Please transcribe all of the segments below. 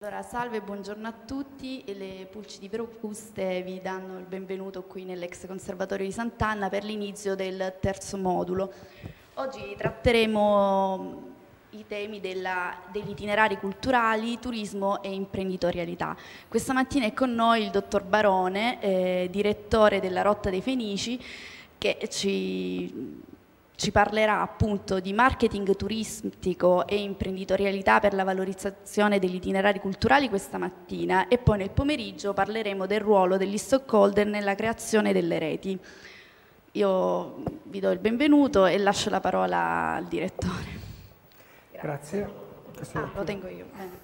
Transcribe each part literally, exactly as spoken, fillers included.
Allora, salve, buongiorno a tutti. Le Pulci di Procuste vi danno il benvenuto qui nell'ex Conservatorio di Sant'Anna per l'inizio del terzo modulo. Oggi tratteremo i temi della, degli itinerari culturali, turismo e imprenditorialità. Questa mattina è con noi il dottor Barone, eh, direttore della Rotta dei Fenici, che ci... Ci parlerà appunto di marketing turistico e imprenditorialità per la valorizzazione degli itinerari culturali questa mattina, e poi nel pomeriggio parleremo del ruolo degli stakeholder nella creazione delle reti. Io vi do il benvenuto e lascio la parola al direttore. Grazie. Grazie. Ah, lo tengo io. Bene.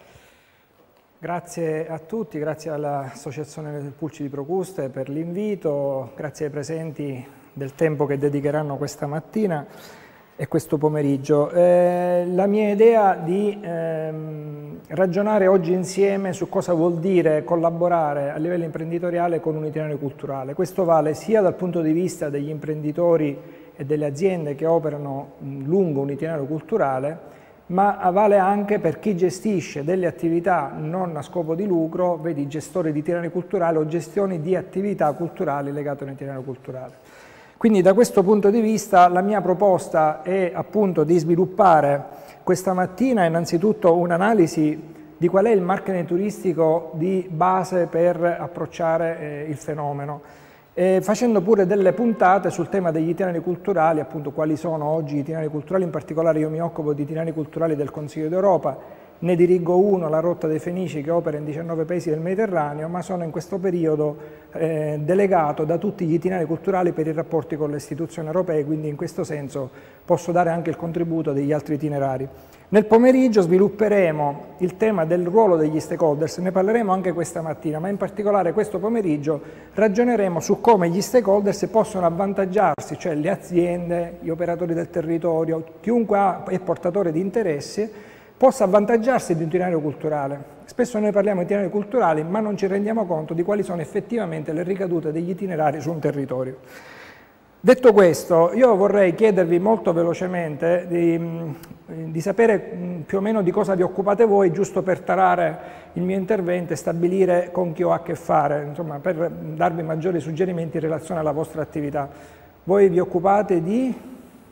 Grazie a tutti, grazie all'Associazione Pulci di Procuste per l'invito, grazie ai presenti del tempo che dedicheranno questa mattina e questo pomeriggio. Eh, la mia idea di ehm, ragionare oggi insieme su cosa vuol dire collaborare a livello imprenditoriale con un itinerario culturale. Questo vale sia dal punto di vista degli imprenditori e delle aziende che operano lungo un itinerario culturale, ma vale anche per chi gestisce delle attività non a scopo di lucro, vedi gestori di itinerari culturali o gestioni di attività culturali legate a un itinerario culturale. Quindi da questo punto di vista la mia proposta è appunto di sviluppare questa mattina innanzitutto un'analisi di qual è il marketing turistico di base per approcciare eh, il fenomeno, eh, facendo pure delle puntate sul tema degli itinerari culturali, appunto quali sono oggi gli itinerari culturali. In particolare io mi occupo di itinerari culturali del Consiglio d'Europa, ne dirigo uno, la Rotta dei Fenici, che opera in diciannove paesi del Mediterraneo, ma sono in questo periodo eh, delegato da tutti gli itinerari culturali per i rapporti con le istituzioni europee, quindi in questo senso posso dare anche il contributo degli altri itinerari. Nel pomeriggio svilupperemo il tema del ruolo degli stakeholders, ne parleremo anche questa mattina, ma in particolare questo pomeriggio ragioneremo su come gli stakeholders possono avvantaggiarsi, cioè le aziende, gli operatori del territorio, chiunque è portatore di interessi, possa avvantaggiarsi di un itinerario culturale. Spesso noi parliamo di itinerari culturali, ma non ci rendiamo conto di quali sono effettivamente le ricadute degli itinerari su un territorio. Detto questo, io vorrei chiedervi molto velocemente di, di sapere più o meno di cosa vi occupate voi, giusto per tarare il mio intervento e stabilire con chi ho a che fare, insomma, per darvi maggiori suggerimenti in relazione alla vostra attività. Voi vi occupate di...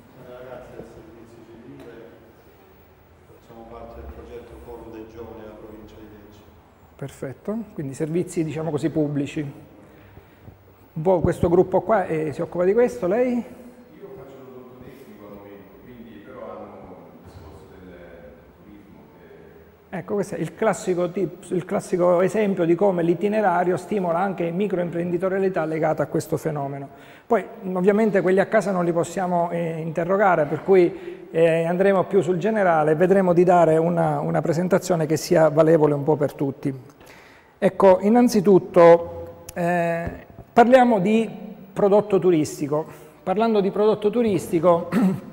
Perfetto, quindi servizi, diciamo così, pubblici. Un po' questo gruppo qua eh, si occupa di questo, lei? Io faccio l'odontotecnico al momento, quindi però hanno il discorso del turismo. Che... Ecco, questo è il classico, tip, il classico esempio di come l'itinerario stimola anche microimprenditorialità legata a questo fenomeno. Poi ovviamente quelli a casa non li possiamo eh, interrogare, per cui eh, andremo più sul generale, vedremo di dare una, una presentazione che sia valevole un po' per tutti. Ecco, innanzitutto eh, parliamo di prodotto turistico. Parlando di prodotto turistico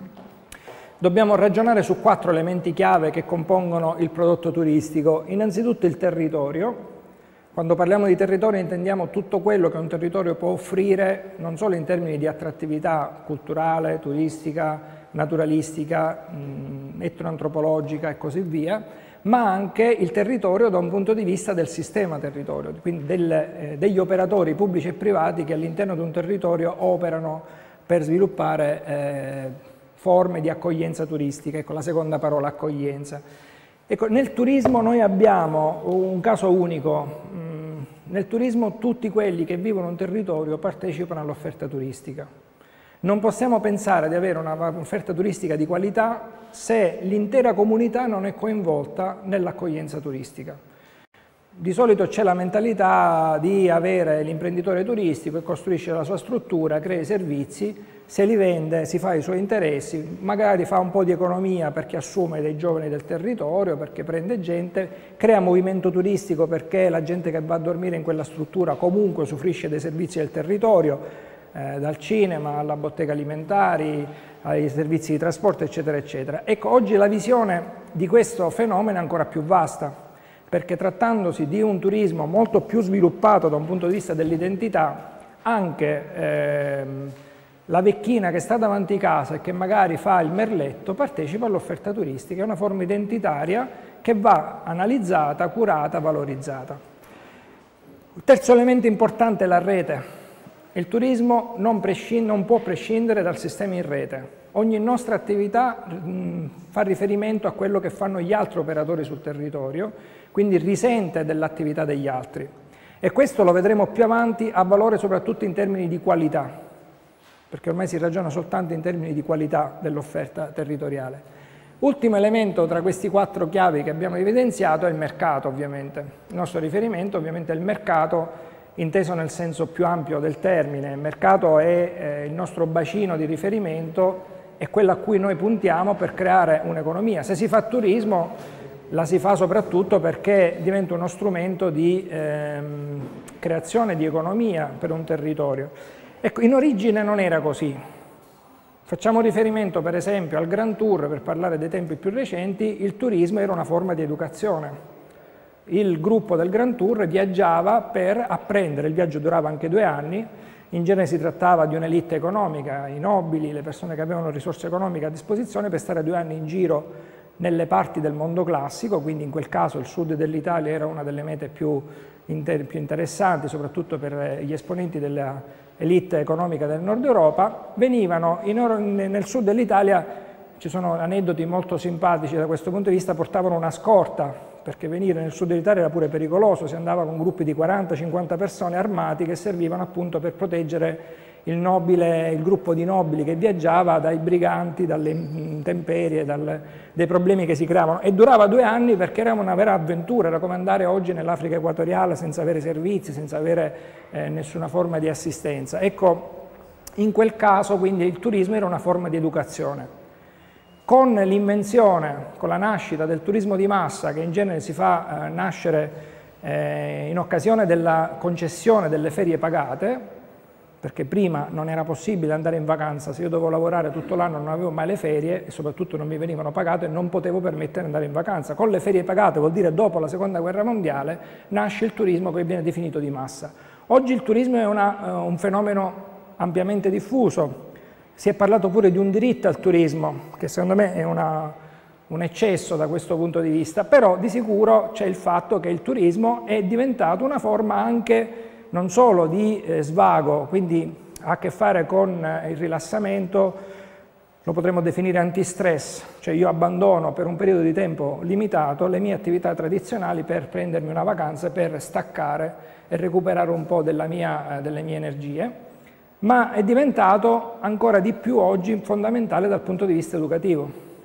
dobbiamo ragionare su quattro elementi chiave che compongono il prodotto turistico. Innanzitutto il territorio. Quando parliamo di territorio intendiamo tutto quello che un territorio può offrire, non solo in termini di attrattività culturale, turistica, naturalistica, mh, etnoantropologica e così via, ma anche il territorio da un punto di vista del sistema territorio, quindi del, eh, degli operatori pubblici e privati che all'interno di un territorio operano per sviluppare eh, forme di accoglienza turistica. Ecco la seconda parola, accoglienza. Ecco, nel turismo noi abbiamo un caso unico. Nel turismo tutti quelli che vivono un territorio partecipano all'offerta turistica. Non possiamo pensare di avere un'offerta turistica di qualità se l'intera comunità non è coinvolta nell'accoglienza turistica. Di solito c'è la mentalità di avere l'imprenditore turistico che costruisce la sua struttura, crea i servizi, se li vende, si fa i suoi interessi, magari fa un po' di economia perché assume dei giovani del territorio, perché prende gente, crea movimento turistico perché la gente che va a dormire in quella struttura comunque usufruisce dei servizi del territorio, eh, dal cinema alla bottega alimentari, ai servizi di trasporto, eccetera, eccetera. Ecco, oggi la visione di questo fenomeno è ancora più vasta, perché trattandosi di un turismo molto più sviluppato da un punto di vista dell'identità, anche ehm, la vecchina che sta davanti casa e che magari fa il merletto partecipa all'offerta turistica, è una forma identitaria che va analizzata, curata, valorizzata. Il terzo elemento importante è la rete. Il turismo non, non può prescindere dal sistema in rete. Ogni nostra attività mh, fa riferimento a quello che fanno gli altri operatori sul territorio, quindi risente dell'attività degli altri. E questo lo vedremo più avanti, ha valore soprattutto in termini di qualità, perché ormai si ragiona soltanto in termini di qualità dell'offerta territoriale. Ultimo elemento tra questi quattro chiavi che abbiamo evidenziato è il mercato, ovviamente. Il nostro riferimento ovviamente è il mercato, inteso nel senso più ampio del termine. Il mercato è eh, il nostro bacino di riferimento, è quello a cui noi puntiamo per creare un'economia. Se si fa turismo, la si fa soprattutto perché diventa uno strumento di ehm, creazione di economia per un territorio. Ecco, in origine non era così. Facciamo riferimento per esempio al Grand Tour, per parlare dei tempi più recenti. Il turismo era una forma di educazione. Il gruppo del Grand Tour viaggiava per apprendere, il viaggio durava anche due anni, in genere si trattava di un'elite economica, i nobili, le persone che avevano risorse economiche a disposizione per stare due anni in giro nelle parti del mondo classico, quindi in quel caso il sud dell'Italia era una delle mete più, inter più interessanti, soprattutto per gli esponenti dell'elite economica del nord Europa. Venivano in, nel sud dell'Italia, ci sono aneddoti molto simpatici da questo punto di vista, portavano una scorta, perché venire nel sud dell'Italia era pure pericoloso, si andava con gruppi di quaranta cinquanta persone armati che servivano appunto per proteggere il, nobile, il gruppo di nobili che viaggiava dai briganti, dalle intemperie, dal, dai problemi che si creavano. E durava due anni perché era una vera avventura, era come andare oggi nell'Africa equatoriale senza avere servizi, senza avere eh, nessuna forma di assistenza. Ecco, in quel caso quindi il turismo era una forma di educazione. Con l'invenzione, con la nascita del turismo di massa, che in genere si fa eh, nascere eh, in occasione della concessione delle ferie pagate, perché prima non era possibile andare in vacanza, se io dovevo lavorare tutto l'anno non avevo mai le ferie e soprattutto non mi venivano pagate e non potevo permettere di andare in vacanza. Con le ferie pagate, vuol dire dopo la seconda guerra mondiale, nasce il turismo che viene definito di massa. Oggi il turismo è una, uh, un fenomeno ampiamente diffuso. Si è parlato pure di un diritto al turismo, che secondo me è una, un eccesso da questo punto di vista, però di sicuro c'è il fatto che il turismo è diventato una forma anche non solo di eh, svago, quindi ha a che fare con eh, il rilassamento, lo potremmo definire antistress, cioè io abbandono per un periodo di tempo limitato le mie attività tradizionali per prendermi una vacanza, per staccare e recuperare un po' della mia, eh, delle mie energie. Ma è diventato ancora di più oggi fondamentale dal punto di vista educativo.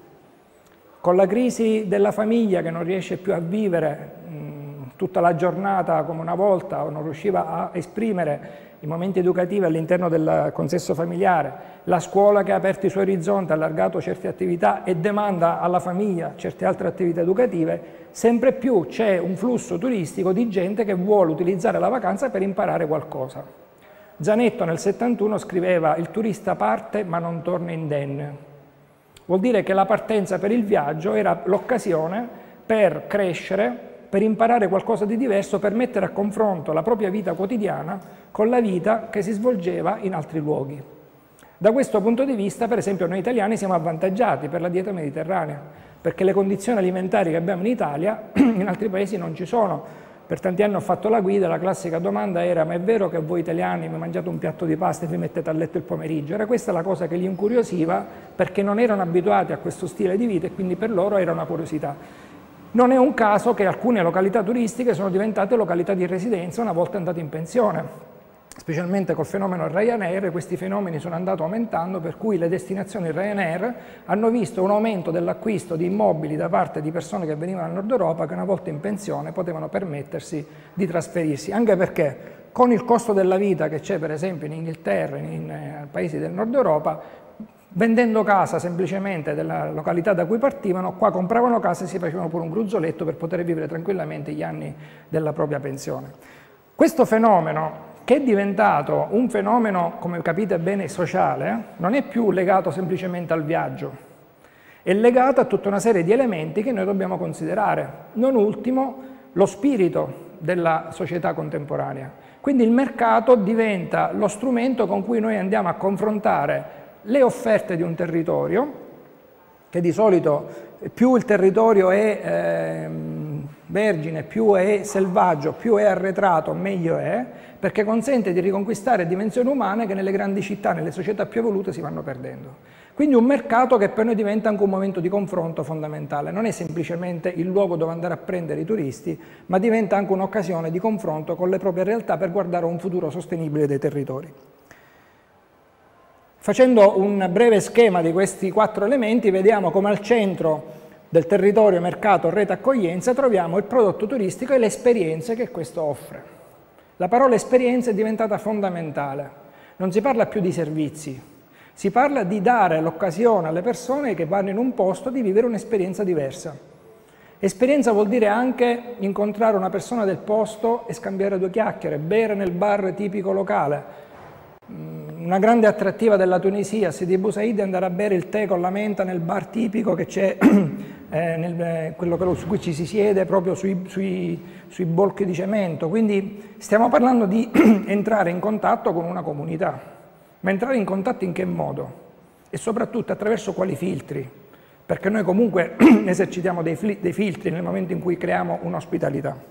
Con la crisi della famiglia che non riesce più a vivere mh, tutta la giornata come una volta o non riusciva a esprimere i momenti educativi all'interno del consesso familiare, la scuola che ha aperto i suoi orizzonti, ha allargato certe attività e demanda alla famiglia certe altre attività educative, sempre più c'è un flusso turistico di gente che vuole utilizzare la vacanza per imparare qualcosa. Zanetto nel settantuno scriveva: il turista parte ma non torna indenne. Vuol dire che la partenza per il viaggio era l'occasione per crescere, per imparare qualcosa di diverso, per mettere a confronto la propria vita quotidiana con la vita che si svolgeva in altri luoghi. Da questo punto di vista, per esempio, noi italiani siamo avvantaggiati per la dieta mediterranea, perché le condizioni alimentari che abbiamo in Italia in altri paesi non ci sono. Per tanti anni ho fatto la guida, la classica domanda era: ma è vero che voi italiani mi mangiate un piatto di pasta e vi mettete a letto il pomeriggio? Era questa la cosa che li incuriosiva, perché non erano abituati a questo stile di vita e quindi per loro era una curiosità. Non è un caso che alcune località turistiche sono diventate località di residenza una volta andate in pensione. Specialmente col fenomeno Ryanair, questi fenomeni sono andati aumentando, per cui le destinazioni Ryanair hanno visto un aumento dell'acquisto di immobili da parte di persone che venivano dal nord Europa, che una volta in pensione potevano permettersi di trasferirsi, anche perché con il costo della vita che c'è per esempio in Inghilterra, in, in eh, paesi del nord Europa, vendendo casa semplicemente della località da cui partivano, qua compravano casa e si facevano pure un gruzzoletto per poter vivere tranquillamente gli anni della propria pensione. Questo fenomeno, che è diventato un fenomeno, come capite bene, sociale, non è più legato semplicemente al viaggio, è legato a tutta una serie di elementi che noi dobbiamo considerare, non ultimo lo spirito della società contemporanea. Quindi il mercato diventa lo strumento con cui noi andiamo a confrontare le offerte di un territorio che di solito più il territorio è eh, vergine, più è selvaggio, più è arretrato, meglio è, perché consente di riconquistare dimensioni umane che nelle grandi città, nelle società più evolute si vanno perdendo. Quindi un mercato che per noi diventa anche un momento di confronto fondamentale, non è semplicemente il luogo dove andare a prendere i turisti, ma diventa anche un'occasione di confronto con le proprie realtà per guardare a un futuro sostenibile dei territori. Facendo un breve schema di questi quattro elementi, vediamo come al centro del territorio, mercato, rete, accoglienza, troviamo il prodotto turistico e le esperienze che questo offre. La parola esperienza è diventata fondamentale. Non si parla più di servizi, si parla di dare l'occasione alle persone che vanno in un posto di vivere un'esperienza diversa. Esperienza vuol dire anche incontrare una persona del posto e scambiare due chiacchiere, bere nel bar tipico locale. Una grande attrattiva della Tunisia, Sidi Bou Said, è andare a bere il tè con la menta nel bar tipico che c'è, eh, nel, quello su cui ci si siede proprio sui, sui, sui bolchi di cemento. Quindi stiamo parlando di entrare in contatto con una comunità, ma entrare in contatto in che modo? E soprattutto attraverso quali filtri? Perché noi comunque esercitiamo dei, dei filtri nel momento in cui creiamo un'ospitalità.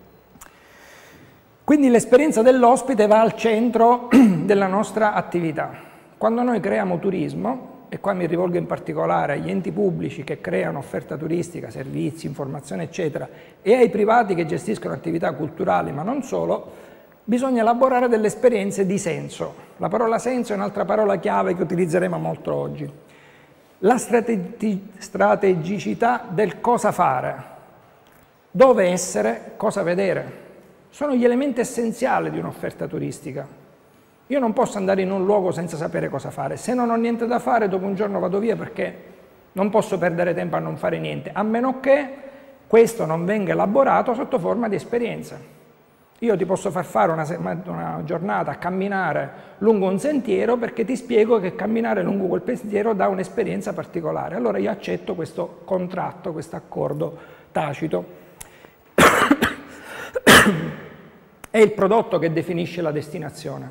Quindi l'esperienza dell'ospite va al centro della nostra attività. Quando noi creiamo turismo, e qua mi rivolgo in particolare agli enti pubblici che creano offerta turistica, servizi, informazione eccetera, e ai privati che gestiscono attività culturali, ma non solo, bisogna elaborare delle esperienze di senso. La parola senso è un'altra parola chiave che utilizzeremo molto oggi. La strategi- strategicità del cosa fare, dove essere, cosa vedere. Sono gli elementi essenziali di un'offerta turistica. Io non posso andare in un luogo senza sapere cosa fare. Se non ho niente da fare, dopo un giorno vado via perché non posso perdere tempo a non fare niente, a meno che questo non venga elaborato sotto forma di esperienza. Io ti posso far fare una, una giornata a camminare lungo un sentiero perché ti spiego che camminare lungo quel sentiero dà un'esperienza particolare. Allora io accetto questo contratto, questo accordo tacito. È il prodotto che definisce la destinazione.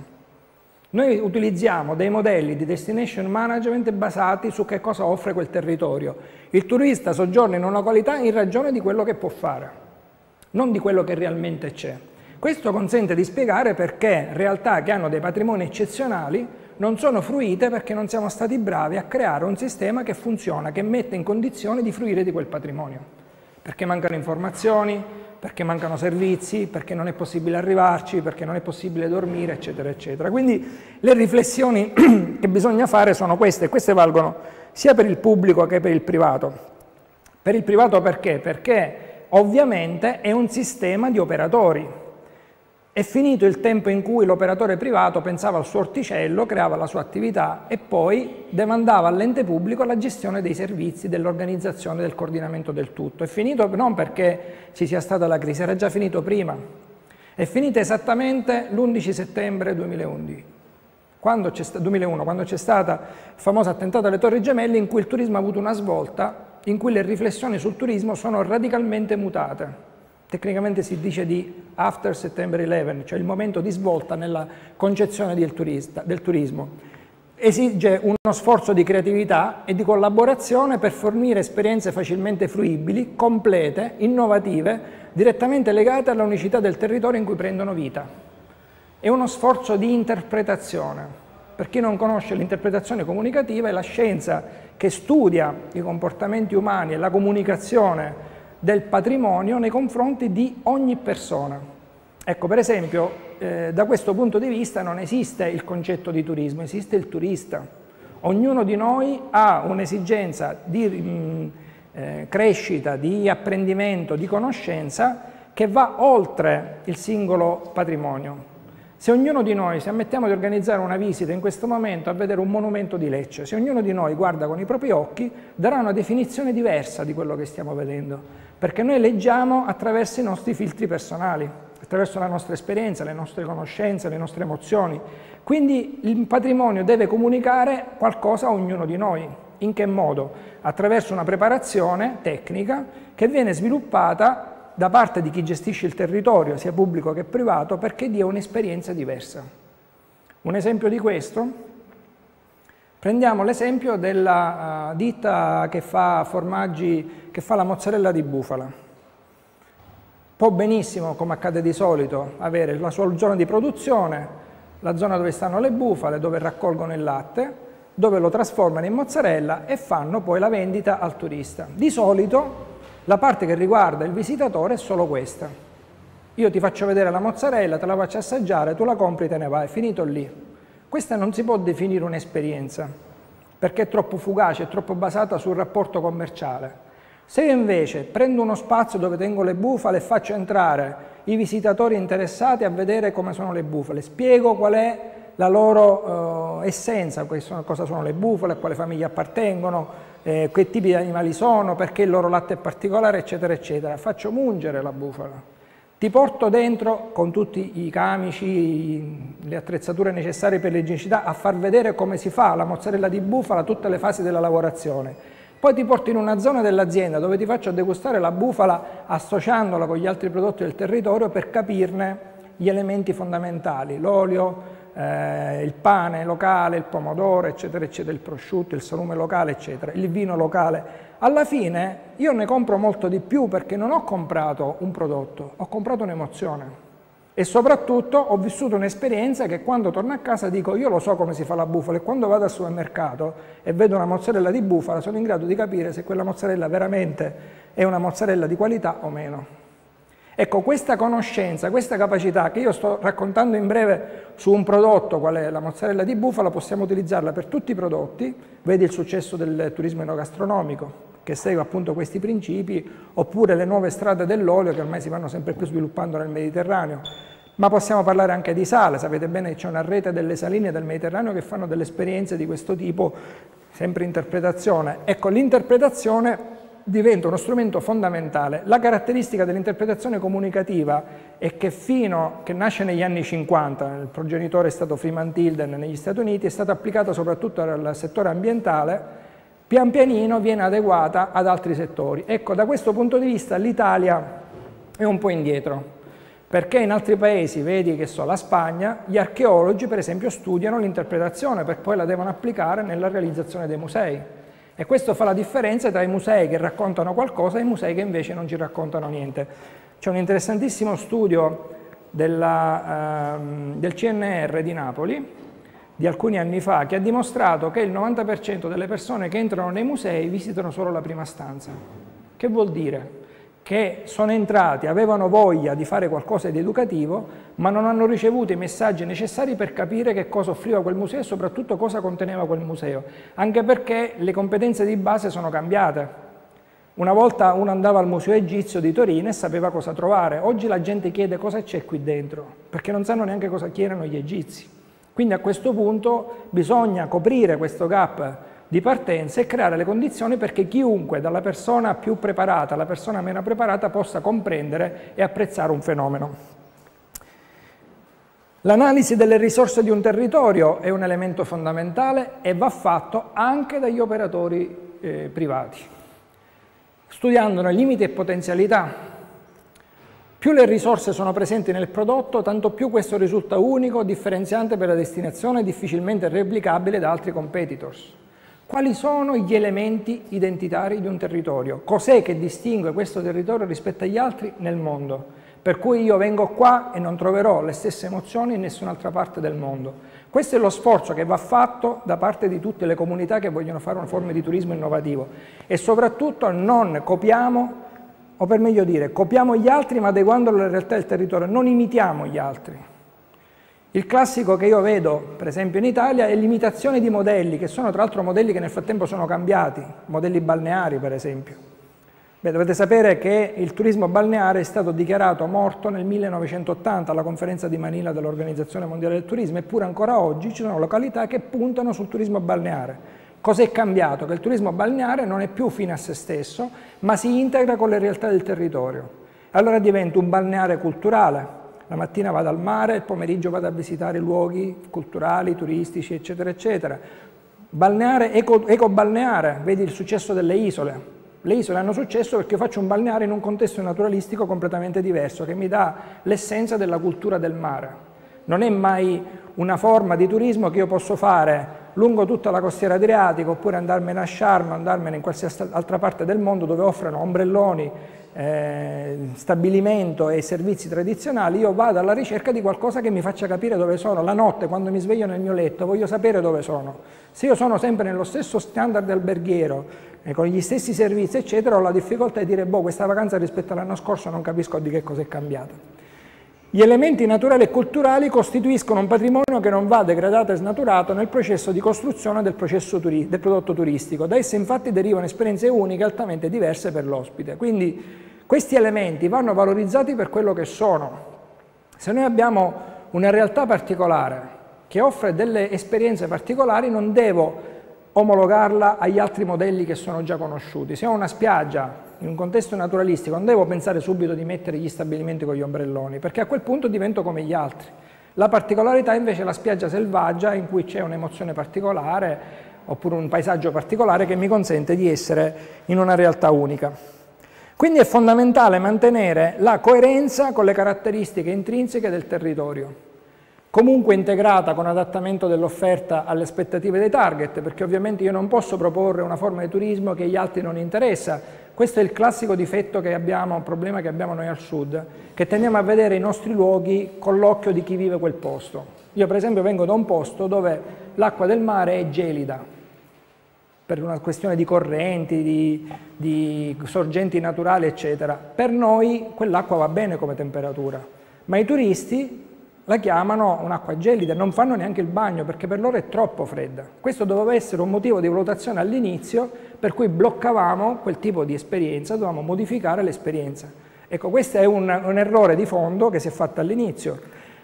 Noi utilizziamo dei modelli di destination management basati su che cosa offre quel territorio. Il turista soggiorna in una qualità in ragione di quello che può fare, non di quello che realmente c'è. Questo consente di spiegare perché realtà che hanno dei patrimoni eccezionali non sono fruite perché non siamo stati bravi a creare un sistema che funziona, che mette in condizione di fruire di quel patrimonio. Perché mancano informazioni, perché mancano servizi, perché non è possibile arrivarci, perché non è possibile dormire, eccetera, eccetera. Quindi le riflessioni che bisogna fare sono queste, e queste valgono sia per il pubblico che per il privato. Per il privato perché? Perché ovviamente è un sistema di operatori. È finito il tempo in cui l'operatore privato pensava al suo orticello, creava la sua attività e poi demandava all'ente pubblico la gestione dei servizi, dell'organizzazione, del coordinamento del tutto. È finito non perché ci sia stata la crisi, era già finito prima. È finita esattamente l'undici settembre duemilaundici, quando duemilauno, quando c'è stato il famoso attentato alle Torri Gemelle, in cui il turismo ha avuto una svolta, in cui le riflessioni sul turismo sono radicalmente mutate. Tecnicamente si dice di after September eleven, cioè il momento di svolta nella concezione del, turista, del turismo. Esige uno sforzo di creatività e di collaborazione per fornire esperienze facilmente fruibili, complete, innovative, direttamente legate alla unicità del territorio in cui prendono vita. È uno sforzo di interpretazione. Per chi non conosce l'interpretazione comunicativa, è la scienza che studia i comportamenti umani e la comunicazione del patrimonio nei confronti di ogni persona. Ecco, per esempio, eh, da questo punto di vista non esiste il concetto di turismo, esiste il turista. Ognuno di noi ha un'esigenza di mh, eh, crescita, di apprendimento, di conoscenza che va oltre il singolo patrimonio. Se ognuno di noi, se ammettiamo di organizzare una visita in questo momento a vedere un monumento di Lecce, se ognuno di noi guarda con i propri occhi, darà una definizione diversa di quello che stiamo vedendo, perché noi leggiamo attraverso i nostri filtri personali, attraverso la nostra esperienza, le nostre conoscenze, le nostre emozioni. Quindi il patrimonio deve comunicare qualcosa a ognuno di noi. In che modo? Attraverso una preparazione tecnica che viene sviluppata da parte di chi gestisce il territorio, sia pubblico che privato, perché dia un'esperienza diversa. Un esempio di questo? Prendiamo l'esempio della uh, ditta che fa formaggi, che fa la mozzarella di bufala. Può benissimo, come accade di solito, avere la sua zona di produzione, la zona dove stanno le bufale, dove raccolgono il latte, dove lo trasformano in mozzarella e fanno poi la vendita al turista. Di solito la parte che riguarda il visitatore è solo questa. Io ti faccio vedere la mozzarella, te la faccio assaggiare, tu la compri e te ne vai, è finito lì. Questa non si può definire un'esperienza, perché è troppo fugace, è troppo basata sul rapporto commerciale. Se io invece prendo uno spazio dove tengo le bufale e faccio entrare i visitatori interessati a vedere come sono le bufale, spiego qual è la loro eh, essenza, cosa sono le bufale, a quale famiglia appartengono, eh, che tipi di animali sono, perché il loro latte è particolare, eccetera, eccetera. Faccio mungere la bufala. Ti porto dentro con tutti i camici, le attrezzature necessarie per l'igienicità a far vedere come si fa la mozzarella di bufala, tutte le fasi della lavorazione. Poi ti porto in una zona dell'azienda dove ti faccio degustare la bufala associandola con gli altri prodotti del territorio per capirne gli elementi fondamentali, l'olio, eh, il pane locale, il pomodoro, eccetera, eccetera, il prosciutto, il salume locale, eccetera, il vino locale. Alla fine io ne compro molto di più perché non ho comprato un prodotto, ho comprato un'emozione e soprattutto ho vissuto un'esperienza che quando torno a casa dico io lo so come si fa la bufala e quando vado al supermercato e vedo una mozzarella di bufala sono in grado di capire se quella mozzarella veramente è una mozzarella di qualità o meno. Ecco, questa conoscenza, questa capacità che io sto raccontando in breve su un prodotto qual è la mozzarella di bufala, possiamo utilizzarla per tutti i prodotti, vedi il successo del turismo enogastronomico che segue appunto questi principi, oppure le nuove strade dell'olio che ormai si vanno sempre più sviluppando nel Mediterraneo, ma possiamo parlare anche di sale, sapete bene che c'è una rete delle saline del Mediterraneo che fanno delle esperienze di questo tipo, sempre interpretazione. Ecco, l'interpretazione diventa uno strumento fondamentale. La caratteristica dell'interpretazione comunicativa è che fino che nasce negli anni cinquanta, il progenitore è stato Freeman Tilden negli Stati Uniti, è stata applicata soprattutto al settore ambientale, pian pianino viene adeguata ad altri settori. Ecco, da questo punto di vista l'Italia è un po' indietro, perché in altri paesi, vedi che so, la Spagna, gli archeologi per esempio studiano l'interpretazione per poi la devono applicare nella realizzazione dei musei. E questo fa la differenza tra i musei che raccontano qualcosa e i musei che invece non ci raccontano niente. C'è un interessantissimo studio della, uh, del C N R di Napoli, di alcuni anni fa, che ha dimostrato che il novanta per cento delle persone che entrano nei musei visitano solo la prima stanza. Che vuol dire? Che sono entrati, avevano voglia di fare qualcosa di educativo, ma non hanno ricevuto i messaggi necessari per capire che cosa offriva quel museo e soprattutto cosa conteneva quel museo, anche perché le competenze di base sono cambiate. Una volta uno andava al Museo Egizio di Torino e sapeva cosa trovare, oggi la gente chiede cosa c'è qui dentro, perché non sanno neanche cosa chiedono gli egizi. Quindi a questo punto bisogna coprire questo gap di partenza e creare le condizioni perché chiunque, dalla persona più preparata alla persona meno preparata, possa comprendere e apprezzare un fenomeno. L'analisi delle risorse di un territorio è un elemento fondamentale e va fatto anche dagli operatori eh, privati, studiandone limiti e potenzialità. Più le risorse sono presenti nel prodotto, tanto più questo risulta unico, differenziante per la destinazione e difficilmente replicabile da altri competitors. Quali sono gli elementi identitari di un territorio? Cos'è che distingue questo territorio rispetto agli altri nel mondo? Per cui io vengo qua e non troverò le stesse emozioni in nessun'altra parte del mondo. Questo è lo sforzo che va fatto da parte di tutte le comunità che vogliono fare una forma di turismo innovativo e soprattutto non copiamo, o per meglio dire, copiamo gli altri ma adeguandolo alla realtà del territorio, non imitiamo gli altri. Il classico che io vedo, per esempio in Italia, è l'imitazione di modelli, che sono tra l'altro modelli che nel frattempo sono cambiati, modelli balneari per esempio. Beh, dovete sapere che il turismo balneare è stato dichiarato morto nel millenovecentottanta alla conferenza di Manila dell'Organizzazione Mondiale del Turismo, eppure ancora oggi ci sono località che puntano sul turismo balneare. Cos'è cambiato? Che il turismo balneare non è più fine a se stesso, ma si integra con le realtà del territorio. Allora diventa un balneare culturale. La mattina vado al mare, il pomeriggio vado a visitare luoghi culturali, turistici, eccetera, eccetera. Balneare, eco, ecobalneare, vedi il successo delle isole. Le isole hanno successo perché io faccio un balneare in un contesto naturalistico completamente diverso, che mi dà l'essenza della cultura del mare. Non è mai una forma di turismo che io posso fare lungo tutta la costiera adriatica, oppure andarmene a Sharm, andarmene in qualsiasi altra parte del mondo dove offrono ombrelloni, eh, stabilimento e servizi tradizionali. Io vado alla ricerca di qualcosa che mi faccia capire dove sono. La notte, quando mi sveglio nel mio letto, voglio sapere dove sono. Se io sono sempre nello stesso standard alberghiero, eh, con gli stessi servizi, eccetera, ho la difficoltà di dire, boh, questa vacanza rispetto all'anno scorso non capisco di che cosa è cambiato. Gli elementi naturali e culturali costituiscono un patrimonio che non va degradato e snaturato nel processo di costruzione del, processo turi- del prodotto turistico. Da esse infatti derivano esperienze uniche altamente diverse per l'ospite. Quindi questi elementi vanno valorizzati per quello che sono. Se noi abbiamo una realtà particolare che offre delle esperienze particolari, non devo omologarla agli altri modelli che sono già conosciuti. Se ho una spiaggia in un contesto naturalistico, non devo pensare subito di mettere gli stabilimenti con gli ombrelloni, perché a quel punto divento come gli altri. La particolarità invece è la spiaggia selvaggia, in cui c'è un'emozione particolare, oppure un paesaggio particolare che mi consente di essere in una realtà unica. Quindi è fondamentale mantenere la coerenza con le caratteristiche intrinseche del territorio, comunque integrata con adattamento dell'offerta alle aspettative dei target, perché ovviamente io non posso proporre una forma di turismo che agli altri non interessa. Questo è il classico difetto che abbiamo, un problema che abbiamo noi al sud, che tendiamo a vedere i nostri luoghi con l'occhio di chi vive quel posto. Io per esempio vengo da un posto dove l'acqua del mare è gelida, per una questione di correnti, di, di sorgenti naturali, eccetera. Per noi quell'acqua va bene come temperatura, ma i turisti la chiamano un'acqua gelida, non fanno neanche il bagno perché per loro è troppo fredda. Questo doveva essere un motivo di valutazione all'inizio per cui bloccavamo quel tipo di esperienza, dovevamo modificare l'esperienza. Ecco, questo è un, un errore di fondo che si è fatto all'inizio.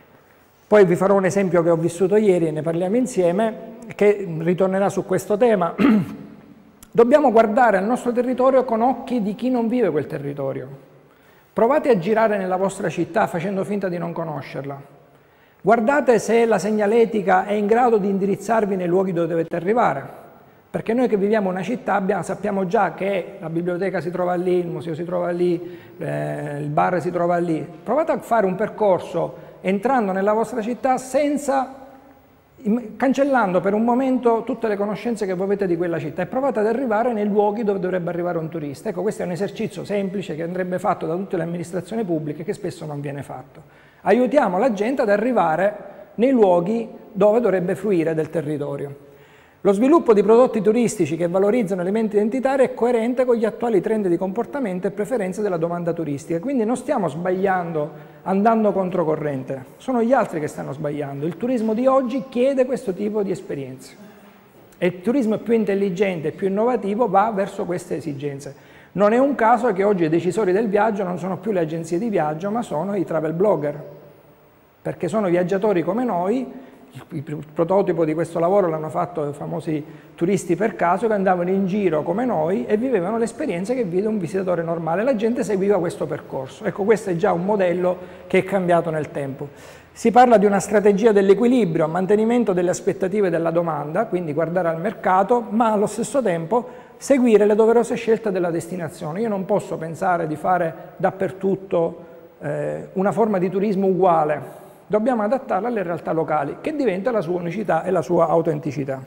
Poi vi farò un esempio che ho vissuto ieri e ne parliamo insieme, che ritornerà su questo tema. Dobbiamo guardare al nostro territorio con occhi di chi non vive quel territorio. Provate a girare nella vostra città facendo finta di non conoscerla. Guardate se la segnaletica è in grado di indirizzarvi nei luoghi dove dovete arrivare, perché noi che viviamo in una città abbiamo, sappiamo già che la biblioteca si trova lì, il museo si trova lì, eh, il bar si trova lì. Provate a fare un percorso entrando nella vostra città senza, cancellando per un momento tutte le conoscenze che voi avete di quella città e provate ad arrivare nei luoghi dove dovrebbe arrivare un turista. Ecco, questo è un esercizio semplice che andrebbe fatto da tutte le amministrazioni pubbliche che spesso non viene fatto. Aiutiamo la gente ad arrivare nei luoghi dove dovrebbe fruire del territorio. Lo sviluppo di prodotti turistici che valorizzano elementi identitari è coerente con gli attuali trend di comportamento e preferenze della domanda turistica, quindi non stiamo sbagliando andando controcorrente, sono gli altri che stanno sbagliando. Il turismo di oggi chiede questo tipo di esperienze e il turismo più intelligente e più innovativo va verso queste esigenze. Non è un caso che oggi i decisori del viaggio non sono più le agenzie di viaggio, ma sono i travel blogger, perché sono viaggiatori come noi. Il prototipo di questo lavoro l'hanno fatto i famosi turisti per caso che andavano in giro come noi e vivevano le esperienze che vive un visitatore normale. La gente seguiva questo percorso. Ecco, questo è già un modello che è cambiato nel tempo. Si parla di una strategia dell'equilibrio, mantenimento delle aspettative della domanda, quindi guardare al mercato, ma allo stesso tempo seguire le doverose scelte della destinazione. Io non posso pensare di fare dappertutto eh, una forma di turismo uguale. Dobbiamo adattarla alle realtà locali, che diventa la sua unicità e la sua autenticità.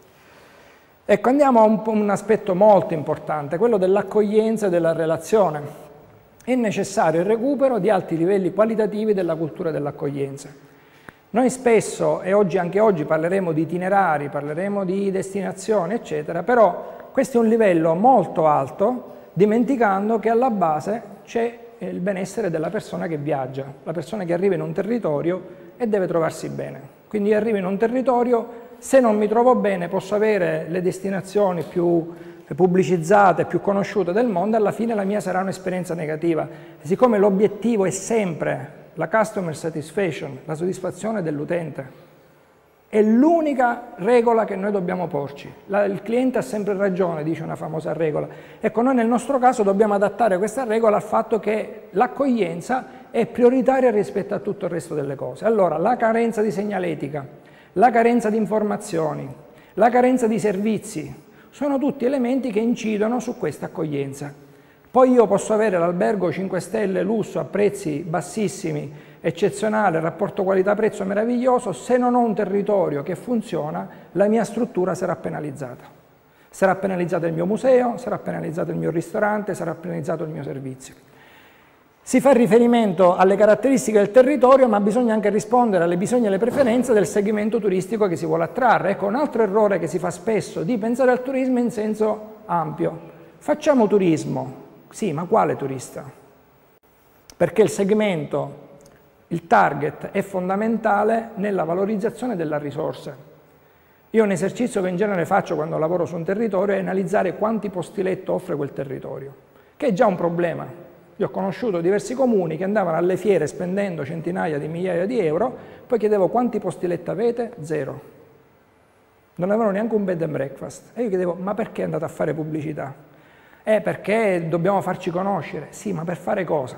Ecco, andiamo a un, un aspetto molto importante, quello dell'accoglienza e della relazione. È necessario il recupero di alti livelli qualitativi della cultura dell'accoglienza. Noi spesso, e oggi anche oggi, parleremo di itinerari, parleremo di destinazioni, eccetera, però questo è un livello molto alto, dimenticando che alla base c'è il benessere della persona che viaggia, la persona che arriva in un territorio e deve trovarsi bene. Quindi io arrivo in un territorio, se non mi trovo bene posso avere le destinazioni più pubblicizzate, più conosciute del mondo, e alla fine la mia sarà un'esperienza negativa. E siccome l'obiettivo è sempre la customer satisfaction, la soddisfazione dell'utente, è l'unica regola che noi dobbiamo porci. La, il cliente ha sempre ragione, dice una famosa regola. Ecco, noi nel nostro caso dobbiamo adattare questa regola al fatto che l'accoglienza è prioritaria rispetto a tutto il resto delle cose. Allora, la carenza di segnaletica, la carenza di informazioni, la carenza di servizi, sono tutti elementi che incidono su questa accoglienza. Poi io posso avere l'albergo cinque stelle lusso a prezzi bassissimi, eccezionale, rapporto qualità-prezzo meraviglioso, se non ho un territorio che funziona, la mia struttura sarà penalizzata. Sarà penalizzato il mio museo, sarà penalizzato il mio ristorante, sarà penalizzato il mio servizio. Si fa riferimento alle caratteristiche del territorio, ma bisogna anche rispondere alle bisogni e alle preferenze del segmento turistico che si vuole attrarre. Ecco, un altro errore che si fa spesso di pensare al turismo in senso ampio. Facciamo turismo, sì, ma quale turista? Perché il segmento, il target è fondamentale nella valorizzazione della risorsa. Io un esercizio che in genere faccio quando lavoro su un territorio è analizzare quanti posti letto offre quel territorio, che è già un problema. Io ho conosciuto diversi comuni che andavano alle fiere spendendo centinaia di migliaia di euro, poi chiedevo quanti posti letto avete? Zero. Non avevano neanche un bed and breakfast. E io chiedevo, ma perché andate a fare pubblicità? Eh, perché dobbiamo farci conoscere. Sì, ma per fare cosa?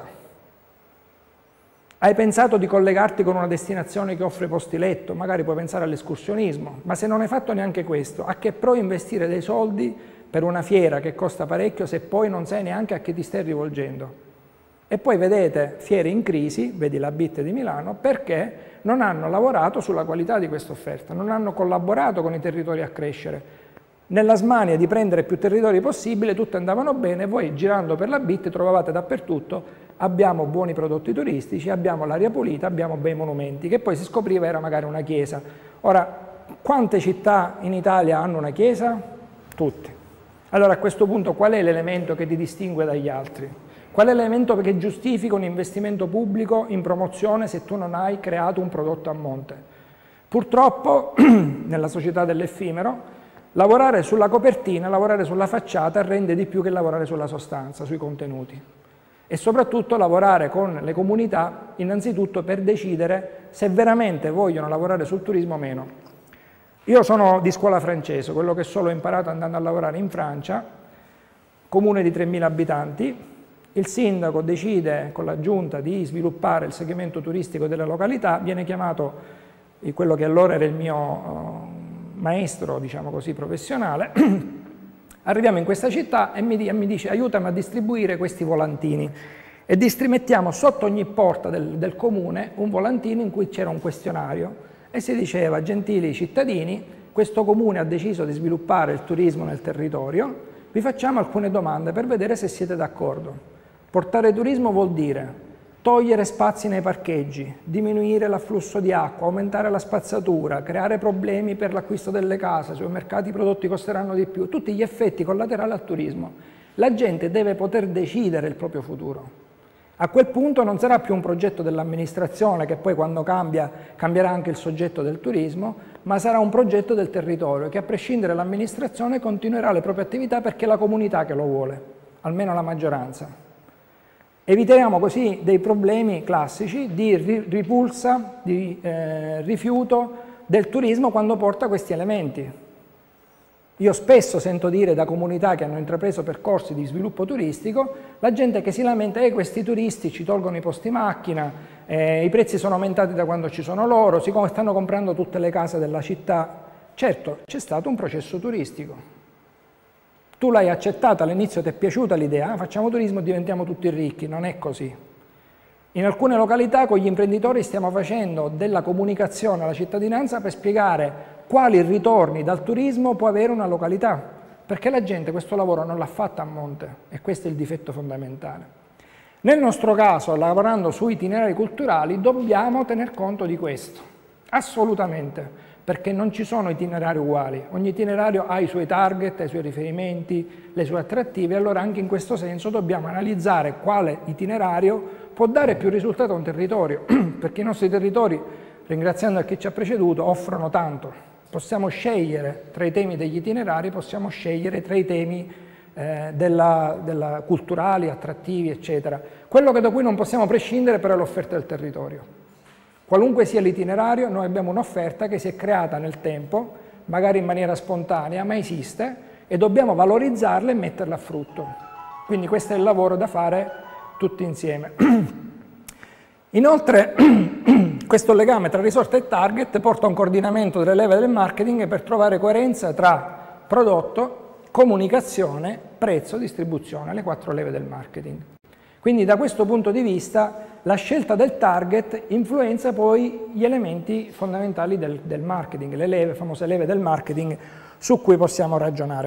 Hai pensato di collegarti con una destinazione che offre posti letto? Magari puoi pensare all'escursionismo, ma se non hai fatto neanche questo, a che pro investire dei soldi per una fiera che costa parecchio se poi non sai neanche a che ti stai rivolgendo? E poi vedete fiere in crisi, vedi la B I T di Milano, perché non hanno lavorato sulla qualità di questa offerta, non hanno collaborato con i territori a crescere. Nella smania di prendere più territori possibile, tutti andavano bene, voi girando per la B I T trovavate dappertutto, abbiamo buoni prodotti turistici, abbiamo l'aria pulita, abbiamo bei monumenti, che poi si scopriva era magari una chiesa. Ora, quante città in Italia hanno una chiesa? Tutte. Allora a questo punto qual è l'elemento che ti distingue dagli altri? Qual è l'elemento che giustifica un investimento pubblico in promozione se tu non hai creato un prodotto a monte? Purtroppo, nella società dell'effimero, lavorare sulla copertina, lavorare sulla facciata rende di più che lavorare sulla sostanza, sui contenuti. E soprattutto lavorare con le comunità, innanzitutto per decidere se veramente vogliono lavorare sul turismo o meno. Io sono di scuola francese, quello che solo ho imparato andando a lavorare in Francia, comune di tremila abitanti. Il sindaco decide con la giunta di sviluppare il segmento turistico della località, viene chiamato quello che allora era il mio uh, maestro, diciamo così, professionale. Arriviamo in questa città e mi, mi dice aiutami a distribuire questi volantini e mettiamo sotto ogni porta del, del comune un volantino in cui c'era un questionario e si diceva gentili cittadini, questo comune ha deciso di sviluppare il turismo nel territorio, vi facciamo alcune domande per vedere se siete d'accordo. Portare turismo vuol dire togliere spazi nei parcheggi, diminuire l'afflusso di acqua, aumentare la spazzatura, creare problemi per l'acquisto delle case, sui mercati i prodotti costeranno di più, tutti gli effetti collaterali al turismo. La gente deve poter decidere il proprio futuro. A quel punto non sarà più un progetto dell'amministrazione che poi quando cambia cambierà anche il soggetto del turismo, ma sarà un progetto del territorio che a prescindere dall'amministrazione continuerà le proprie attività perché è la comunità che lo vuole, almeno la maggioranza. Eviteremo così dei problemi classici di ripulsa, di eh, rifiuto del turismo quando porta questi elementi. Io spesso sento dire da comunità che hanno intrapreso percorsi di sviluppo turistico, la gente che si lamenta che eh, questi turisti ci tolgono i posti macchina, eh, i prezzi sono aumentati da quando ci sono loro, siccome stanno comprando tutte le case della città. Certo, c'è stato un processo turistico. Tu l'hai accettata, all'inizio ti è piaciuta l'idea, ah, facciamo turismo e diventiamo tutti ricchi, non è così. In alcune località con gli imprenditori stiamo facendo della comunicazione alla cittadinanza per spiegare quali ritorni dal turismo può avere una località, perché la gente questo lavoro non l'ha fatto a monte e questo è il difetto fondamentale. Nel nostro caso, lavorando su itinerari culturali, dobbiamo tener conto di questo, assolutamente. Perché non ci sono itinerari uguali, ogni itinerario ha i suoi target, i suoi riferimenti, le sue attrattive, allora anche in questo senso dobbiamo analizzare quale itinerario può dare più risultato a un territorio, perché i nostri territori, ringraziando a chi ci ha preceduto, offrono tanto. Possiamo scegliere tra i temi degli itinerari, possiamo scegliere tra i temi eh, della, della culturali, attrattivi, eccetera. Quello che da cui non possiamo prescindere però è l'offerta del territorio. Qualunque sia l'itinerario, noi abbiamo un'offerta che si è creata nel tempo, magari in maniera spontanea, ma esiste, e dobbiamo valorizzarla e metterla a frutto. Quindi questo è il lavoro da fare tutti insieme. Inoltre, questo legame tra risorsa e target porta a un coordinamento delle leve del marketing per trovare coerenza tra prodotto, comunicazione, prezzo, distribuzione, le quattro leve del marketing. Quindi da questo punto di vista la scelta del target influenza poi gli elementi fondamentali del, del marketing, le leve, famose leve del marketing su cui possiamo ragionare.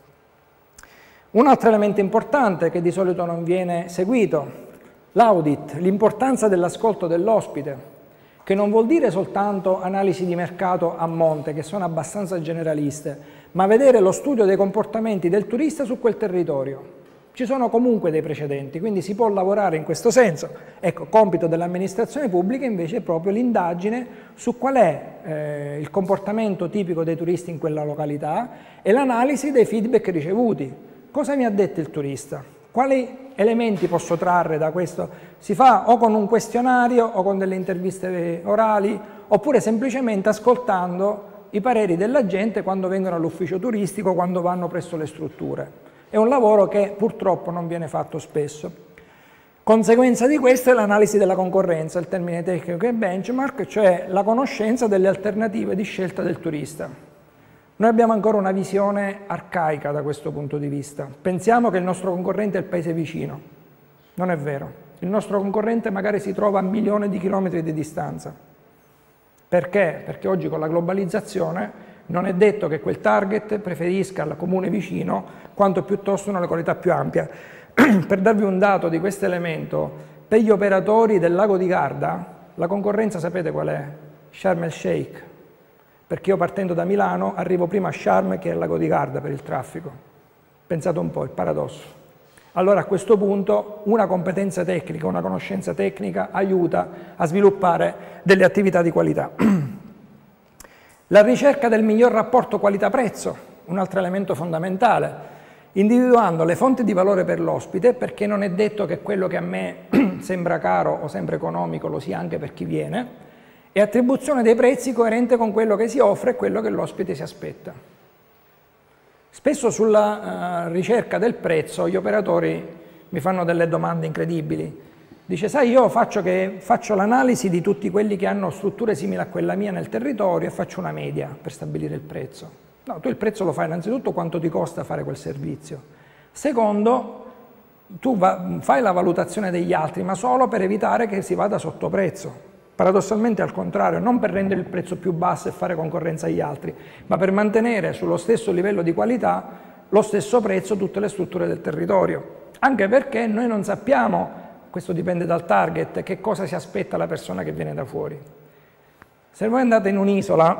Un altro elemento importante che di solito non viene seguito, l'audit, l'importanza dell'ascolto dell'ospite, che non vuol dire soltanto analisi di mercato a monte, che sono abbastanza generaliste, ma vedere lo studio dei comportamenti del turista su quel territorio. Ci sono comunque dei precedenti, quindi si può lavorare in questo senso. Ecco, compito dell'amministrazione pubblica invece è proprio l'indagine su qual è eh, il comportamento tipico dei turisti in quella località e l'analisi dei feedback ricevuti. Cosa mi ha detto il turista? Quali elementi posso trarre da questo? Si fa o con un questionario o con delle interviste orali, oppure semplicemente ascoltando i pareri della gente quando vengono all'ufficio turistico, quando vanno presso le strutture. È un lavoro che purtroppo non viene fatto spesso. Conseguenza di questo è l'analisi della concorrenza, il termine tecnico è benchmark, cioè la conoscenza delle alternative di scelta del turista. Noi abbiamo ancora una visione arcaica da questo punto di vista. Pensiamo che il nostro concorrente è il paese vicino. Non è vero. Il nostro concorrente magari si trova a milioni di chilometri di distanza. Perché? Perché oggi con la globalizzazione non è detto che quel target preferisca il comune vicino quanto piuttosto una località più ampia. Per darvi un dato di questo elemento, per gli operatori del lago di Garda, la concorrenza sapete qual è? Sharm el Sheikh. Perché io partendo da Milano arrivo prima a Sharm che al lago di Garda per il traffico. Pensate un po', il paradosso. Allora a questo punto una competenza tecnica, una conoscenza tecnica aiuta a sviluppare delle attività di qualità. La ricerca del miglior rapporto qualità-prezzo, un altro elemento fondamentale, individuando le fonti di valore per l'ospite, perché non è detto che quello che a me sembra caro o sembra economico lo sia anche per chi viene, e attribuzione dei prezzi coerente con quello che si offre e quello che l'ospite si aspetta. Spesso sulla uh, ricerca del prezzo gli operatori mi fanno delle domande incredibili. Dice, sai, io faccio, faccio l'analisi di tutti quelli che hanno strutture simili a quella mia nel territorio e faccio una media per stabilire il prezzo. No, tu il prezzo lo fai innanzitutto quanto ti costa fare quel servizio. Secondo, tu va, fai la valutazione degli altri, ma solo per evitare che si vada sotto prezzo. Paradossalmente al contrario, non per rendere il prezzo più basso e fare concorrenza agli altri, ma per mantenere sullo stesso livello di qualità lo stesso prezzo tutte le strutture del territorio. Anche perché noi non sappiamo, questo dipende dal target, che cosa si aspetta la persona che viene da fuori. Se voi andate in un'isola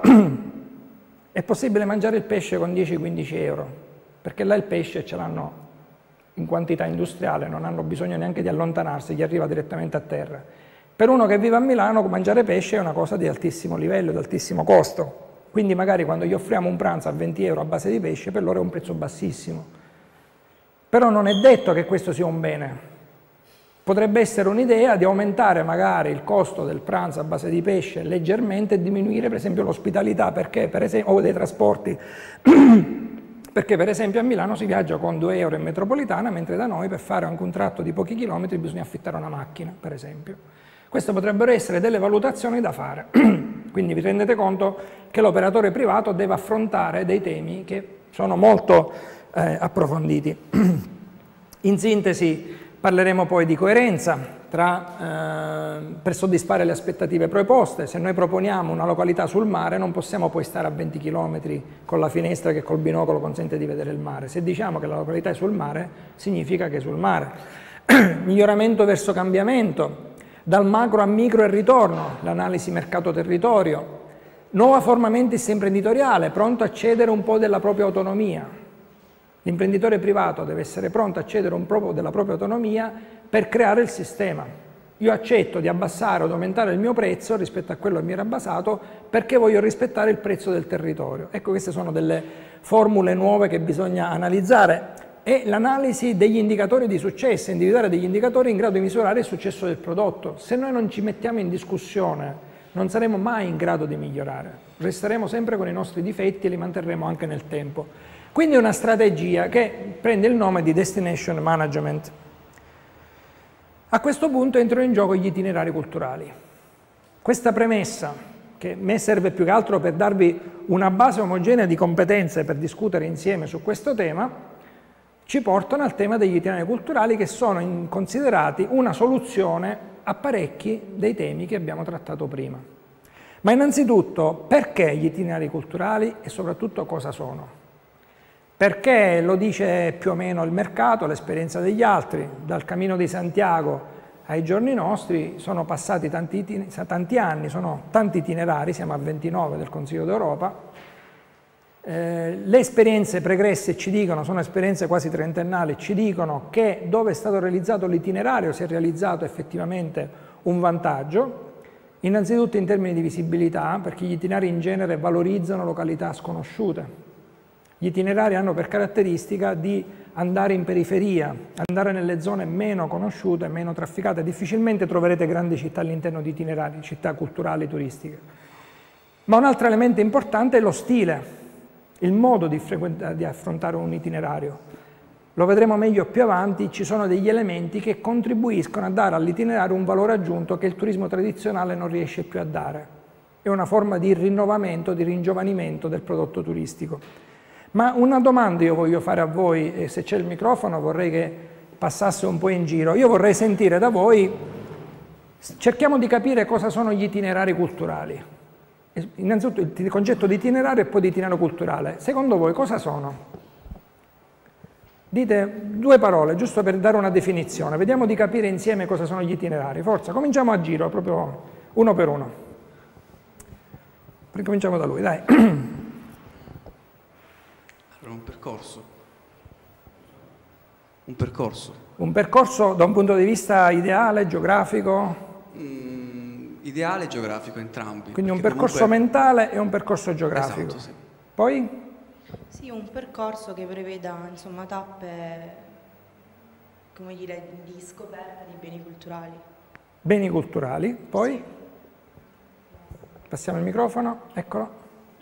è possibile mangiare il pesce con dieci quindici euro, perché là il pesce ce l'hanno in quantità industriale, non hanno bisogno neanche di allontanarsi, gli arriva direttamente a terra. Per uno che vive a Milano mangiare pesce è una cosa di altissimo livello, di altissimo costo, quindi magari quando gli offriamo un pranzo a venti euro a base di pesce per loro è un prezzo bassissimo. Però non è detto che questo sia un bene. Potrebbe essere un'idea di aumentare magari il costo del pranzo a base di pesce leggermente e diminuire per esempio l'ospitalità, perché per esempio, o dei trasporti, perché per esempio a Milano si viaggia con due euro in metropolitana, mentre da noi per fare anche un tratto di pochi chilometri bisogna affittare una macchina, per esempio. Queste potrebbero essere delle valutazioni da fare, quindi vi rendete conto che l'operatore privato deve affrontare dei temi che sono molto eh, approfonditi. In sintesi parleremo poi di coerenza tra, eh, per soddisfare le aspettative proposte. Se noi proponiamo una località sul mare non possiamo poi stare a venti chilometri con la finestra che col binocolo consente di vedere il mare. Se diciamo che la località è sul mare significa che è sul mare. Miglioramento verso cambiamento. Dal macro a micro e ritorno, l'analisi mercato-territorio, nuova forma mentis imprenditoriale, pronto a cedere un po' della propria autonomia. L'imprenditore privato deve essere pronto a cedere un po' della propria autonomia per creare il sistema. Io accetto di abbassare o di aumentare il mio prezzo rispetto a quello che mi era basato perché voglio rispettare il prezzo del territorio. Ecco, queste sono delle formule nuove che bisogna analizzare. E l'analisi degli indicatori di successo, individuare degli indicatori in grado di misurare il successo del prodotto. Se noi non ci mettiamo in discussione, non saremo mai in grado di migliorare. Resteremo sempre con i nostri difetti e li manterremo anche nel tempo. Quindi è una strategia che prende il nome di Destination Management. A questo punto entrano in gioco gli itinerari culturali. Questa premessa che a me serve più che altro per darvi una base omogenea di competenze per discutere insieme su questo tema, ci portano al tema degli itinerari culturali, che sono in, considerati una soluzione a parecchi dei temi che abbiamo trattato prima. Ma innanzitutto, perché gli itinerari culturali e soprattutto cosa sono? Perché lo dice più o meno il mercato, l'esperienza degli altri, dal Cammino di Santiago ai giorni nostri sono passati tanti, tanti anni, sono tanti itinerari, siamo a ventinove del Consiglio d'Europa. Eh, le esperienze pregresse ci dicono, sono esperienze quasi trentennali, ci dicono che dove è stato realizzato l'itinerario si è realizzato effettivamente un vantaggio, innanzitutto in termini di visibilità, perché gli itinerari in genere valorizzano località sconosciute. Gli itinerari hanno per caratteristica di andare in periferia, andare nelle zone meno conosciute, meno trafficate. Difficilmente troverete grandi città all'interno di itinerari, città culturali, turistiche. Ma un altro elemento importante è lo stile, il modo di, di affrontare un itinerario. Lo vedremo meglio più avanti, ci sono degli elementi che contribuiscono a dare all'itinerario un valore aggiunto che il turismo tradizionale non riesce più a dare. È una forma di rinnovamento, di ringiovanimento del prodotto turistico. Ma una domanda io voglio fare a voi, e se c'è il microfono vorrei che passasse un po' in giro. Io vorrei sentire da voi, cerchiamo di capire cosa sono gli itinerari culturali. Innanzitutto il concetto di itinerario e poi di itinerario culturale. Secondo voi cosa sono? Dite due parole, giusto per dare una definizione. Vediamo di capire insieme cosa sono gli itinerari. Forza, cominciamo a giro, proprio uno per uno. Cominciamo da lui, dai. Un percorso. Un percorso. Un percorso da un punto di vista ideale, geografico? Mm, ideale e geografico, entrambi. Quindi un percorso comunque... mentale e un percorso geografico. Esatto, sì. Poi? Sì, un percorso che preveda, insomma, tappe, come dire, di scoperta di beni culturali. Beni culturali, poi? Sì. Passiamo il microfono, eccolo.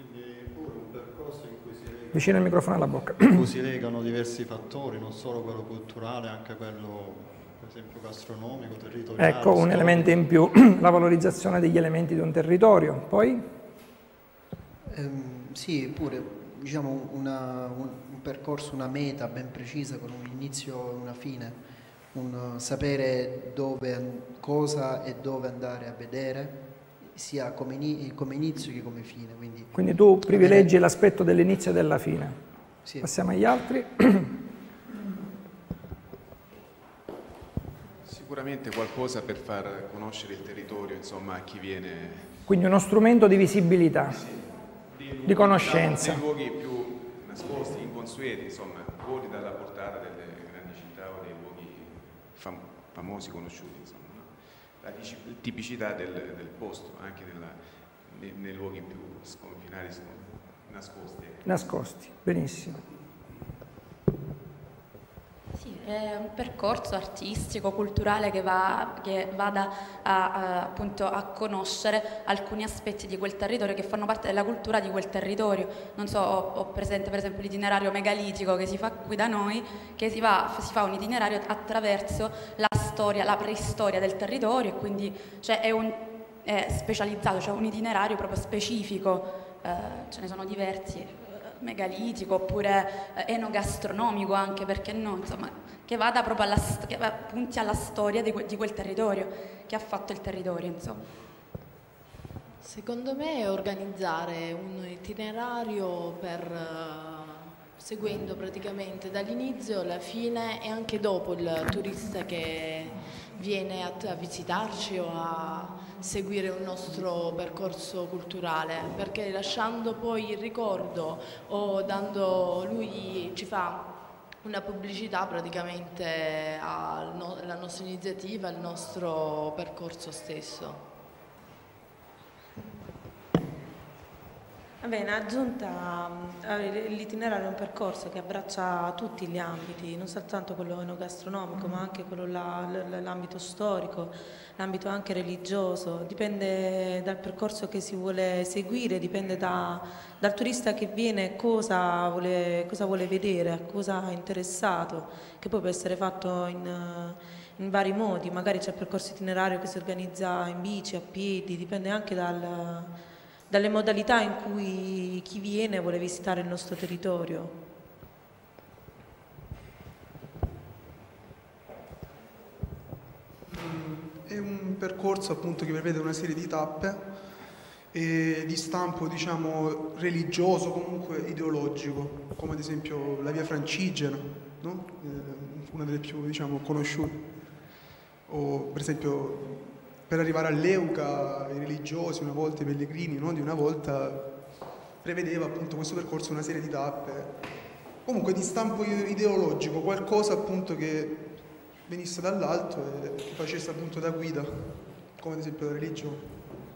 Vicino il microfono alla bocca. In cui si legano diversi fattori, non solo quello culturale, anche quello, per esempio, gastronomico, territoriale. Ecco, un storico. elemento in più, la valorizzazione degli elementi di un territorio. Poi? Ehm, sì, pure, diciamo, una, un, un percorso, una meta ben precisa, con un inizio e una fine, un sapere dove, cosa e dove andare a vedere, sia come, in, come inizio che come fine. Quindi, Quindi tu privilegi l'aspetto dell'inizio e della fine. Sì. Passiamo agli altri. Sicuramente qualcosa per far conoscere il territorio, insomma, a chi viene. Quindi uno strumento di visibilità, sì, di, luoghi, di conoscenza. Dei luoghi più nascosti, inconsueti, insomma, fuori dalla portata delle grandi città o dei luoghi fam famosi, conosciuti, insomma. La tipicità del, del posto, anche nella, nei, nei luoghi più sconfinati, nascosti. Nascosti, benissimo. Sì, è un percorso artistico, culturale che, va, che vada a, a, appunto a conoscere alcuni aspetti di quel territorio che fanno parte della cultura di quel territorio. Non so, ho, ho presente per esempio l'itinerario megalitico che si fa qui da noi, che si, va, si fa un itinerario attraverso la storia, la preistoria del territorio, e quindi cioè, è, un, è specializzato, cioè un itinerario proprio specifico, eh, ce ne sono diversi. Megalitico oppure eh, enogastronomico anche, perché no, insomma, che vada proprio alla, che punti alla storia di, que di quel territorio, che ha fatto il territorio, insomma. Secondo me è organizzare un itinerario per, uh, seguendo praticamente dall'inizio alla fine e anche dopo il turista che viene a, a visitarci o a seguire un nostro percorso culturale, perché lasciando poi il ricordo o dando, lui ci fa una pubblicità praticamente alla nostra iniziativa, al nostro percorso stesso. Va bene, aggiunta, l'itinerario è un percorso che abbraccia tutti gli ambiti, non soltanto quello enogastronomico, ma anche quello l'ambito storico, l'ambito anche religioso. Dipende dal percorso che si vuole seguire, dipende da, dal turista che viene, cosa vuole, cosa vuole vedere, a cosa è interessato, che poi può essere fatto in, in vari modi. Magari c'è il percorso itinerario che si organizza in bici, a piedi, dipende anche dal... dalle modalità in cui chi viene vuole visitare il nostro territorio. È un percorso appunto che prevede una serie di tappe e di stampo, diciamo, religioso, comunque ideologico, come ad esempio la via Francigena, no? eh, una delle più, diciamo, conosciute, o per esempio per arrivare all'Euca i religiosi, una volta i pellegrini, no? Di una volta prevedeva appunto questo percorso una serie di tappe, comunque di stampo ideologico, qualcosa appunto che venisse dall'alto e che facesse appunto da guida, come ad esempio la religione.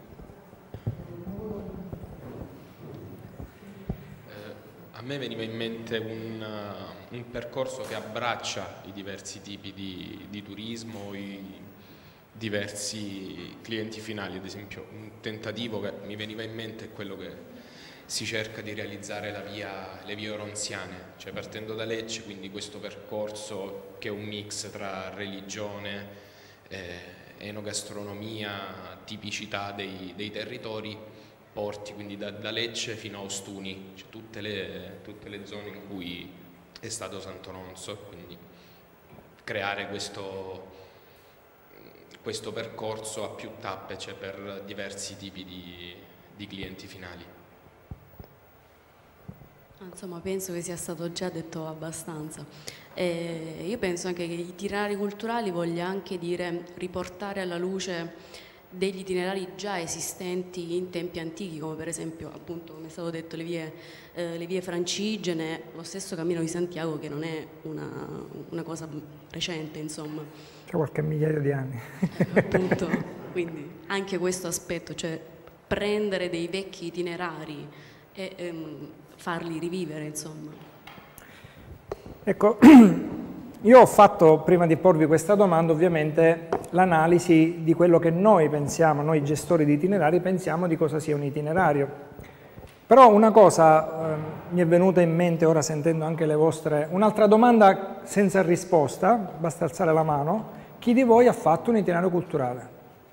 A me veniva in mente un, uh, un percorso che abbraccia i diversi tipi di, di turismo, i diversi clienti finali. Ad esempio, un tentativo che mi veniva in mente è quello che si cerca di realizzare la via, le vie oronziane, cioè partendo da Lecce, quindi questo percorso che è un mix tra religione, eh, enogastronomia, tipicità dei, dei territori, porti quindi da, da Lecce fino a Ostuni, cioè tutte le, tutte le zone in cui è stato Santo Nonso, quindi creare questo, questo percorso a più tappe, cioè per diversi tipi di, di clienti finali. Insomma, penso che sia stato già detto abbastanza. E io penso anche che gli itinerari culturali voglia anche dire riportare alla luce degli itinerari già esistenti in tempi antichi, come per esempio, appunto, come è stato detto, le vie, eh, le vie francigene, lo stesso Cammino di Santiago, che non è una, una cosa recente, insomma. C'è qualche migliaio di anni. Appunto, quindi anche questo aspetto, cioè prendere dei vecchi itinerari e ehm, farli rivivere, insomma. Ecco, io ho fatto, prima di porvi questa domanda, ovviamente l'analisi di quello che noi pensiamo, noi gestori di itinerari pensiamo di cosa sia un itinerario. Però una cosa eh, mi è venuta in mente ora sentendo anche le vostre, un'altra domanda senza risposta, basta alzare la mano, chi di voi ha fatto un itinerario culturale?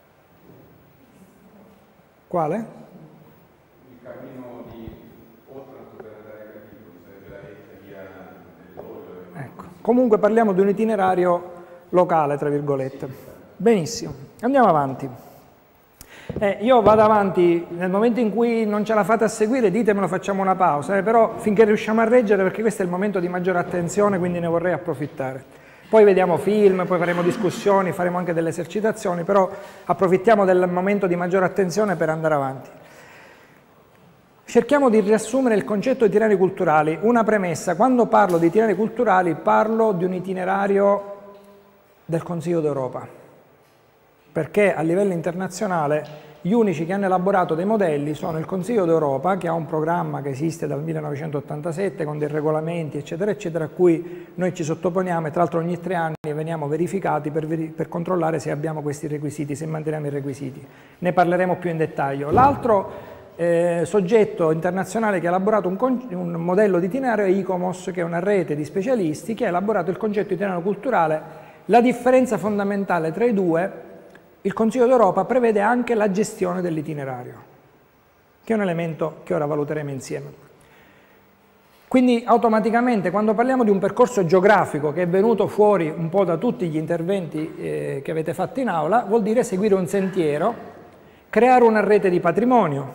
Quale? Il cammino di Otranto per andare a Capitolo, sarebbe la vecchia via dell'Olio. Ecco, comunque parliamo di un itinerario locale, tra virgolette. Benissimo, andiamo avanti. Eh, io vado avanti, nel momento in cui non ce la fate a seguire ditemelo, facciamo una pausa, eh, però finché riusciamo a reggere, perché questo è il momento di maggiore attenzione, quindi ne vorrei approfittare. Poi vediamo film, poi faremo discussioni, faremo anche delle esercitazioni, però approfittiamo del momento di maggiore attenzione per andare avanti. Cerchiamo di riassumere il concetto di itinerari culturali. Una premessa: quando parlo di itinerari culturali parlo di un itinerario del Consiglio d'Europa, perché a livello internazionale gli unici che hanno elaborato dei modelli sono il Consiglio d'Europa, che ha un programma che esiste dal millenovecentottantasette con dei regolamenti eccetera eccetera, a cui noi ci sottoponiamo e tra l'altro ogni tre anni veniamo verificati per, veri per controllare se abbiamo questi requisiti, se manteniamo i requisiti. Ne parleremo più in dettaglio. L'altro eh, soggetto internazionale che ha elaborato un, un modello di itinerario è ICOMOS, che è una rete di specialisti che ha elaborato il concetto di itinerario culturale. La differenza fondamentale tra i due: il Consiglio d'Europa prevede anche la gestione dell'itinerario, che è un elemento che ora valuteremo insieme. Quindi automaticamente quando parliamo di un percorso geografico che è venuto fuori un po' da tutti gli interventi eh, che avete fatto in aula, vuol dire seguire un sentiero, creare una rete di patrimonio,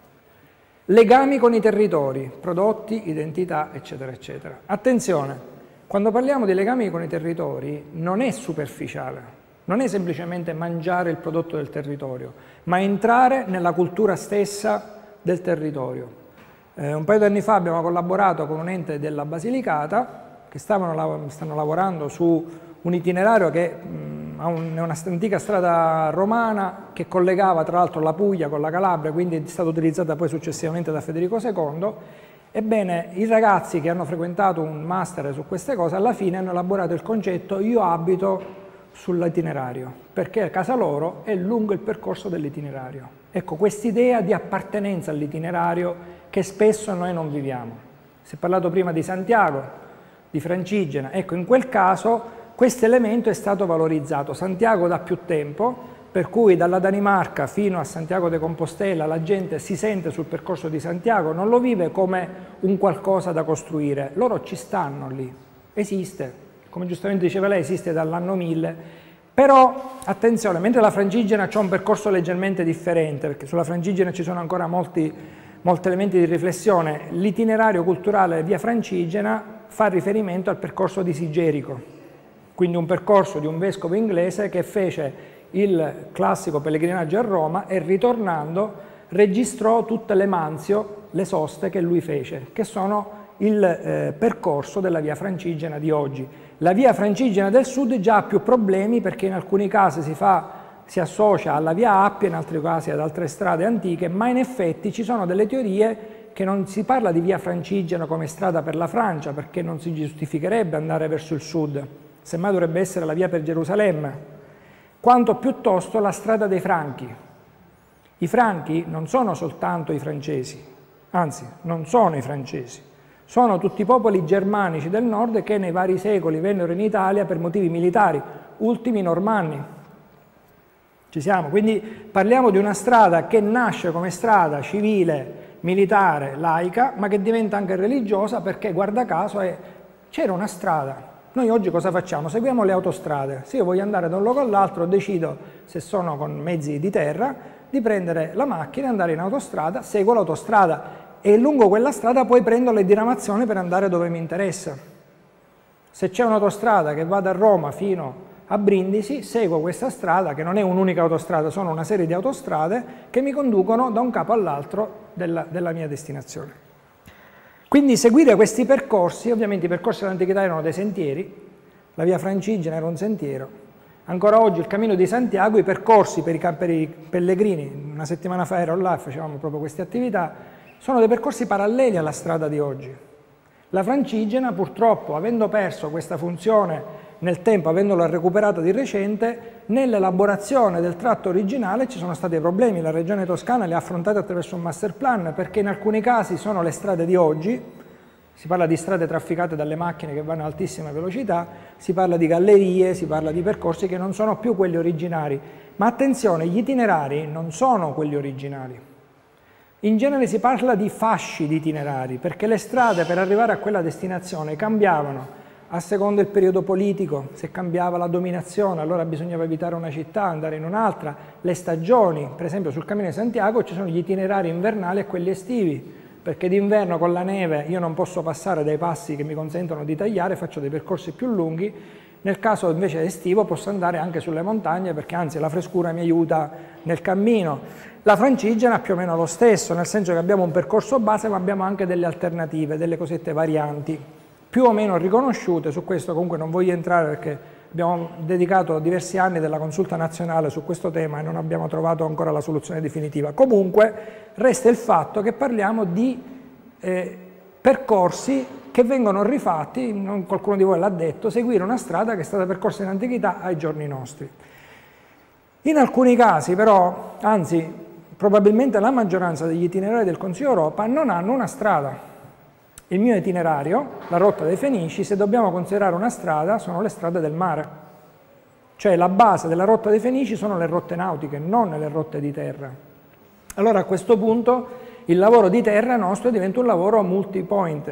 legami con i territori, prodotti, identità, eccetera, eccetera. Attenzione, quando parliamo di legami con i territori non è superficiale. Non è semplicemente mangiare il prodotto del territorio, ma entrare nella cultura stessa del territorio. Eh, un paio di anni fa abbiamo collaborato con un ente della Basilicata che stavano, stanno lavorando su un itinerario che mh, ha un, è una antica strada romana che collegava tra l'altro la Puglia con la Calabria, quindi è stata utilizzata poi successivamente da Federico secondo. Ebbene, i ragazzi che hanno frequentato un master su queste cose alla fine hanno elaborato il concetto "io abito sull'itinerario", perché a casa loro è lungo il percorso dell'itinerario. Ecco, quest'idea di appartenenza all'itinerario che spesso noi non viviamo. Si è parlato prima di Santiago, di Francigena, ecco, in quel caso questo elemento è stato valorizzato. Santiago da più tempo, per cui dalla Danimarca fino a Santiago de Compostela la gente si sente sul percorso di Santiago, non lo vive come un qualcosa da costruire, loro ci stanno lì, esiste, come giustamente diceva lei, esiste dall'anno mille, però attenzione, mentre la Francigena c'è un percorso leggermente differente, perché sulla Francigena ci sono ancora molti, molti elementi di riflessione, l'itinerario culturale via Francigena fa riferimento al percorso di Sigerico, quindi un percorso di un vescovo inglese che fece il classico pellegrinaggio a Roma e ritornando registrò tutte le manzio, le soste che lui fece, che sono il eh, percorso della via Francigena di oggi. La via Francigena del sud già ha più problemi perché in alcuni casi si, fa, si associa alla via Appia, in altri casi ad altre strade antiche, ma in effetti ci sono delle teorie che non si parla di via Francigena come strada per la Francia, perché non si giustificherebbe andare verso il sud, semmai dovrebbe essere la via per Gerusalemme, quanto piuttosto la strada dei Franchi. I Franchi non sono soltanto i francesi, anzi non sono i francesi, sono tutti i popoli germanici del nord che nei vari secoli vennero in Italia per motivi militari, ultimi normanni. Ci siamo, quindi parliamo di una strada che nasce come strada civile, militare, laica, ma che diventa anche religiosa perché, guarda caso, c'era una strada. Noi oggi cosa facciamo? Seguiamo le autostrade. Se io voglio andare da un luogo all'altro, decido, se sono con mezzi di terra, di prendere la macchina, andare in autostrada, seguo l'autostrada e lungo quella strada poi prendo le diramazioni per andare dove mi interessa. Se c'è un'autostrada che va da Roma fino a Brindisi, seguo questa strada, che non è un'unica autostrada, sono una serie di autostrade che mi conducono da un capo all'altro della, della mia destinazione. Quindi seguire questi percorsi, ovviamente i percorsi dell'antichità erano dei sentieri, la via Francigena era un sentiero, ancora oggi il Cammino di Santiago, i percorsi per i, per i pellegrini, una settimana fa ero là e facevamo proprio queste attività, sono dei percorsi paralleli alla strada di oggi. La Francigena purtroppo, avendo perso questa funzione nel tempo, avendola recuperata di recente, nell'elaborazione del tratto originale ci sono stati problemi, la Regione Toscana li ha affrontati attraverso un master plan, perché in alcuni casi sono le strade di oggi, si parla di strade trafficate dalle macchine che vanno a altissima velocità, si parla di gallerie, si parla di percorsi che non sono più quelli originari, ma attenzione, gli itinerari non sono quelli originali. In genere si parla di fasci di itinerari, perché le strade per arrivare a quella destinazione cambiavano a seconda del periodo politico, se cambiava la dominazione allora bisognava evitare una città, andare in un'altra, le stagioni, per esempio sul Cammino di Santiago ci sono gli itinerari invernali e quelli estivi, perché d'inverno con la neve io non posso passare dai passi che mi consentono di tagliare, faccio dei percorsi più lunghi, nel caso invece estivo posso andare anche sulle montagne perché anzi la frescura mi aiuta nel cammino. La Francigena ha più o meno lo stesso, nel senso che abbiamo un percorso base ma abbiamo anche delle alternative, delle cosiddette varianti, più o meno riconosciute, su questo comunque non voglio entrare perché abbiamo dedicato diversi anni della consulta nazionale su questo tema e non abbiamo trovato ancora la soluzione definitiva. Comunque resta il fatto che parliamo di eh, percorsi che vengono rifatti, non qualcuno di voi l'ha detto, seguire una strada che è stata percorsa in antichità ai giorni nostri. In alcuni casi però, anzi probabilmente la maggioranza degli itinerari del Consiglio Europa non hanno una strada. Il mio itinerario, la rotta dei Fenici, se dobbiamo considerare una strada, sono le strade del mare. Cioè la base della rotta dei Fenici sono le rotte nautiche, non le rotte di terra. Allora a questo punto il lavoro di terra nostro diventa un lavoro multi-point,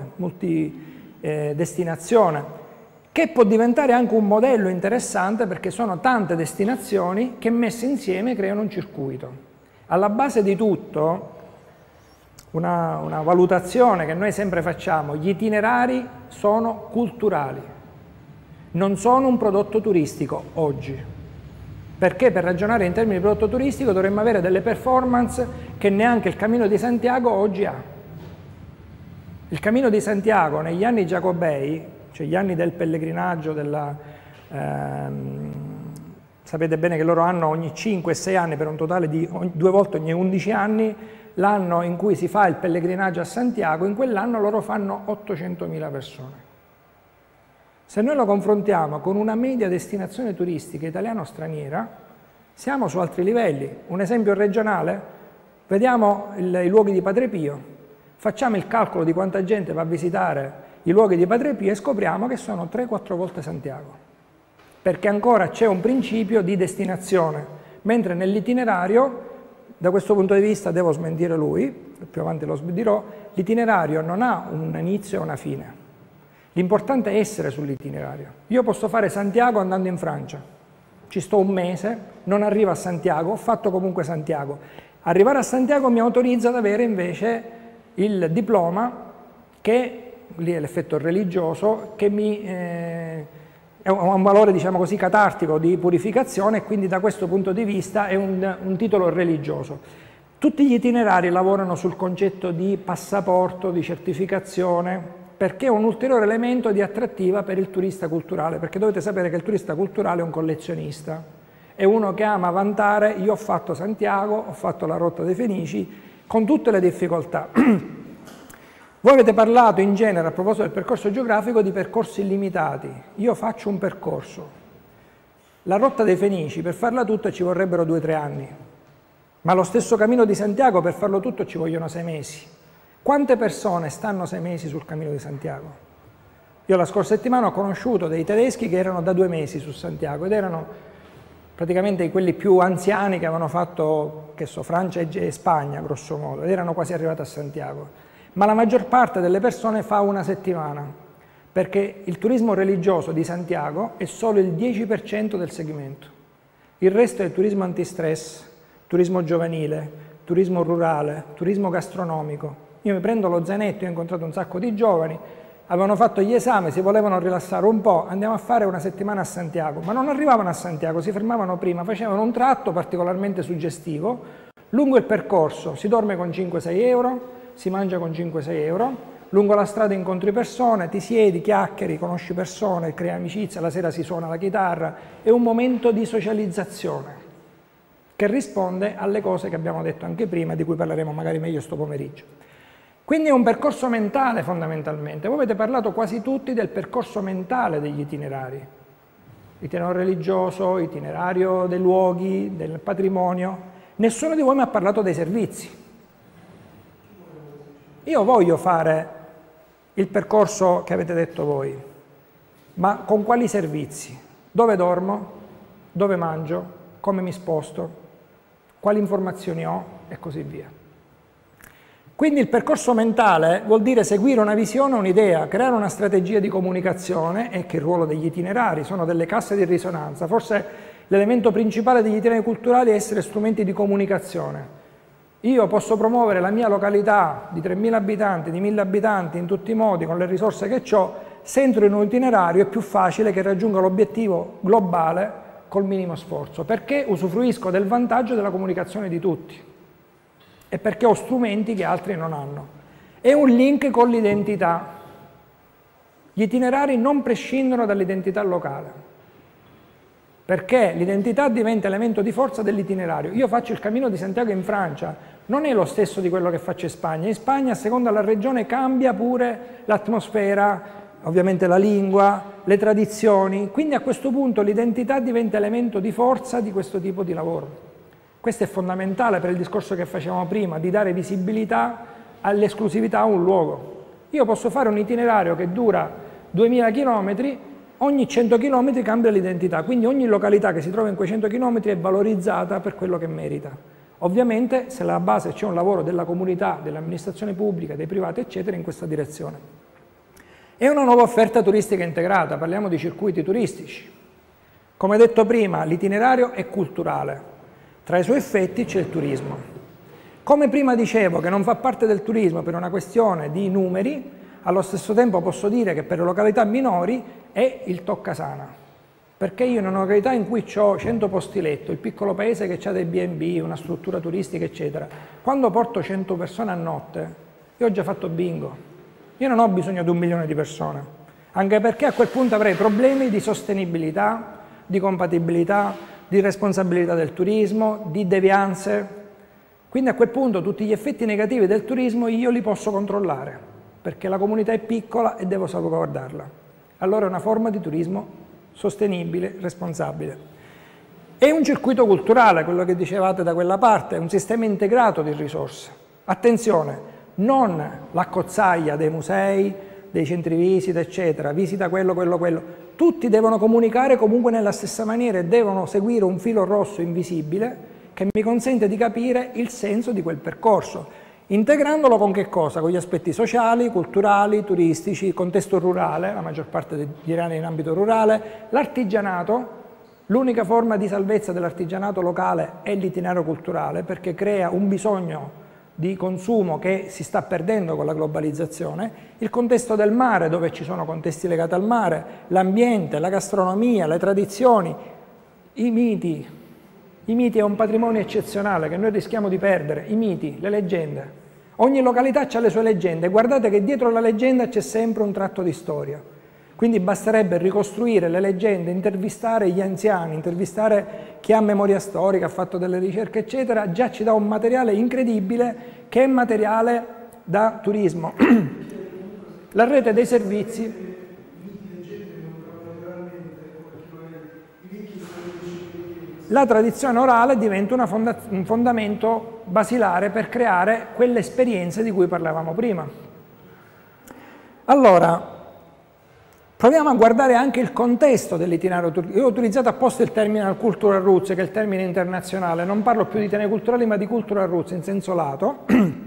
multi-destinazione, che può diventare anche un modello interessante perché sono tante destinazioni che messe insieme creano un circuito. Alla base di tutto, Una, una valutazione che noi sempre facciamo, gli itinerari sono culturali, non sono un prodotto turistico oggi, perché per ragionare in termini di prodotto turistico dovremmo avere delle performance che neanche il Cammino di Santiago oggi ha. Il Cammino di Santiago negli anni giacobei, cioè gli anni del pellegrinaggio, della, ehm, sapete bene che loro hanno ogni cinque sei anni per un totale di due volte ogni undici anni, l'anno in cui si fa il pellegrinaggio a Santiago, in quell'anno loro fanno ottocentomila persone. Se noi lo confrontiamo con una media destinazione turistica italiana o straniera, siamo su altri livelli. Un esempio regionale, vediamo il, i luoghi di Padre Pio, facciamo il calcolo di quanta gente va a visitare i luoghi di Padre Pio e scopriamo che sono tre quattro volte Santiago, perché ancora c'è un principio di destinazione. mentre nell'itinerario, da questo punto di vista devo smentire lui, più avanti lo dirò, l'itinerario non ha un inizio e una fine. L'importante è essere sull'itinerario. Io posso fare Santiago andando in Francia, ci sto un mese, non arrivo a Santiago, ho fatto comunque Santiago. Arrivare a Santiago mi autorizza ad avere invece il diploma che, lì è l'effetto religioso, che mi... Eh, ha un valore, diciamo così, catartico di purificazione e quindi da questo punto di vista è un, un titolo religioso. Tutti gli itinerari lavorano sul concetto di passaporto, di certificazione, perché è un ulteriore elemento di attrattiva per il turista culturale, perché dovete sapere che il turista culturale è un collezionista, è uno che ama vantare, io ho fatto Santiago, ho fatto la rotta dei Fenici, con tutte le difficoltà. Voi avete parlato in genere, a proposito del percorso geografico, di percorsi illimitati. Io faccio un percorso. La rotta dei Fenici, per farla tutta ci vorrebbero due o tre anni, ma lo stesso cammino di Santiago, per farlo tutto ci vogliono sei mesi. Quante persone stanno sei mesi sul cammino di Santiago? Io la scorsa settimana ho conosciuto dei tedeschi che erano da due mesi su Santiago ed erano praticamente quelli più anziani che avevano fatto, che so, Francia e Spagna, grosso modo, ed erano quasi arrivati a Santiago. Ma la maggior parte delle persone fa una settimana, perché il turismo religioso di Santiago è solo il dieci per cento del segmento. Il resto è turismo antistress, turismo giovanile, turismo rurale, turismo gastronomico. Io mi prendo lo zainetto, io ho incontrato un sacco di giovani, avevano fatto gli esami, si volevano rilassare un po', andiamo a fare una settimana a Santiago, ma non arrivavano a Santiago, si fermavano prima, facevano un tratto particolarmente suggestivo, lungo il percorso si dorme con cinque sei euro, si mangia con cinque sei euro, lungo la strada incontri persone, ti siedi, chiacchieri, conosci persone, crei amicizia, la sera si suona la chitarra, è un momento di socializzazione che risponde alle cose che abbiamo detto anche prima, di cui parleremo magari meglio sto pomeriggio. Quindi è un percorso mentale fondamentalmente. Voi avete parlato quasi tutti del percorso mentale degli itinerari, itinerario religioso, itinerario dei luoghi, del patrimonio. Nessuno di voi mi ha parlato dei servizi. Io voglio fare il percorso che avete detto voi, ma con quali servizi? Dove dormo? Dove mangio? Come mi sposto? Quali informazioni ho? E così via. Quindi il percorso mentale vuol dire seguire una visione, un'idea, creare una strategia di comunicazione, e che il ruolo degli itinerari sono delle casse di risonanza. Forse l'elemento principale degli itinerari culturali è essere strumenti di comunicazione. Io posso promuovere la mia località di tremila abitanti, di mille abitanti, in tutti i modi, con le risorse che ho. Se entro in un itinerario è più facile che raggiunga l'obiettivo globale col minimo sforzo, perché usufruisco del vantaggio della comunicazione di tutti e perché ho strumenti che altri non hanno. È un link con l'identità. Gli itinerari non prescindono dall'identità locale, perché l'identità diventa elemento di forza dell'itinerario. Io faccio il cammino di Santiago in Francia, non è lo stesso di quello che faccio in Spagna. In Spagna, a seconda della regione, cambia pure l'atmosfera, ovviamente la lingua, le tradizioni. Quindi a questo punto l'identità diventa elemento di forza di questo tipo di lavoro. Questo è fondamentale per il discorso che facevamo prima, di dare visibilità all'esclusività a un luogo. Io posso fare un itinerario che dura duemila chilometri, ogni cento chilometri cambia l'identità, quindi ogni località che si trova in quei cento chilometri è valorizzata per quello che merita. Ovviamente se alla base c'è un lavoro della comunità, dell'amministrazione pubblica, dei privati eccetera in questa direzione. È una nuova offerta turistica integrata, parliamo di circuiti turistici. Come detto prima, l'itinerario è culturale, tra i suoi effetti c'è il turismo. Come prima dicevo che non fa parte del turismo per una questione di numeri, allo stesso tempo posso dire che per le località minori è il toccasana, perché io in una località in cui ho cento posti letto, il piccolo paese che ha dei B and B, una struttura turistica eccetera, quando porto cento persone a notte, io ho già fatto bingo, io non ho bisogno di un milione di persone, anche perché a quel punto avrei problemi di sostenibilità, di compatibilità, di responsabilità del turismo, di devianze, quindi a quel punto tutti gli effetti negativi del turismo io li posso controllare, perché la comunità è piccola e devo salvaguardarla. Allora è una forma di turismo sostenibile, responsabile. È un circuito culturale, quello che dicevate da quella parte, è un sistema integrato di risorse. Attenzione, non l'accozzaglia dei musei, dei centri visita, eccetera, visita quello, quello, quello. Tutti devono comunicare comunque nella stessa maniera e devono seguire un filo rosso invisibile che mi consente di capire il senso di quel percorso, integrandolo con che cosa? Con gli aspetti sociali, culturali, turistici, il contesto rurale, la maggior parte degli italiani in ambito rurale, l'artigianato. L'unica forma di salvezza dell'artigianato locale è l'itinerario culturale, perché crea un bisogno di consumo che si sta perdendo con la globalizzazione, il contesto del mare, dove ci sono contesti legati al mare, l'ambiente, la gastronomia, le tradizioni, i miti. I miti è un patrimonio eccezionale che noi rischiamo di perdere, i miti, le leggende. Ogni località ha le sue leggende, guardate che dietro la leggenda c'è sempre un tratto di storia. Quindi basterebbe ricostruire le leggende, intervistare gli anziani, intervistare chi ha memoria storica, ha fatto delle ricerche, eccetera, già ci dà un materiale incredibile che è materiale da turismo. La rete dei servizi. La tradizione orale diventa una fonda- un fondamento basilare per creare quelle esperienze di cui parlavamo prima. Allora, proviamo a guardare anche il contesto dell'itinerario turistico. Io ho utilizzato apposta il termine cultural roots, che è il termine internazionale, non parlo più di itinerari culturali ma di cultural roots in senso lato.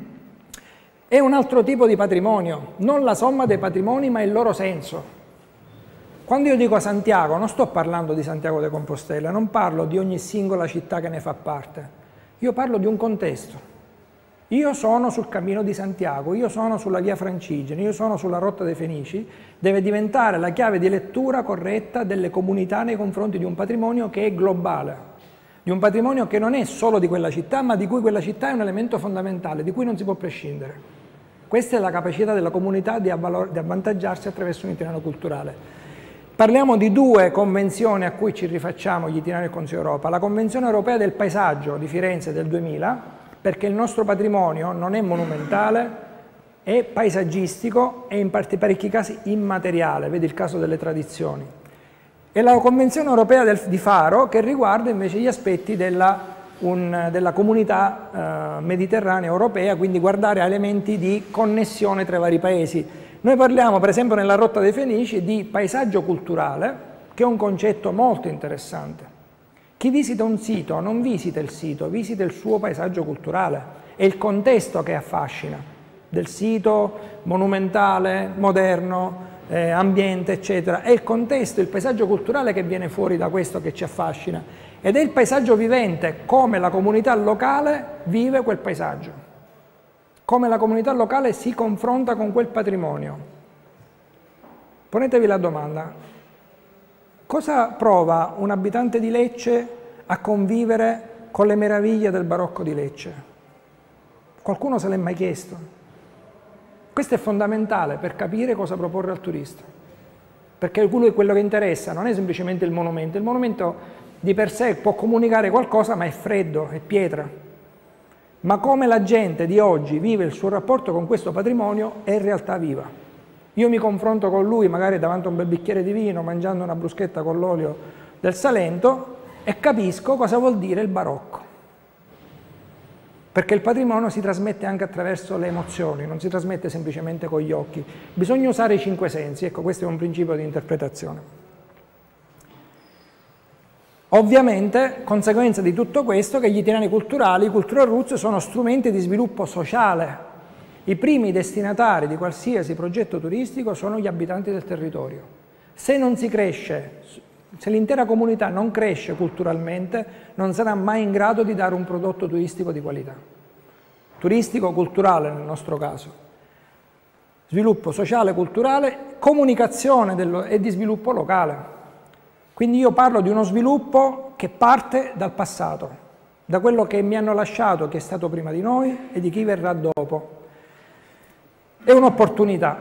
È un altro tipo di patrimonio, non la somma dei patrimoni ma il loro senso. Quando io dico Santiago non sto parlando di Santiago de Compostela, non parlo di ogni singola città che ne fa parte, io parlo di un contesto. Io sono sul cammino di Santiago, io sono sulla via Francigena, io sono sulla rotta dei Fenici, deve diventare la chiave di lettura corretta delle comunità nei confronti di un patrimonio che è globale, di un patrimonio che non è solo di quella città, ma di cui quella città è un elemento fondamentale, di cui non si può prescindere. Questa è la capacità della comunità di avvantaggiarsi attraverso un itinerario culturale. Parliamo di due convenzioni a cui ci rifacciamo gli itinerari del Consiglio Europa. La Convenzione Europea del Paesaggio di Firenze del duemila, perché il nostro patrimonio non è monumentale, è paesaggistico e in parecchi casi immateriale, vedi il caso delle tradizioni. E la Convenzione Europea del, di Faro, che riguarda invece gli aspetti della, un, della comunità eh, mediterranea europea, quindi guardare a elementi di connessione tra i vari paesi. Noi parliamo, per esempio, nella Rotta dei Fenici di paesaggio culturale, che è un concetto molto interessante. Chi visita un sito non visita il sito, visita il suo paesaggio culturale. È il contesto che affascina, del sito monumentale, moderno, eh, ambiente, eccetera. È il contesto, il paesaggio culturale che viene fuori da questo che ci affascina. Ed è il paesaggio vivente, come la comunità locale vive quel paesaggio. Come la comunità locale si confronta con quel patrimonio. Ponetevi la domanda, cosa prova un abitante di Lecce a convivere con le meraviglie del barocco di Lecce? Qualcuno se l'è mai chiesto? Questo è fondamentale per capire cosa proporre al turista, perché quello che interessa non è semplicemente il monumento, il monumento di per sé può comunicare qualcosa ma è freddo, è pietra. Ma come la gente di oggi vive il suo rapporto con questo patrimonio è in realtà viva. Io mi confronto con lui magari davanti a un bel bicchiere di vino, mangiando una bruschetta con l'olio del Salento e capisco cosa vuol dire il barocco. Perché il patrimonio si trasmette anche attraverso le emozioni, non si trasmette semplicemente con gli occhi. Bisogna usare i cinque sensi, ecco, questo è un principio di interpretazione. Ovviamente, conseguenza di tutto questo, che gli itinerari culturali, i cultural roots, sono strumenti di sviluppo sociale. I primi destinatari di qualsiasi progetto turistico sono gli abitanti del territorio. Se non si cresce, se l'intera comunità non cresce culturalmente, non sarà mai in grado di dare un prodotto turistico di qualità. Turistico-culturale nel nostro caso. Sviluppo sociale, culturale, comunicazione dello, e di sviluppo locale. Quindi io parlo di uno sviluppo che parte dal passato, da quello che mi hanno lasciato, che è stato prima di noi e di chi verrà dopo. È un'opportunità.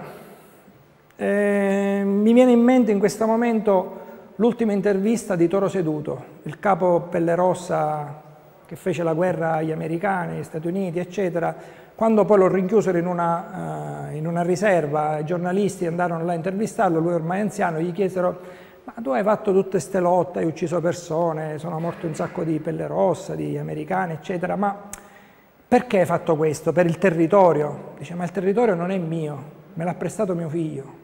Eh, mi viene in mente in questo momento l'ultima intervista di Toro Seduto, il capo Pelle Rossa che fece la guerra agli americani, agli Stati Uniti, eccetera. Quando poi lo rinchiusero in una, uh, in una riserva, i giornalisti andarono là a intervistarlo, lui ormai anziano, gli chiesero: ma tu hai fatto tutte queste lotte, hai ucciso persone, sono morti un sacco di Pelle Rossa, di americani, eccetera, ma perché hai fatto questo? Per il territorio? Dice, ma il territorio non è mio, me l'ha prestato mio figlio.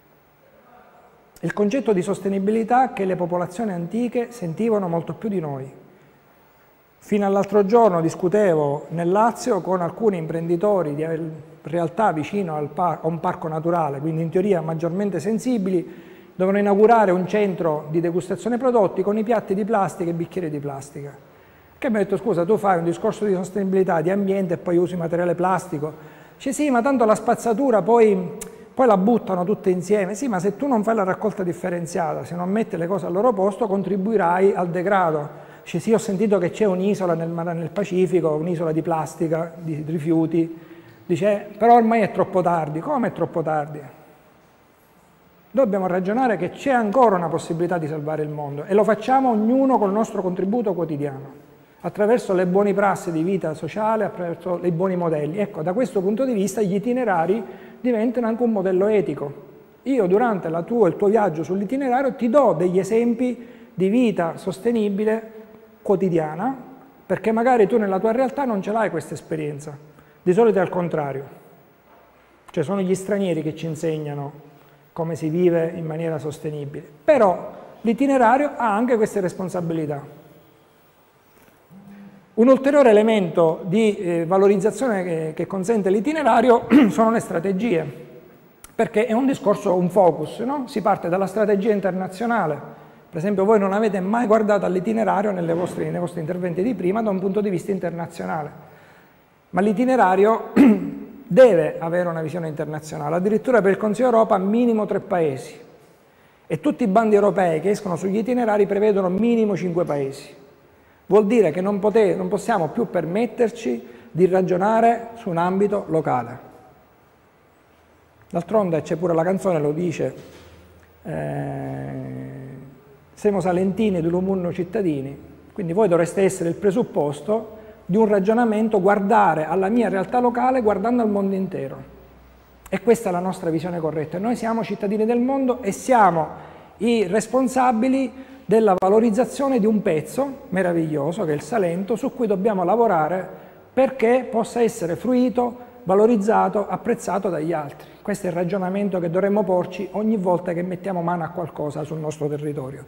Il concetto di sostenibilità che le popolazioni antiche sentivano molto più di noi. Fino all'altro giorno discutevo nel Lazio con alcuni imprenditori di realtà vicino al par- a un parco naturale, quindi in teoria maggiormente sensibili, dovevano inaugurare un centro di degustazione prodotti con i piatti di plastica e i bicchieri di plastica. Che mi ha detto, scusa, tu fai un discorso di sostenibilità, di ambiente e poi usi materiale plastico. Dice, sì, ma tanto la spazzatura poi, poi la buttano tutte insieme. Sì, ma se tu non fai la raccolta differenziata, se non metti le cose al loro posto, contribuirai al degrado. Dice, sì, ho sentito che c'è un'isola nel, nel Pacifico, un'isola di plastica, di rifiuti. Dice, però ormai è troppo tardi. Come è troppo tardi? Dobbiamo ragionare che c'è ancora una possibilità di salvare il mondo e lo facciamo ognuno col nostro contributo quotidiano, attraverso le buone prassi di vita sociale, attraverso i buoni modelli. Ecco, da questo punto di vista gli itinerari diventano anche un modello etico. Io durante la tua, il tuo viaggio sull'itinerario ti do degli esempi di vita sostenibile quotidiana, perché magari tu nella tua realtà non ce l'hai questa esperienza. Di solito è al contrario. Cioè sono gli stranieri che ci insegnano come si vive in maniera sostenibile. Però l'itinerario ha anche queste responsabilità. Un ulteriore elemento di eh, valorizzazione che, che consente l'itinerario sono le strategie, perché è un discorso, un focus, no? Si parte dalla strategia internazionale. Per esempio voi non avete mai guardato all'itinerario nei vostri interventi di prima da un punto di vista internazionale, ma l'itinerario deve avere una visione internazionale, addirittura per il Consiglio Europa minimo tre paesi e tutti i bandi europei che escono sugli itinerari prevedono minimo cinque paesi. Vuol dire che non, pote, non possiamo più permetterci di ragionare su un ambito locale. D'altronde c'è pure la canzone, lo dice, eh, siamo salentini di Lumunno cittadini, quindi voi dovreste essere il presupposto di un ragionamento, guardare alla mia realtà locale guardando al mondo intero. E questa è la nostra visione corretta. Noi siamo cittadini del mondo e siamo i responsabili della valorizzazione di un pezzo meraviglioso che è il Salento, su cui dobbiamo lavorare perché possa essere fruito, valorizzato, apprezzato dagli altri. Questo è il ragionamento che dovremmo porci ogni volta che mettiamo mano a qualcosa sul nostro territorio.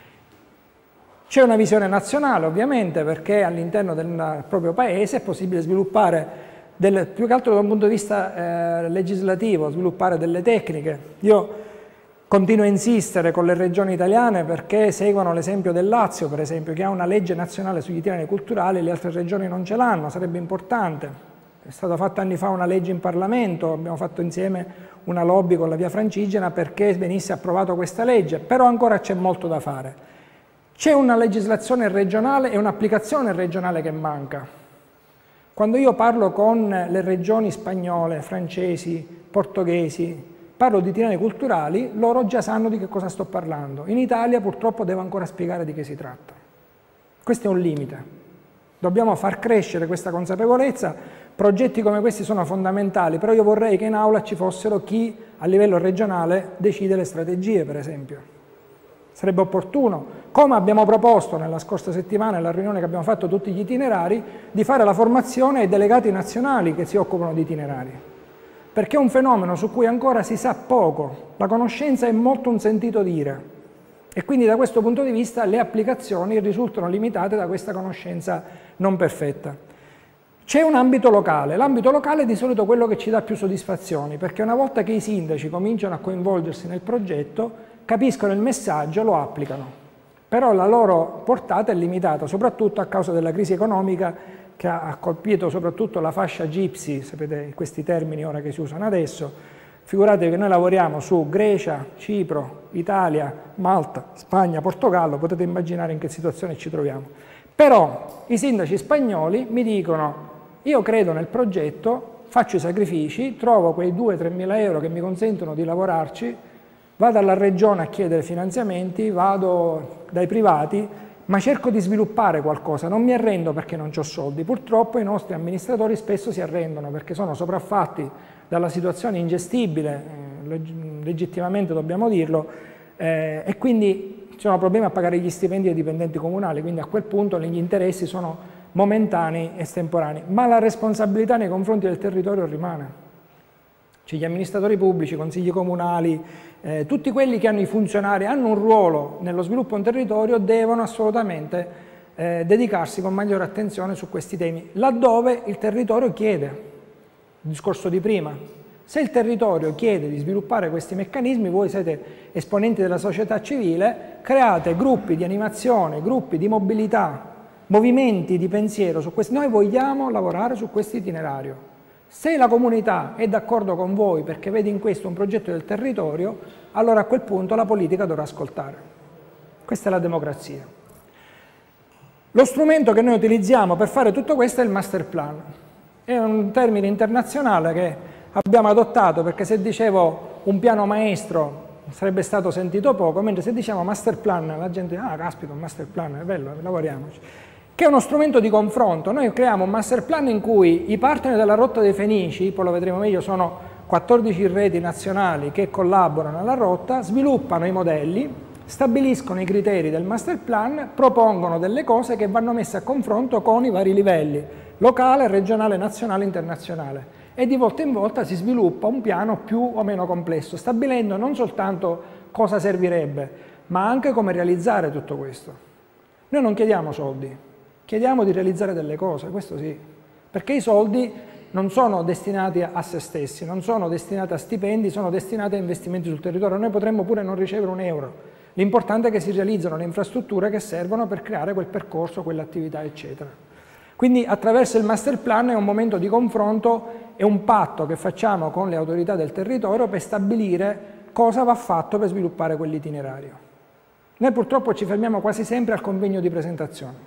C'è una visione nazionale ovviamente perché all'interno del proprio paese è possibile sviluppare, del, più che altro da un punto di vista eh, legislativo, sviluppare delle tecniche. Io continuo a insistere con le regioni italiane perché seguono l'esempio del Lazio, per esempio, che ha una legge nazionale sugli itinerari culturali, le altre regioni non ce l'hanno, sarebbe importante. È stata fatta anni fa una legge in Parlamento, abbiamo fatto insieme una lobby con la Via Francigena perché venisse approvata questa legge, però ancora c'è molto da fare. C'è una legislazione regionale e un'applicazione regionale che manca. Quando io parlo con le regioni spagnole, francesi, portoghesi, parlo di itinerari culturali, loro già sanno di che cosa sto parlando. In Italia purtroppo devo ancora spiegare di che si tratta. Questo è un limite. Dobbiamo far crescere questa consapevolezza. Progetti come questi sono fondamentali, però io vorrei che in aula ci fossero chi a livello regionale decide le strategie, per esempio. Sarebbe opportuno, come abbiamo proposto nella scorsa settimana, nella riunione che abbiamo fatto tutti gli itinerari, di fare la formazione ai delegati nazionali che si occupano di itinerari. Perché è un fenomeno su cui ancora si sa poco, la conoscenza è molto un sentito dire e quindi da questo punto di vista le applicazioni risultano limitate da questa conoscenza non perfetta. C'è un ambito locale, l'ambito locale è di solito quello che ci dà più soddisfazioni, perché una volta che i sindaci cominciano a coinvolgersi nel progetto, capiscono il messaggio, lo applicano, però la loro portata è limitata, soprattutto a causa della crisi economica che ha colpito soprattutto la fascia gypsy, sapete questi termini ora che si usano adesso. Figuratevi che noi lavoriamo su Grecia, Cipro, Italia, Malta, Spagna, Portogallo, potete immaginare in che situazione ci troviamo. Però i sindaci spagnoli mi dicono, io credo nel progetto, faccio i sacrifici, trovo quei due tre mila euro che mi consentono di lavorarci, vado alla regione a chiedere finanziamenti, vado dai privati, ma cerco di sviluppare qualcosa, non mi arrendo perché non ho soldi. Purtroppo i nostri amministratori spesso si arrendono perché sono sopraffatti dalla situazione ingestibile, eh, legittimamente dobbiamo dirlo, eh, e quindi ci sono problemi a pagare gli stipendi ai dipendenti comunali, quindi a quel punto gli interessi sono momentanei e estemporanei, ma la responsabilità nei confronti del territorio rimane. Cioè gli amministratori pubblici, i consigli comunali, eh, tutti quelli che hanno i funzionari, hanno un ruolo nello sviluppo di un territorio, devono assolutamente eh, dedicarsi con maggiore attenzione su questi temi, laddove il territorio chiede, il discorso di prima. Se il territorio chiede di sviluppare questi meccanismi, voi siete esponenti della società civile, create gruppi di animazione, gruppi di mobilità, movimenti di pensiero su questi. Noi vogliamo lavorare su questo itinerario. Se la comunità è d'accordo con voi perché vede in questo un progetto del territorio, allora a quel punto la politica dovrà ascoltare. Questa è la democrazia. Lo strumento che noi utilizziamo per fare tutto questo è il master plan. È un termine internazionale che abbiamo adottato perché se dicevo un piano maestro sarebbe stato sentito poco, mentre se diciamo master plan la gente dice ah caspita un master plan, è bello, lavoriamoci. Che è uno strumento di confronto. Noi creiamo un master plan in cui i partner della rotta dei Fenici, poi lo vedremo meglio, sono quattordici reti nazionali che collaborano alla rotta, sviluppano i modelli, stabiliscono i criteri del master plan, propongono delle cose che vanno messe a confronto con i vari livelli, locale, regionale, nazionale, internazionale. E di volta in volta si sviluppa un piano più o meno complesso, stabilendo non soltanto cosa servirebbe, ma anche come realizzare tutto questo. Noi non chiediamo soldi, chiediamo di realizzare delle cose, questo sì, perché i soldi non sono destinati a se stessi, non sono destinati a stipendi, sono destinati a investimenti sul territorio. Noi potremmo pure non ricevere un euro, l'importante è che si realizzano le infrastrutture che servono per creare quel percorso, quell'attività, eccetera. Quindi attraverso il master plan è un momento di confronto, è un patto che facciamo con le autorità del territorio per stabilire cosa va fatto per sviluppare quell'itinerario. Noi purtroppo ci fermiamo quasi sempre al convegno di presentazione.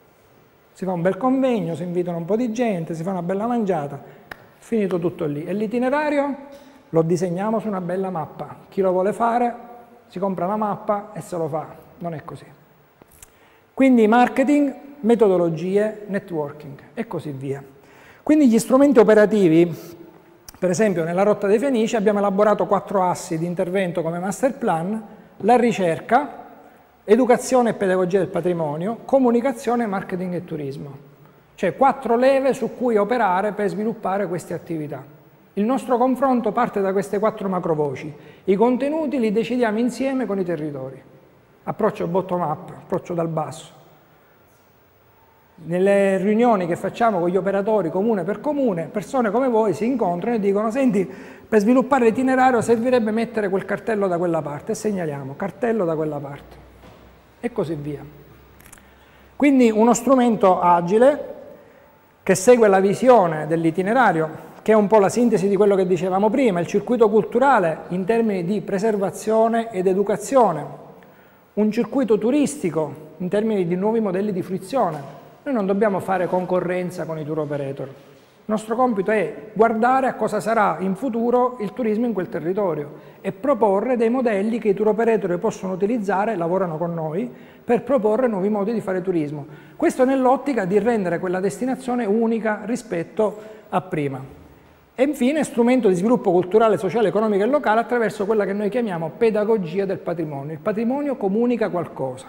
Si fa un bel convegno, si invitano un po' di gente, si fa una bella mangiata, finito tutto lì. E l'itinerario lo disegniamo su una bella mappa. Chi lo vuole fare si compra la mappa e se lo fa. Non è così. Quindi marketing, metodologie, networking e così via. Quindi gli strumenti operativi, per esempio nella rotta dei Fenici abbiamo elaborato quattro assi di intervento come master plan: la ricerca, educazione e pedagogia del patrimonio, comunicazione, marketing e turismo. Cioè quattro leve su cui operare per sviluppare queste attività. Il nostro confronto parte da queste quattro macrovoci. I contenuti li decidiamo insieme con i territori. Approccio bottom up, approccio dal basso. Nelle riunioni che facciamo con gli operatori comune per comune, persone come voi si incontrano e dicono senti, per sviluppare l'itinerario servirebbe mettere quel cartello da quella parte e segnaliamo cartello da quella parte e così via. Quindi uno strumento agile che segue la visione dell'itinerario, che è un po' la sintesi di quello che dicevamo prima, il circuito culturale in termini di preservazione ed educazione, un circuito turistico in termini di nuovi modelli di fruizione. Noi non dobbiamo fare concorrenza con i tour operator. Il nostro compito è guardare a cosa sarà in futuro il turismo in quel territorio e proporre dei modelli che i tour operator possono utilizzare, lavorano con noi, per proporre nuovi modi di fare turismo. Questo nell'ottica di rendere quella destinazione unica rispetto a prima. E infine strumento di sviluppo culturale, sociale, economico e locale attraverso quella che noi chiamiamo pedagogia del patrimonio. Il patrimonio comunica qualcosa,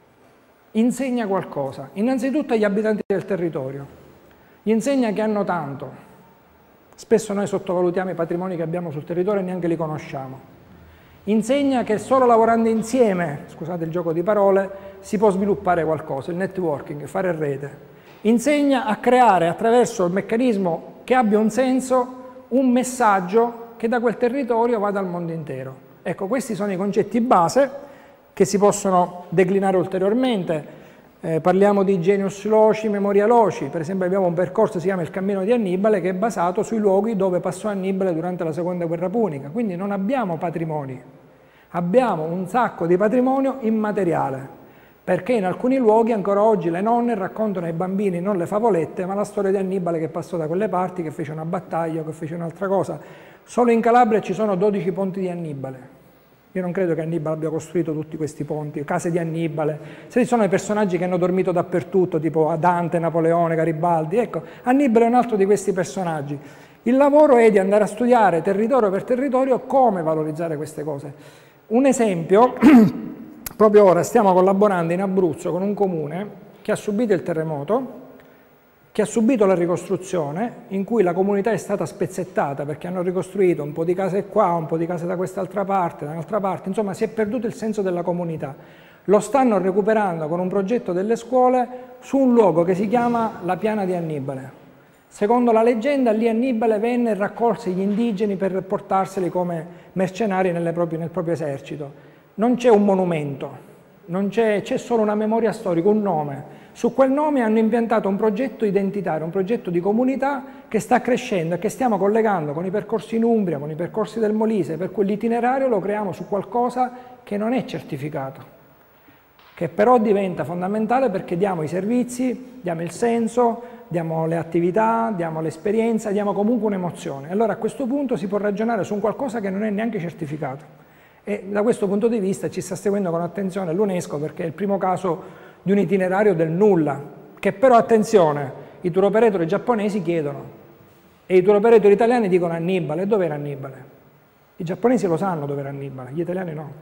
insegna qualcosa, innanzitutto agli abitanti del territorio, gli insegna che hanno tanto. Spesso noi sottovalutiamo i patrimoni che abbiamo sul territorio e neanche li conosciamo. Insegna che solo lavorando insieme, scusate il gioco di parole, si può sviluppare qualcosa, il networking, fare rete. Insegna a creare attraverso il meccanismo che abbia un senso un messaggio che da quel territorio vada al mondo intero. Ecco, questi sono i concetti base che si possono declinare ulteriormente. Eh, parliamo di genius loci, memoria loci. Per esempio abbiamo un percorso che si chiama il Cammino di Annibale, che è basato sui luoghi dove passò Annibale durante la seconda guerra punica. Quindi non abbiamo patrimoni, abbiamo un sacco di patrimonio immateriale, perché in alcuni luoghi ancora oggi le nonne raccontano ai bambini non le favolette, ma la storia di Annibale che passò da quelle parti, che fece una battaglia, che fece un'altra cosa. Solo in Calabria ci sono dodici ponti di Annibale. Io non credo che Annibale abbia costruito tutti questi ponti, case di Annibale. Se ci sono i personaggi che hanno dormito dappertutto, tipo Dante, Napoleone, Garibaldi, ecco, Annibale è un altro di questi personaggi. Il lavoro è di andare a studiare territorio per territorio come valorizzare queste cose. Un esempio, proprio ora stiamo collaborando in Abruzzo con un comune che ha subito il terremoto che ha subito la ricostruzione, in cui la comunità è stata spezzettata perché hanno ricostruito un po' di case qua, un po' di case da quest'altra parte, da un'altra parte, insomma si è perduto il senso della comunità. Lo stanno recuperando con un progetto delle scuole su un luogo che si chiama la Piana di Annibale. Secondo la leggenda lì Annibale venne e raccolse gli indigeni per portarseli come mercenari nelle proprie, nel proprio esercito. Non c'è un monumento, c'è solo una memoria storica, un nome. Su quel nome hanno impiantato un progetto identitario, un progetto di comunità che sta crescendo e che stiamo collegando con i percorsi in Umbria, con i percorsi del Molise, per cui l'itinerario lo creiamo su qualcosa che non è certificato, che però diventa fondamentale perché diamo i servizi, diamo il senso, diamo le attività, diamo l'esperienza, diamo comunque un'emozione. Allora a questo punto si può ragionare su un qualcosa che non è neanche certificato. E da questo punto di vista ci sta seguendo con attenzione l'UNESCO perché è il primo caso di un itinerario del nulla, che però, attenzione, i tour operator giapponesi chiedono e i tour operator italiani dicono Annibale. E dove era Annibale? I giapponesi lo sanno dove era Annibale, gli italiani no.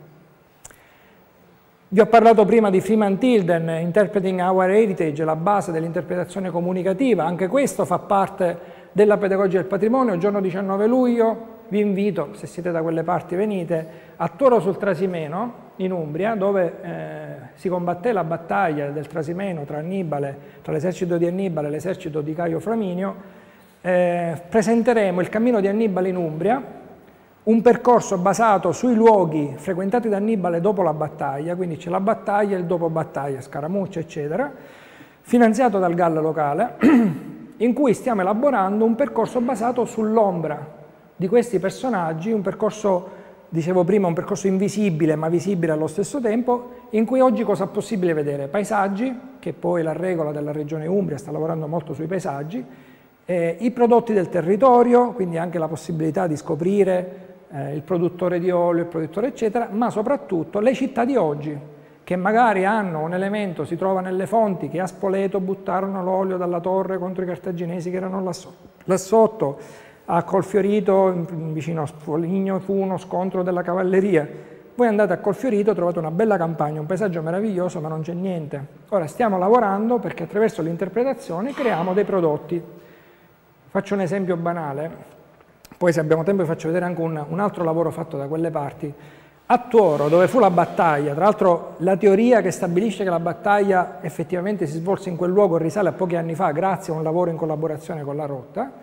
Vi ho parlato prima di Freeman Tilden, Interpreting Our Heritage, la base dell'interpretazione comunicativa, anche questo fa parte della pedagogia del patrimonio. Il giorno diciannove luglio vi invito, se siete da quelle parti venite, a Toro sul Trasimeno, in Umbria, dove eh, si combatté la battaglia del Trasimeno tra Annibale, tra l'esercito di Annibale e l'esercito di Caio Flaminio. Eh, presenteremo il cammino di Annibale in Umbria, un percorso basato sui luoghi frequentati da Annibale dopo la battaglia, quindi c'è la battaglia e il dopo battaglia, scaramucce eccetera, finanziato dal G A L locale, in cui stiamo elaborando un percorso basato sull'ombra di questi personaggi, un percorso, dicevo prima, un percorso invisibile ma visibile allo stesso tempo, in cui oggi cosa è possibile vedere? Paesaggi, che poi la regola della regione Umbria sta lavorando molto sui paesaggi, eh, i prodotti del territorio, quindi anche la possibilità di scoprire eh, il produttore di olio, il produttore eccetera, ma soprattutto le città di oggi, che magari hanno un elemento, si trova nelle fonti, che a Spoleto buttarono l'olio dalla torre contro i cartaginesi che erano là, so là sotto, a Colfiorito, vicino a Sfoligno, fu uno scontro della cavalleria. Voi andate a Colfiorito, trovate una bella campagna, un paesaggio meraviglioso, ma non c'è niente. Ora stiamo lavorando perché attraverso l'interpretazione creiamo dei prodotti. Faccio un esempio banale, poi se abbiamo tempo vi faccio vedere anche un, un altro lavoro fatto da quelle parti. A Tuoro, dove fu la battaglia, tra l'altro la teoria che stabilisce che la battaglia effettivamente si svolse in quel luogo risale a pochi anni fa, grazie a un lavoro in collaborazione con la Rotta.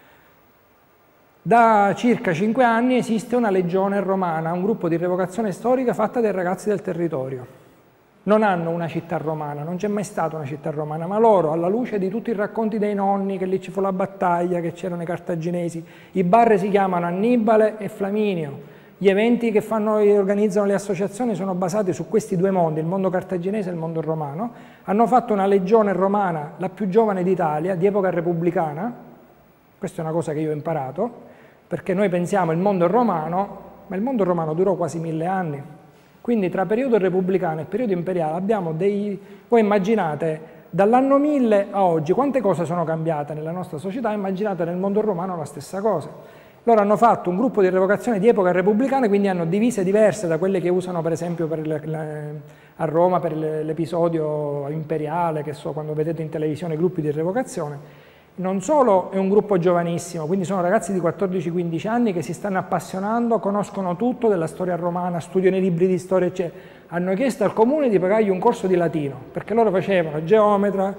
Da circa cinque anni esiste una legione romana, un gruppo di rievocazione storica fatta dai ragazzi del territorio. Non hanno una città romana, non c'è mai stata una città romana, ma loro, alla luce di tutti i racconti dei nonni, che lì ci fu la battaglia, che c'erano i cartaginesi, i bar si chiamano Annibale e Flaminio, gli eventi che fanno, organizzano le associazioni sono basati su questi due mondi, il mondo cartaginese e il mondo romano, hanno fatto una legione romana, la più giovane d'Italia, di epoca repubblicana. Questa è una cosa che io ho imparato, perché noi pensiamo il mondo romano, ma il mondo romano durò quasi mille anni. Quindi tra periodo repubblicano e periodo imperiale abbiamo dei... Voi immaginate, dall'anno mille a oggi, quante cose sono cambiate nella nostra società, immaginate nel mondo romano la stessa cosa. Loro hanno fatto un gruppo di rievocazione di epoca repubblicana, quindi hanno divise diverse da quelle che usano per esempio per le, le, a Roma per l'episodio imperiale, che so, quando vedete in televisione gruppi di rievocazione. Non solo è un gruppo giovanissimo, quindi sono ragazzi di quattordici quindici anni che si stanno appassionando, conoscono tutto della storia romana, studiano i libri di storia, eccetera. Hanno chiesto al comune di pagargli un corso di latino, perché loro facevano geometra,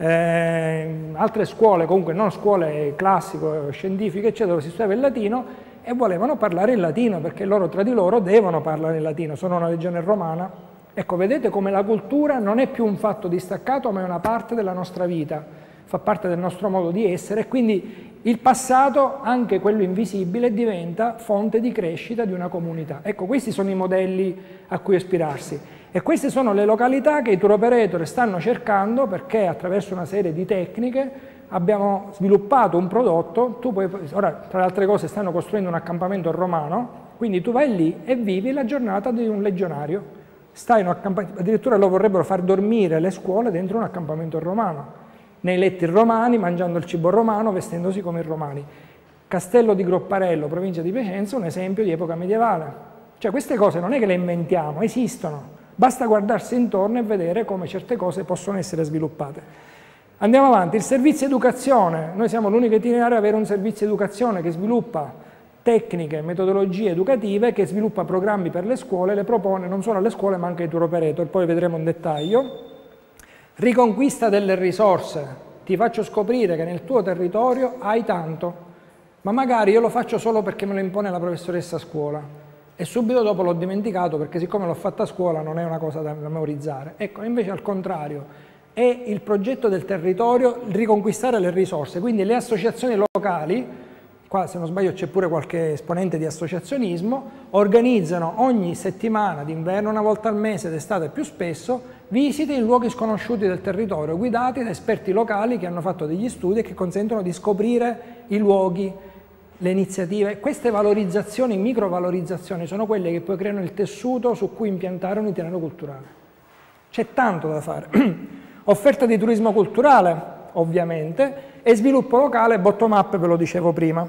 eh, altre scuole, comunque non scuole classiche, scientifiche, eccetera, dove si studiava il latino, e volevano parlare il latino, perché loro tra di loro devono parlare il latino, sono una legione romana. Ecco, vedete come la cultura non è più un fatto distaccato, ma è una parte della nostra vita. Fa parte del nostro modo di essere e quindi il passato, anche quello invisibile, diventa fonte di crescita di una comunità. Ecco, questi sono i modelli a cui ispirarsi e queste sono le località che i tour operator stanno cercando, perché attraverso una serie di tecniche abbiamo sviluppato un prodotto. Tu puoi, ora tra le altre cose stanno costruendo un accampamento romano, quindi tu vai lì e vivi la giornata di un legionario. Stai in un accampamento, addirittura lo vorrebbero far dormire le scuole dentro un accampamento romano, nei letti romani, mangiando il cibo romano, vestendosi come i romani. Castello di Gropparello, provincia di Piacenza, un esempio di epoca medievale. Cioè queste cose non è che le inventiamo, esistono. Basta guardarsi intorno e vedere come certe cose possono essere sviluppate. Andiamo avanti, il servizio educazione. Noi siamo l'unico itinerario ad avere un servizio educazione che sviluppa tecniche, metodologie educative, che sviluppa programmi per le scuole, le propone non solo alle scuole ma anche ai tour operator, poi vedremo in dettaglio. Riconquista delle risorse, ti faccio scoprire che nel tuo territorio hai tanto, ma magari io lo faccio solo perché me lo impone la professoressa a scuola e subito dopo l'ho dimenticato perché siccome l'ho fatta a scuola non è una cosa da memorizzare. Ecco, invece al contrario, è il progetto del territorio riconquistare le risorse, quindi le associazioni locali, qua se non sbaglio c'è pure qualche esponente di associazionismo, organizzano ogni settimana d'inverno, una volta al mese, d'estate più spesso, visite in luoghi sconosciuti del territorio, guidati da esperti locali che hanno fatto degli studi e che consentono di scoprire i luoghi, le iniziative. Queste valorizzazioni, microvalorizzazioni, sono quelle che poi creano il tessuto su cui impiantare un itinerario culturale. C'è tanto da fare. Offerta di turismo culturale, ovviamente, e sviluppo locale, bottom up, ve lo dicevo prima.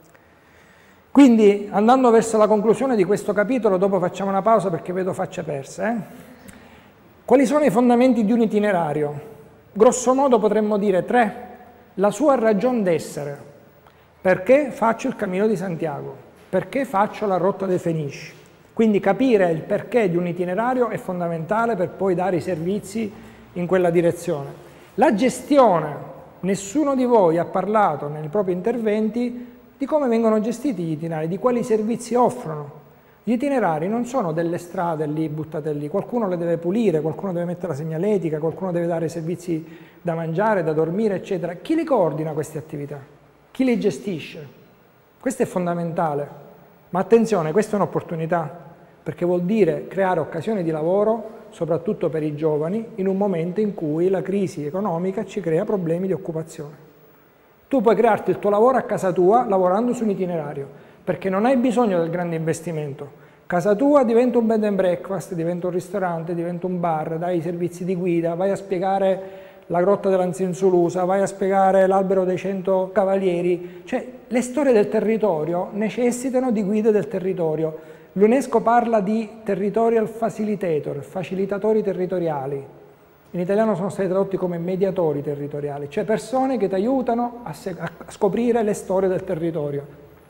Quindi, andando verso la conclusione di questo capitolo, dopo facciamo una pausa perché vedo facce perse. Eh? Quali sono i fondamenti di un itinerario? Grosso modo potremmo dire tre. La sua ragion d'essere. Perché faccio il Cammino di Santiago? Perché faccio la Rotta dei Fenici? Quindi capire il perché di un itinerario è fondamentale per poi dare i servizi in quella direzione. La gestione, nessuno di voi ha parlato nei propri interventi di come vengono gestiti gli itinerari, di quali servizi offrono. Gli itinerari non sono delle strade lì buttate lì, qualcuno le deve pulire, qualcuno deve mettere la segnaletica, qualcuno deve dare servizi da mangiare, da dormire, eccetera. Chi li coordina queste attività? Chi li gestisce? Questo è fondamentale, ma attenzione, questa è un'opportunità, perché vuol dire creare occasioni di lavoro soprattutto per i giovani, in un momento in cui la crisi economica ci crea problemi di occupazione. Tu puoi crearti il tuo lavoro a casa tua lavorando su un itinerario, perché non hai bisogno del grande investimento. Casa tua diventa un bed and breakfast, diventa un ristorante, diventa un bar, dai i servizi di guida, vai a spiegare la grotta dell'Anzinsulusa, vai a spiegare l'albero dei cento cavalieri. Cioè, le storie del territorio necessitano di guide del territorio. L'UNESCO parla di territorial facilitator, facilitatori territoriali. In italiano sono stati tradotti come mediatori territoriali, cioè persone che ti aiutano a, a scoprire le storie del territorio.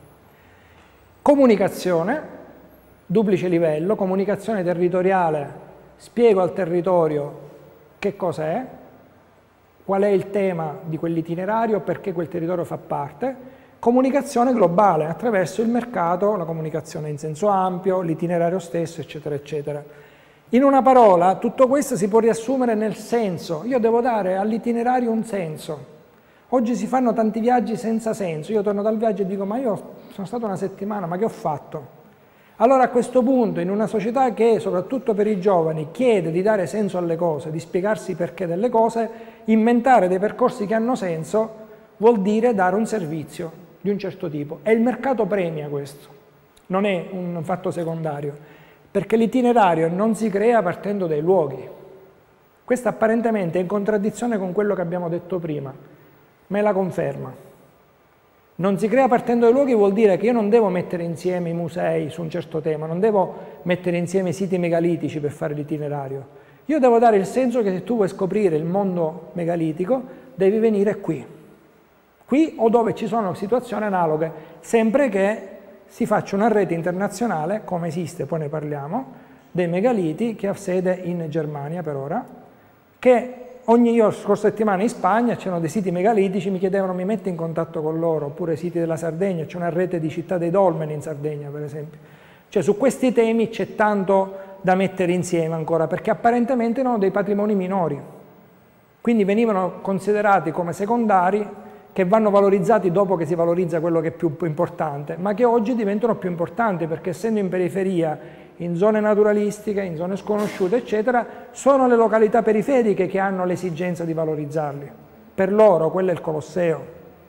Comunicazione, duplice livello, comunicazione territoriale, spiego al territorio che cosa è, qual è il tema di quell'itinerario, perché quel territorio fa parte. Comunicazione globale, attraverso il mercato, la comunicazione in senso ampio, l'itinerario stesso, eccetera, eccetera. In una parola, tutto questo si può riassumere nel senso. Io devo dare all'itinerario un senso. Oggi si fanno tanti viaggi senza senso. Io torno dal viaggio e dico, ma io sono stato una settimana, ma che ho fatto? Allora a questo punto, in una società che, soprattutto per i giovani, chiede di dare senso alle cose, di spiegarsi perché delle cose, inventare dei percorsi che hanno senso vuol dire dare un servizio di un certo tipo, e il mercato premia questo, non è un fatto secondario, perché l'itinerario non si crea partendo dai luoghi. Questo apparentemente è in contraddizione con quello che abbiamo detto prima, me la conferma. Non si crea partendo dai luoghi vuol dire che io non devo mettere insieme i musei su un certo tema, non devo mettere insieme i siti megalitici per fare l'itinerario. Io devo dare il senso che se tu vuoi scoprire il mondo megalitico devi venire qui. Qui o dove ci sono situazioni analoghe, sempre che si faccia una rete internazionale, come esiste, poi ne parliamo, dei megaliti che ha sede in Germania per ora, che ogni io scorsa settimana in Spagna c'erano dei siti megalitici, mi chiedevano mi metti in contatto con loro, oppure siti della Sardegna, c'è una rete di città dei dolmeni in Sardegna per esempio. Cioè su questi temi c'è tanto da mettere insieme ancora, perché apparentemente erano dei patrimoni minori, quindi venivano considerati come secondari, che vanno valorizzati dopo che si valorizza quello che è più importante, ma che oggi diventano più importanti perché essendo in periferia, in zone naturalistiche, in zone sconosciute, eccetera, sono le località periferiche che hanno l'esigenza di valorizzarli. Per loro quello è il Colosseo.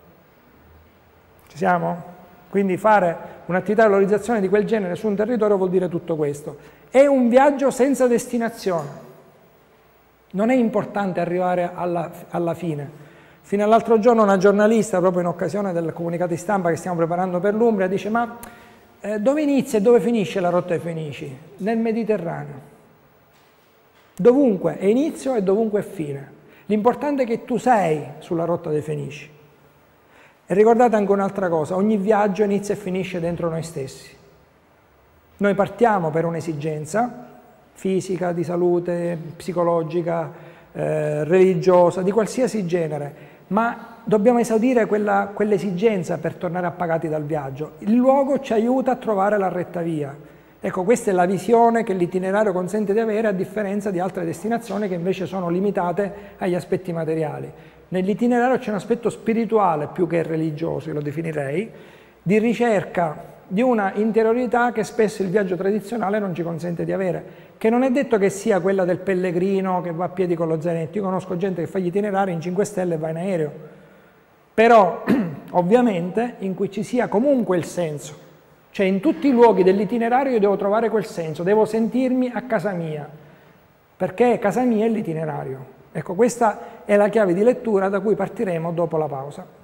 Ci siamo? Quindi fare un'attività di valorizzazione di quel genere su un territorio vuol dire tutto questo. È un viaggio senza destinazione. Non è importante arrivare alla, alla fine. Fino all'altro giorno una giornalista, proprio in occasione del comunicato di stampa che stiamo preparando per l'Umbria, dice ma eh, dove inizia e dove finisce la Rotta dei Fenici? Nel Mediterraneo. Dovunque è inizio e dovunque è fine. L'importante è che tu sei sulla rotta dei Fenici. E ricordate anche un'altra cosa, ogni viaggio inizia e finisce dentro noi stessi. Noi partiamo per un'esigenza fisica, di salute, psicologica, eh, religiosa, di qualsiasi genere, ma dobbiamo esaudire quella, quell'esigenza per tornare appagati dal viaggio. Il luogo ci aiuta a trovare la retta via. Ecco, questa è la visione che l'itinerario consente di avere, a differenza di altre destinazioni che invece sono limitate agli aspetti materiali. Nell'itinerario c'è un aspetto spirituale più che religioso, io lo definirei, di ricerca di una interiorità che spesso il viaggio tradizionale non ci consente di avere, che non è detto che sia quella del pellegrino che va a piedi con lo zainetto. Io conosco gente che fa gli itinerari in cinque stelle e va in aereo, però ovviamente in cui ci sia comunque il senso, cioè in tutti i luoghi dell'itinerario io devo trovare quel senso, devo sentirmi a casa mia, perché casa mia è l'itinerario. Ecco, questa è la chiave di lettura da cui partiremo dopo la pausa.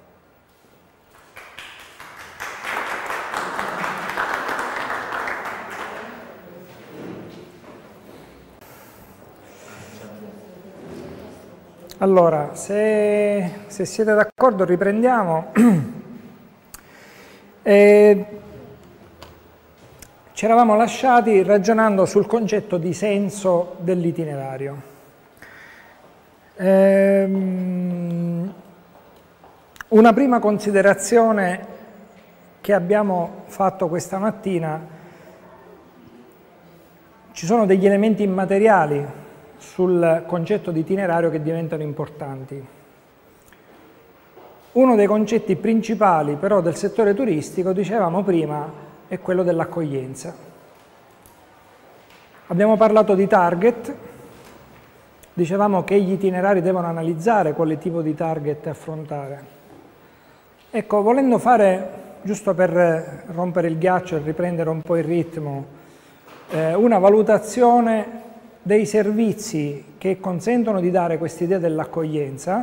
Allora, se, se siete d'accordo riprendiamo. E ci eravamo lasciati ragionando sul concetto di senso dell'itinerario. Ehm, una prima considerazione che abbiamo fatto questa mattina: ci sono degli elementi immateriali sul concetto di itinerario che diventano importanti. Uno dei concetti principali però del settore turistico, dicevamo prima, è quello dell'accoglienza. Abbiamo parlato di target, dicevamo che gli itinerari devono analizzare quale tipo di target affrontare. Ecco, volendo fare, giusto per rompere il ghiaccio e riprendere un po' il ritmo, eh, una valutazione dei servizi che consentono di dare quest'idea dell'accoglienza,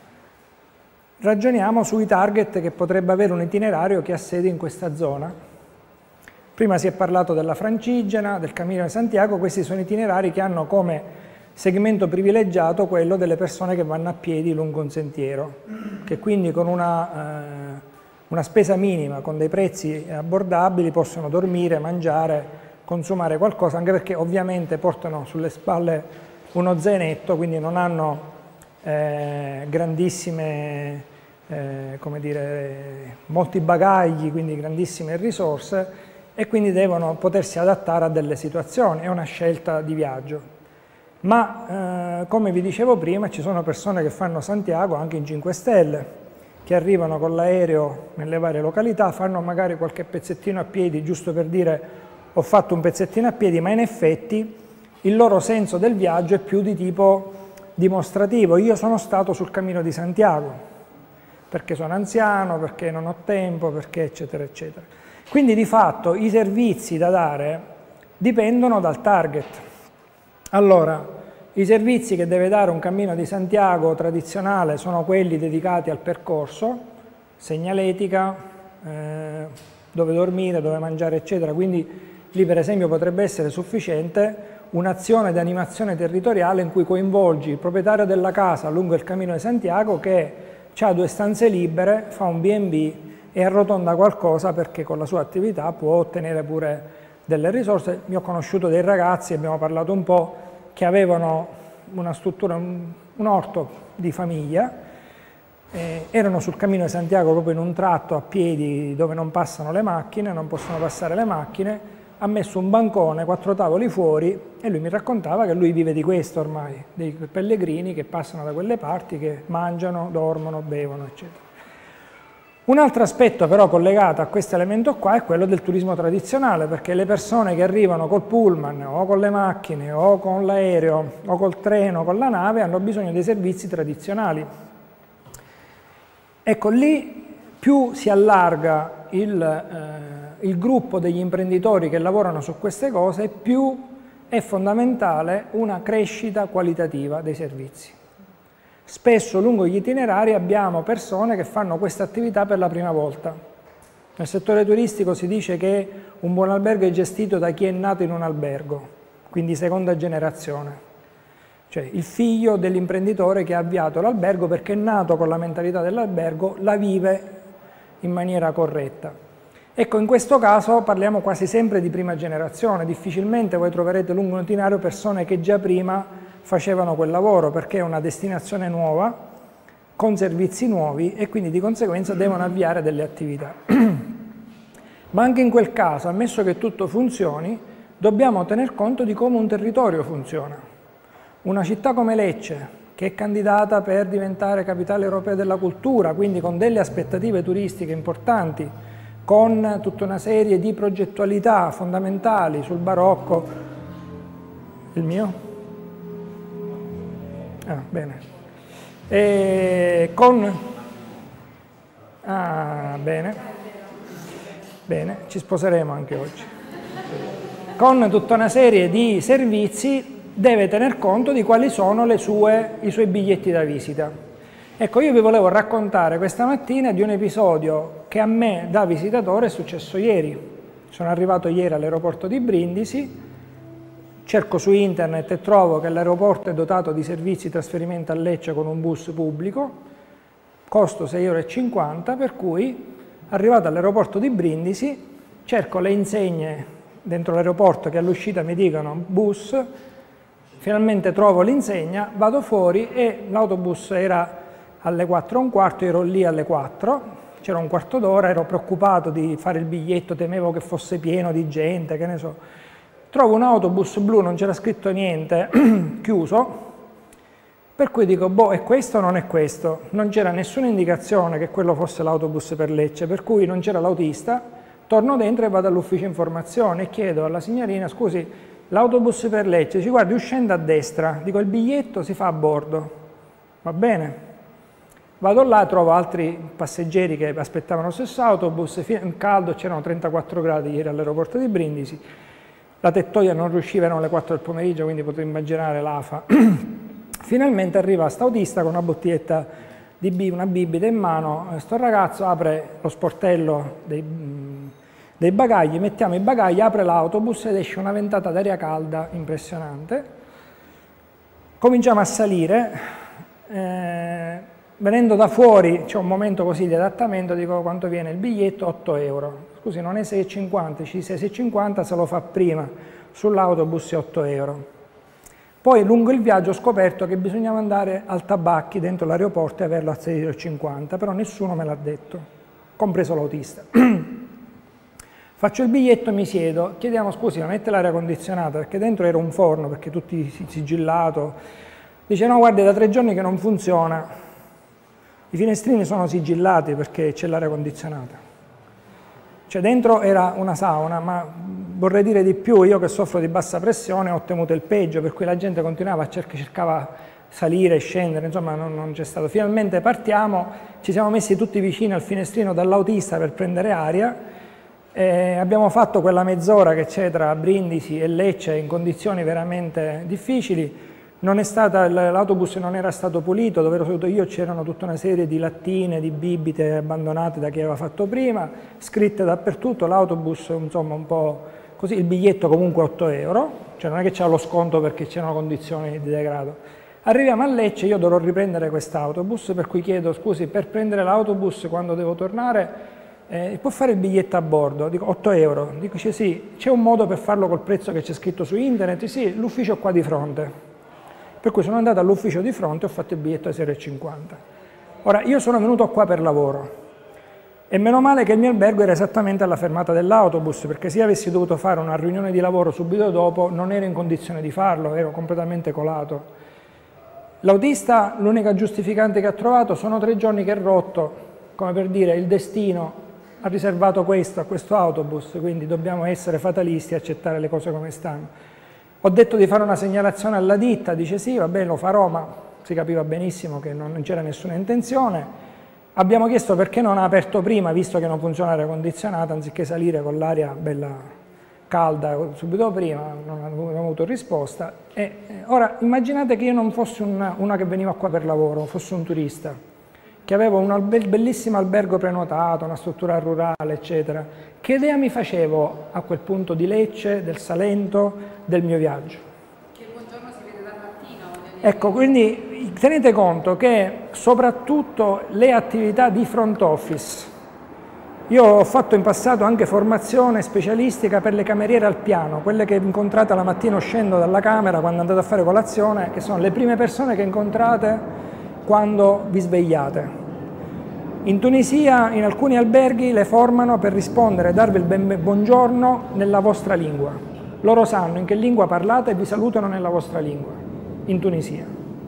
ragioniamo sui target che potrebbe avere un itinerario che ha sede in questa zona. Prima si è parlato della Francigena, del Cammino di Santiago. Questi sono itinerari che hanno come segmento privilegiato quello delle persone che vanno a piedi lungo un sentiero, che quindi con una, eh, una spesa minima, con dei prezzi abbordabili, possono dormire, mangiare, consumare qualcosa, anche perché ovviamente portano sulle spalle uno zainetto, quindi non hanno eh, grandissime, eh, come dire, molti bagagli, quindi grandissime risorse, e quindi devono potersi adattare a delle situazioni, è una scelta di viaggio. Ma eh, come vi dicevo prima, ci sono persone che fanno Santiago anche in cinque stelle, che arrivano con l'aereo nelle varie località, fanno magari qualche pezzettino a piedi, giusto per dire ho fatto un pezzettino a piedi, ma in effetti il loro senso del viaggio è più di tipo dimostrativo. Io sono stato sul Cammino di Santiago, perché sono anziano, perché non ho tempo, perché eccetera eccetera. Quindi di fatto i servizi da dare dipendono dal target. Allora, i servizi che deve dare un Cammino di Santiago tradizionale sono quelli dedicati al percorso, segnaletica, eh, dove dormire, dove mangiare eccetera, quindi lì per esempio potrebbe essere sufficiente un'azione di animazione territoriale in cui coinvolgi il proprietario della casa lungo il Cammino di Santiago che ha due stanze libere, fa un B and B e arrotonda qualcosa perché con la sua attività può ottenere pure delle risorse. Io ho conosciuto dei ragazzi, abbiamo parlato un po', che avevano una struttura, un, un orto di famiglia, eh, erano sul Cammino di Santiago proprio in un tratto a piedi dove non passano le macchine, non possono passare le macchine, ha messo un bancone, quattro tavoli fuori e lui mi raccontava che lui vive di questo ormai, dei pellegrini che passano da quelle parti, che mangiano, dormono, bevono, eccetera. Un altro aspetto però collegato a questo elemento qua è quello del turismo tradizionale, perché le persone che arrivano col pullman o con le macchine o con l'aereo o col treno o con la nave hanno bisogno dei servizi tradizionali. Ecco, lì più si allarga il, eh, il gruppo degli imprenditori che lavorano su queste cose, più è fondamentale una crescita qualitativa dei servizi. Spesso lungo gli itinerari abbiamo persone che fanno questa attività per la prima volta. Nel settore turistico si dice che un buon albergo è gestito da chi è nato in un albergo, quindi seconda generazione. cioè il figlio dell'imprenditore che ha avviato l'albergo perché è nato con la mentalità dell'albergo, la vive in maniera corretta. Ecco, in questo caso parliamo quasi sempre di prima generazione, difficilmente voi troverete lungo un itinerario persone che già prima facevano quel lavoro, perché è una destinazione nuova, con servizi nuovi e quindi di conseguenza devono avviare delle attività. Ma anche in quel caso, ammesso che tutto funzioni, dobbiamo tener conto di come un territorio funziona. Una città come Lecce, che è candidata per diventare capitale europea della cultura, quindi con delle aspettative turistiche importanti, con tutta una serie di progettualità fondamentali sul barocco. Il mio? Ah, bene. E con... Ah, bene. Bene, ci sposeremo anche oggi. Con tutta una serie di servizi deve tener conto di quali sono le sue, i suoi biglietti da visita. Ecco, io vi volevo raccontare questa mattina di un episodio che a me da visitatore è successo ieri. Sono arrivato ieri all'aeroporto di Brindisi, cerco su internet e trovo che l'aeroporto è dotato di servizi di trasferimento a Lecce con un bus pubblico, costo sei euro e cinquanta, per cui arrivato all'aeroporto di Brindisi cerco le insegne dentro l'aeroporto che all'uscita mi dicono bus, finalmente trovo l'insegna, vado fuori e l'autobus era alle quattro e un quarto, ero lì alle quattro, c'era un quarto d'ora, ero preoccupato di fare il biglietto, temevo che fosse pieno di gente, che ne so. Trovo un autobus blu, non c'era scritto niente, chiuso, per cui dico, boh, è questo o non è questo? Non c'era nessuna indicazione che quello fosse l'autobus per Lecce, per cui non c'era l'autista, torno dentro e vado all'ufficio informazione e chiedo alla signorina, scusi, l'autobus per Lecce, dice, guardi, uscendo a destra, dico, il biglietto si fa a bordo, va bene? Vado là, trovo altri passeggeri che aspettavano lo stesso autobus, in caldo, c'erano trentaquattro gradi ieri all'aeroporto di Brindisi, la tettoia non riusciva, erano le quattro del pomeriggio, quindi potete immaginare l'afa. Finalmente arriva questo autista con una bottiglietta di B, una bibita in mano, sto ragazzo apre lo sportello dei, dei bagagli, mettiamo i bagagli, apre l'autobus ed esce una ventata d'aria calda impressionante. Cominciamo a salire, eh, venendo da fuori c'è un momento così di adattamento, dico quanto viene il biglietto? otto euro. Scusi, non è sei e cinquanta, ci dice sei e cinquanta se lo fa prima, sull'autobus è otto euro. Poi lungo il viaggio ho scoperto che bisognava andare al tabacchi dentro l'aeroporto e averlo a sei e cinquanta, però nessuno me l'ha detto, compreso l'autista. Faccio il biglietto, mi siedo, chiediamo scusi, ma mette l'aria condizionata, perché dentro era un forno, perché tutti sigillato. Dice no, guardi, da tre giorni che non funziona, i finestrini sono sigillati perché c'è l'aria condizionata. Cioè dentro era una sauna, ma vorrei dire di più, io che soffro di bassa pressione ho ottenuto il peggio, per cui la gente continuava a cercare, cercava salire, scendere, insomma non, non c'è stato. Finalmente partiamo, ci siamo messi tutti vicini al finestrino dall'autista per prendere aria, e abbiamo fatto quella mezz'ora che c'è tra Brindisi e Lecce in condizioni veramente difficili. L'autobus non era stato pulito, dove ero seduto io c'erano tutta una serie di lattine, di bibite abbandonate da chi aveva fatto prima, scritte dappertutto, l'autobus insomma un po' così, il biglietto comunque otto euro, cioè non è che c'era lo sconto perché c'erano condizioni di degrado. Arriviamo a Lecce, io dovrò riprendere quest'autobus, per cui chiedo scusi, per prendere l'autobus quando devo tornare eh, può fare il biglietto a bordo? Dico otto euro, dico sì, c'è un modo per farlo col prezzo che c'è scritto su internet? Sì, l'ufficio è qua di fronte. Per cui sono andato all'ufficio di fronte e ho fatto il biglietto a sei euro e cinquanta. Ora, io sono venuto qua per lavoro e meno male che il mio albergo era esattamente alla fermata dell'autobus, perché se avessi dovuto fare una riunione di lavoro subito dopo non ero in condizione di farlo, ero completamente colato. L'autista, l'unica giustificante che ha trovato, sono tre giorni che è rotto, come per dire il destino ha riservato questo a questo autobus, quindi dobbiamo essere fatalisti e accettare le cose come stanno. Ho detto di fare una segnalazione alla ditta, dice sì, va bene, lo farò, ma si capiva benissimo che non c'era nessuna intenzione. Abbiamo chiesto perché non ha aperto prima, visto che non funziona l'aria condizionata, anziché salire con l'aria bella calda subito prima, non abbiamo avuto risposta. E ora immaginate che io non fossi una, una che veniva qua per lavoro, fossi un turista, che avevo un bellissimo albergo prenotato, una struttura rurale, eccetera. Che idea mi facevo a quel punto di Lecce, del Salento, del mio viaggio? Che il buongiorno si vede dal mattino, voglio Ecco, quindi tenete conto che soprattutto le attività di front office, io ho fatto in passato anche formazione specialistica per le cameriere al piano, quelle che incontrate la mattina uscendo dalla camera quando andate a fare colazione, che sono le prime persone che incontrate quando vi svegliate. In Tunisia, in alcuni alberghi, le formano per rispondere e darvi il buongiorno nella vostra lingua. Loro sanno in che lingua parlate e vi salutano nella vostra lingua, in Tunisia.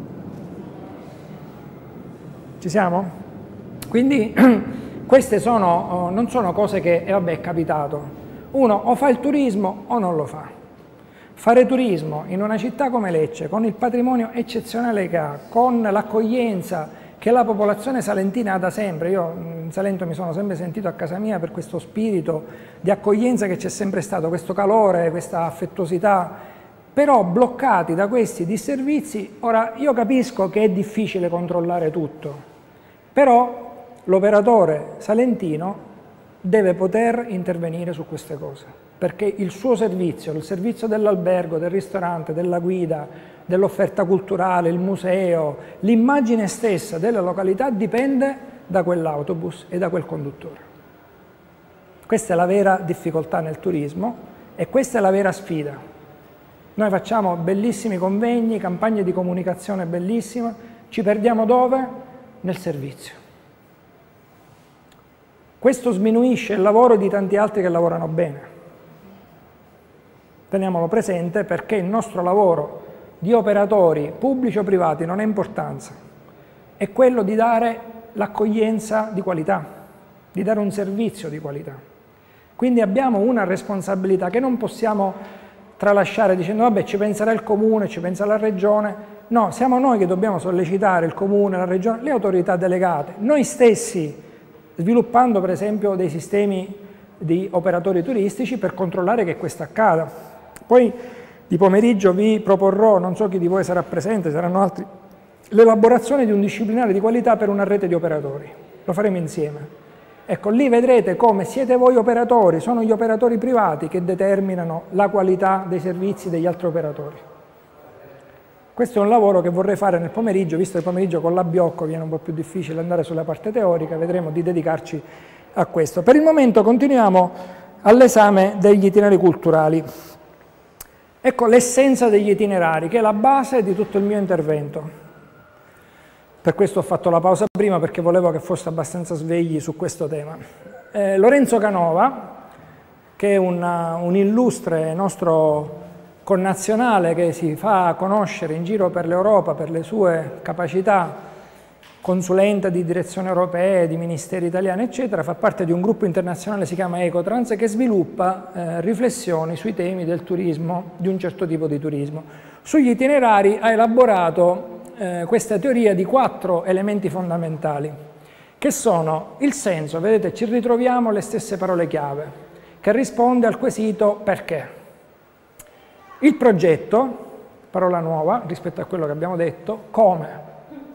Ci siamo? Quindi queste sono, non sono cose che, eh, vabbè, è capitato. Uno o fa il turismo o non lo fa. Fare turismo in una città come Lecce, con il patrimonio eccezionale che ha, con l'accoglienza che la popolazione salentina ha da sempre. Io in Salento mi sono sempre sentito a casa mia per questo spirito di accoglienza che c'è sempre stato, questo calore, questa affettuosità, però bloccati da questi disservizi. Ora, io capisco che è difficile controllare tutto, però l'operatore salentino deve poter intervenire su queste cose, perché il suo servizio, il servizio dell'albergo, del ristorante, della guida, dell'offerta culturale, il museo, l'immagine stessa della località dipende da quell'autobus e da quel conduttore. Questa è la vera difficoltà nel turismo e questa è la vera sfida. Noi facciamo bellissimi convegni, campagne di comunicazione bellissime, ci perdiamo dove? Nel servizio. Questo sminuisce il lavoro di tanti altri che lavorano bene. Teniamolo presente, perché il nostro lavoro di operatori pubblici o privati non ha importanza, è quello di dare l'accoglienza di qualità, di dare un servizio di qualità. Quindi abbiamo una responsabilità che non possiamo tralasciare dicendo vabbè ci penserà il comune, ci pensa la regione. No, siamo noi che dobbiamo sollecitare il comune, la regione, le autorità delegate, noi stessi, sviluppando per esempio dei sistemi di operatori turistici per controllare che questo accada. Poi di pomeriggio vi proporrò, non so chi di voi sarà presente, saranno altri, l'elaborazione di un disciplinare di qualità per una rete di operatori. Lo faremo insieme. Ecco, lì vedrete come siete voi operatori, sono gli operatori privati che determinano la qualità dei servizi degli altri operatori. Questo è un lavoro che vorrei fare nel pomeriggio, visto che il pomeriggio con l'abbiocco viene un po' più difficile andare sulla parte teorica, vedremo di dedicarci a questo. Per il momento continuiamo all'esame degli itinerari culturali. Ecco l'essenza degli itinerari, che è la base di tutto il mio intervento. Per questo ho fatto la pausa prima, perché volevo che foste abbastanza svegli su questo tema. Eh, Lorenzo Canova, che è una, un illustre nostro connazionale che si fa conoscere in giro per l'Europa per le sue capacità, consulente di direzioni europee, di ministeri italiani, eccetera, fa parte di un gruppo internazionale, si chiama Ecotrans, che sviluppa eh, riflessioni sui temi del turismo, di un certo tipo di turismo. Sugli itinerari ha elaborato eh, questa teoria di quattro elementi fondamentali, che sono il senso, vedete ci ritroviamo le stesse parole chiave, che risponde al quesito perché. Il progetto, parola nuova rispetto a quello che abbiamo detto, come.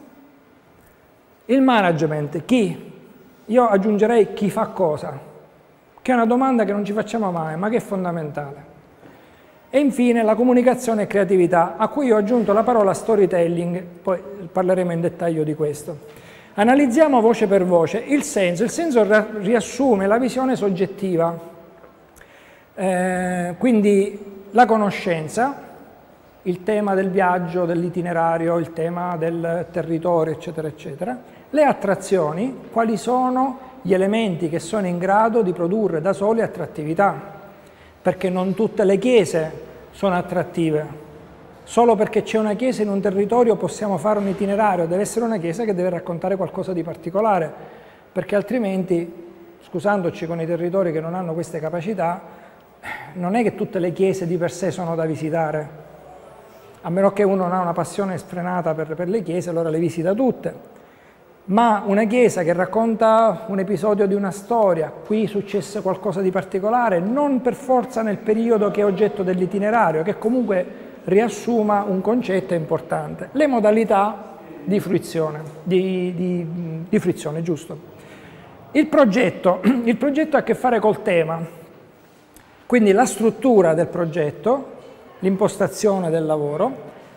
Il management, chi? Io aggiungerei chi fa cosa, che è una domanda che non ci facciamo mai, ma che è fondamentale. E infine la comunicazione e creatività, a cui ho aggiunto la parola storytelling, poi parleremo in dettaglio di questo. Analizziamo voce per voce il senso. Il senso riassume la visione soggettiva, eh, quindi la conoscenza, il tema del viaggio, dell'itinerario, il tema del territorio, eccetera, eccetera. Le attrazioni, quali sono gli elementi che sono in grado di produrre da soli attrattività, perché non tutte le chiese sono attrattive. Solo perché c'è una chiesa in un territorio possiamo fare un itinerario, deve essere una chiesa che deve raccontare qualcosa di particolare, perché altrimenti, scusandoci con i territori che non hanno queste capacità, non è che tutte le chiese di per sé sono da visitare, a meno che uno non ha una passione sfrenata per, per le chiese, allora le visita tutte. Ma una chiesa che racconta un episodio di una storia, qui successe qualcosa di particolare, non per forza nel periodo che è oggetto dell'itinerario, che comunque riassuma un concetto importante. Le modalità di fruizione, di, di, di fruizione, giusto. Il progetto, il progetto ha a che fare col tema, quindi la struttura del progetto, l'impostazione del lavoro,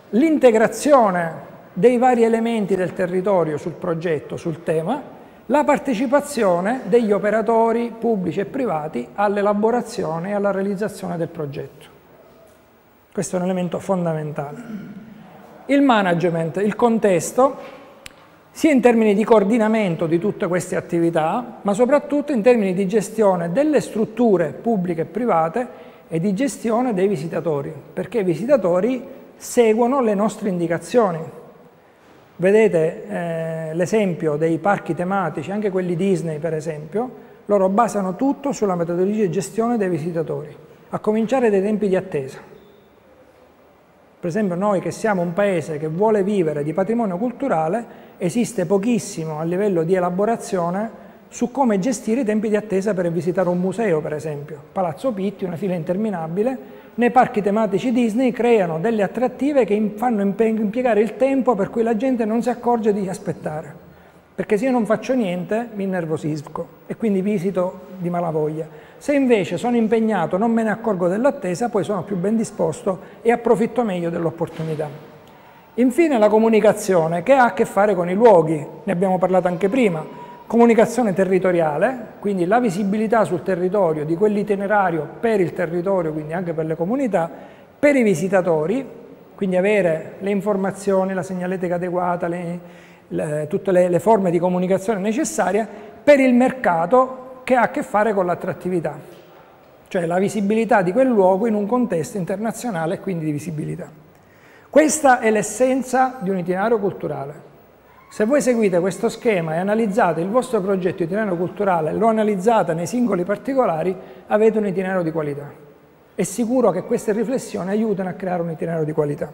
l'integrazione dei vari elementi del territorio sul progetto, sul tema, la partecipazione degli operatori pubblici e privati all'elaborazione e alla realizzazione del progetto. Questo è un elemento fondamentale. Il management, il contesto, sia in termini di coordinamento di tutte queste attività, ma soprattutto in termini di gestione delle strutture pubbliche e private e di gestione dei visitatori, perché i visitatori seguono le nostre indicazioni. Vedete eh, l'esempio dei parchi tematici, anche quelli Disney per esempio, loro basano tutto sulla metodologia di gestione dei visitatori, a cominciare dai tempi di attesa. Per esempio noi che siamo un paese che vuole vivere di patrimonio culturale, esiste pochissimo a livello di elaborazione su come gestire i tempi di attesa per visitare un museo, per esempio. Palazzo Pitti, una fila interminabile. Nei parchi tematici Disney creano delle attrattive che fanno impiegare il tempo per cui la gente non si accorge di aspettare. Perché se io non faccio niente mi innervosisco e quindi visito di malavoglia. Se invece sono impegnato, non me ne accorgo dell'attesa, poi sono più ben disposto e approfitto meglio dell'opportunità. Infine la comunicazione, che ha a che fare con i luoghi, ne abbiamo parlato anche prima. Comunicazione territoriale, quindi la visibilità sul territorio di quell'itinerario per il territorio, quindi anche per le comunità, per i visitatori, quindi avere le informazioni, la segnaletica adeguata, le, le, tutte le, le forme di comunicazione necessarie, per il mercato che ha a che fare con l'attrattività, cioè la visibilità di quel luogo in un contesto internazionale e quindi di visibilità. Questa è l'essenza di un itinerario culturale. Se voi seguite questo schema e analizzate il vostro progetto itinerario culturale, lo analizzate nei singoli particolari, avete un itinerario di qualità. È sicuro che queste riflessioni aiutano a creare un itinerario di qualità.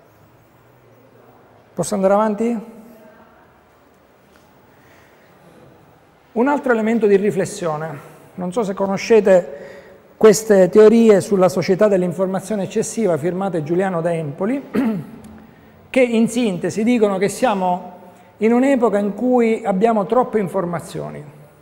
Posso andare avanti? Un altro elemento di riflessione. Non so se conoscete queste teorie sulla società dell'informazione eccessiva firmate Giuliano da Empoli, che in sintesi dicono che siamo in un'epoca in cui abbiamo troppe informazioni.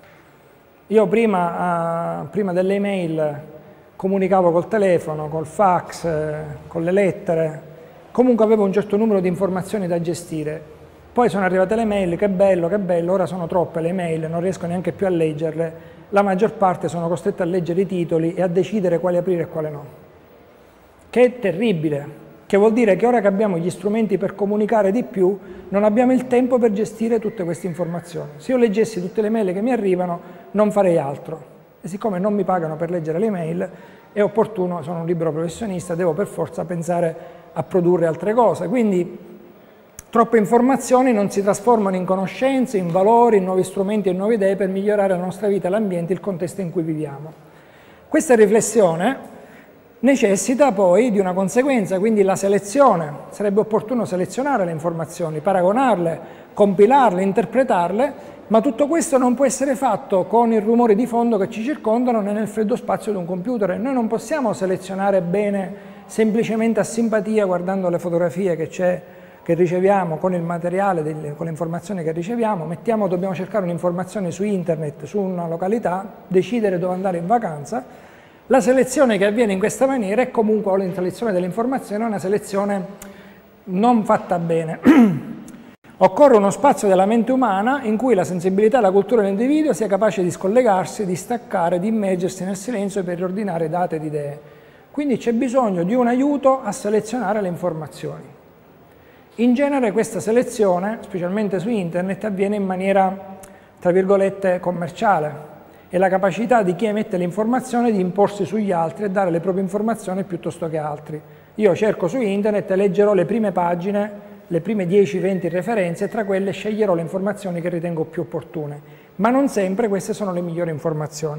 Io prima, uh, prima delle email comunicavo col telefono, col fax, eh, con le lettere, comunque avevo un certo numero di informazioni da gestire. Poi sono arrivate le mail, che bello, che bello, ora sono troppe le mail, non riesco neanche più a leggerle, la maggior parte sono costretto a leggere i titoli e a decidere quale aprire e quale no. Che è terribile. Che vuol dire che ora che abbiamo gli strumenti per comunicare di più, non abbiamo il tempo per gestire tutte queste informazioni. Se io leggessi tutte le mail che mi arrivano, non farei altro. E siccome non mi pagano per leggere le mail, è opportuno, sono un libero professionista, devo per forza pensare a produrre altre cose. Quindi troppe informazioni non si trasformano in conoscenze, in valori, in nuovi strumenti e nuove idee per migliorare la nostra vita, l'ambiente, il contesto in cui viviamo. Questa riflessione necessita poi di una conseguenza, quindi la selezione. Sarebbe opportuno selezionare le informazioni, paragonarle, compilarle, interpretarle, ma tutto questo non può essere fatto con i rumori di fondo che ci circondano né nel freddo spazio di un computer. Noi non possiamo selezionare bene semplicemente a simpatia guardando le fotografie che, c'è, che riceviamo con il materiale, delle, con le informazioni che riceviamo. Mettiamo, dobbiamo cercare un'informazione su internet, su una località, decidere dove andare in vacanza. La selezione che avviene in questa maniera è comunque, o la selezione delle informazioni, è una selezione non fatta bene. Occorre uno spazio della mente umana in cui la sensibilità e la cultura dell'individuo sia capace di scollegarsi, di staccare, di immergersi nel silenzio per riordinare date ed idee. Quindi c'è bisogno di un aiuto a selezionare le informazioni. In genere questa selezione, specialmente su internet, avviene in maniera, tra virgolette, commerciale. È la capacità di chi emette l'informazione di imporsi sugli altri e dare le proprie informazioni piuttosto che altri. Io cerco su internet e leggerò le prime pagine, le prime dieci venti referenze e tra quelle sceglierò le informazioni che ritengo più opportune. Ma non sempre queste sono le migliori informazioni.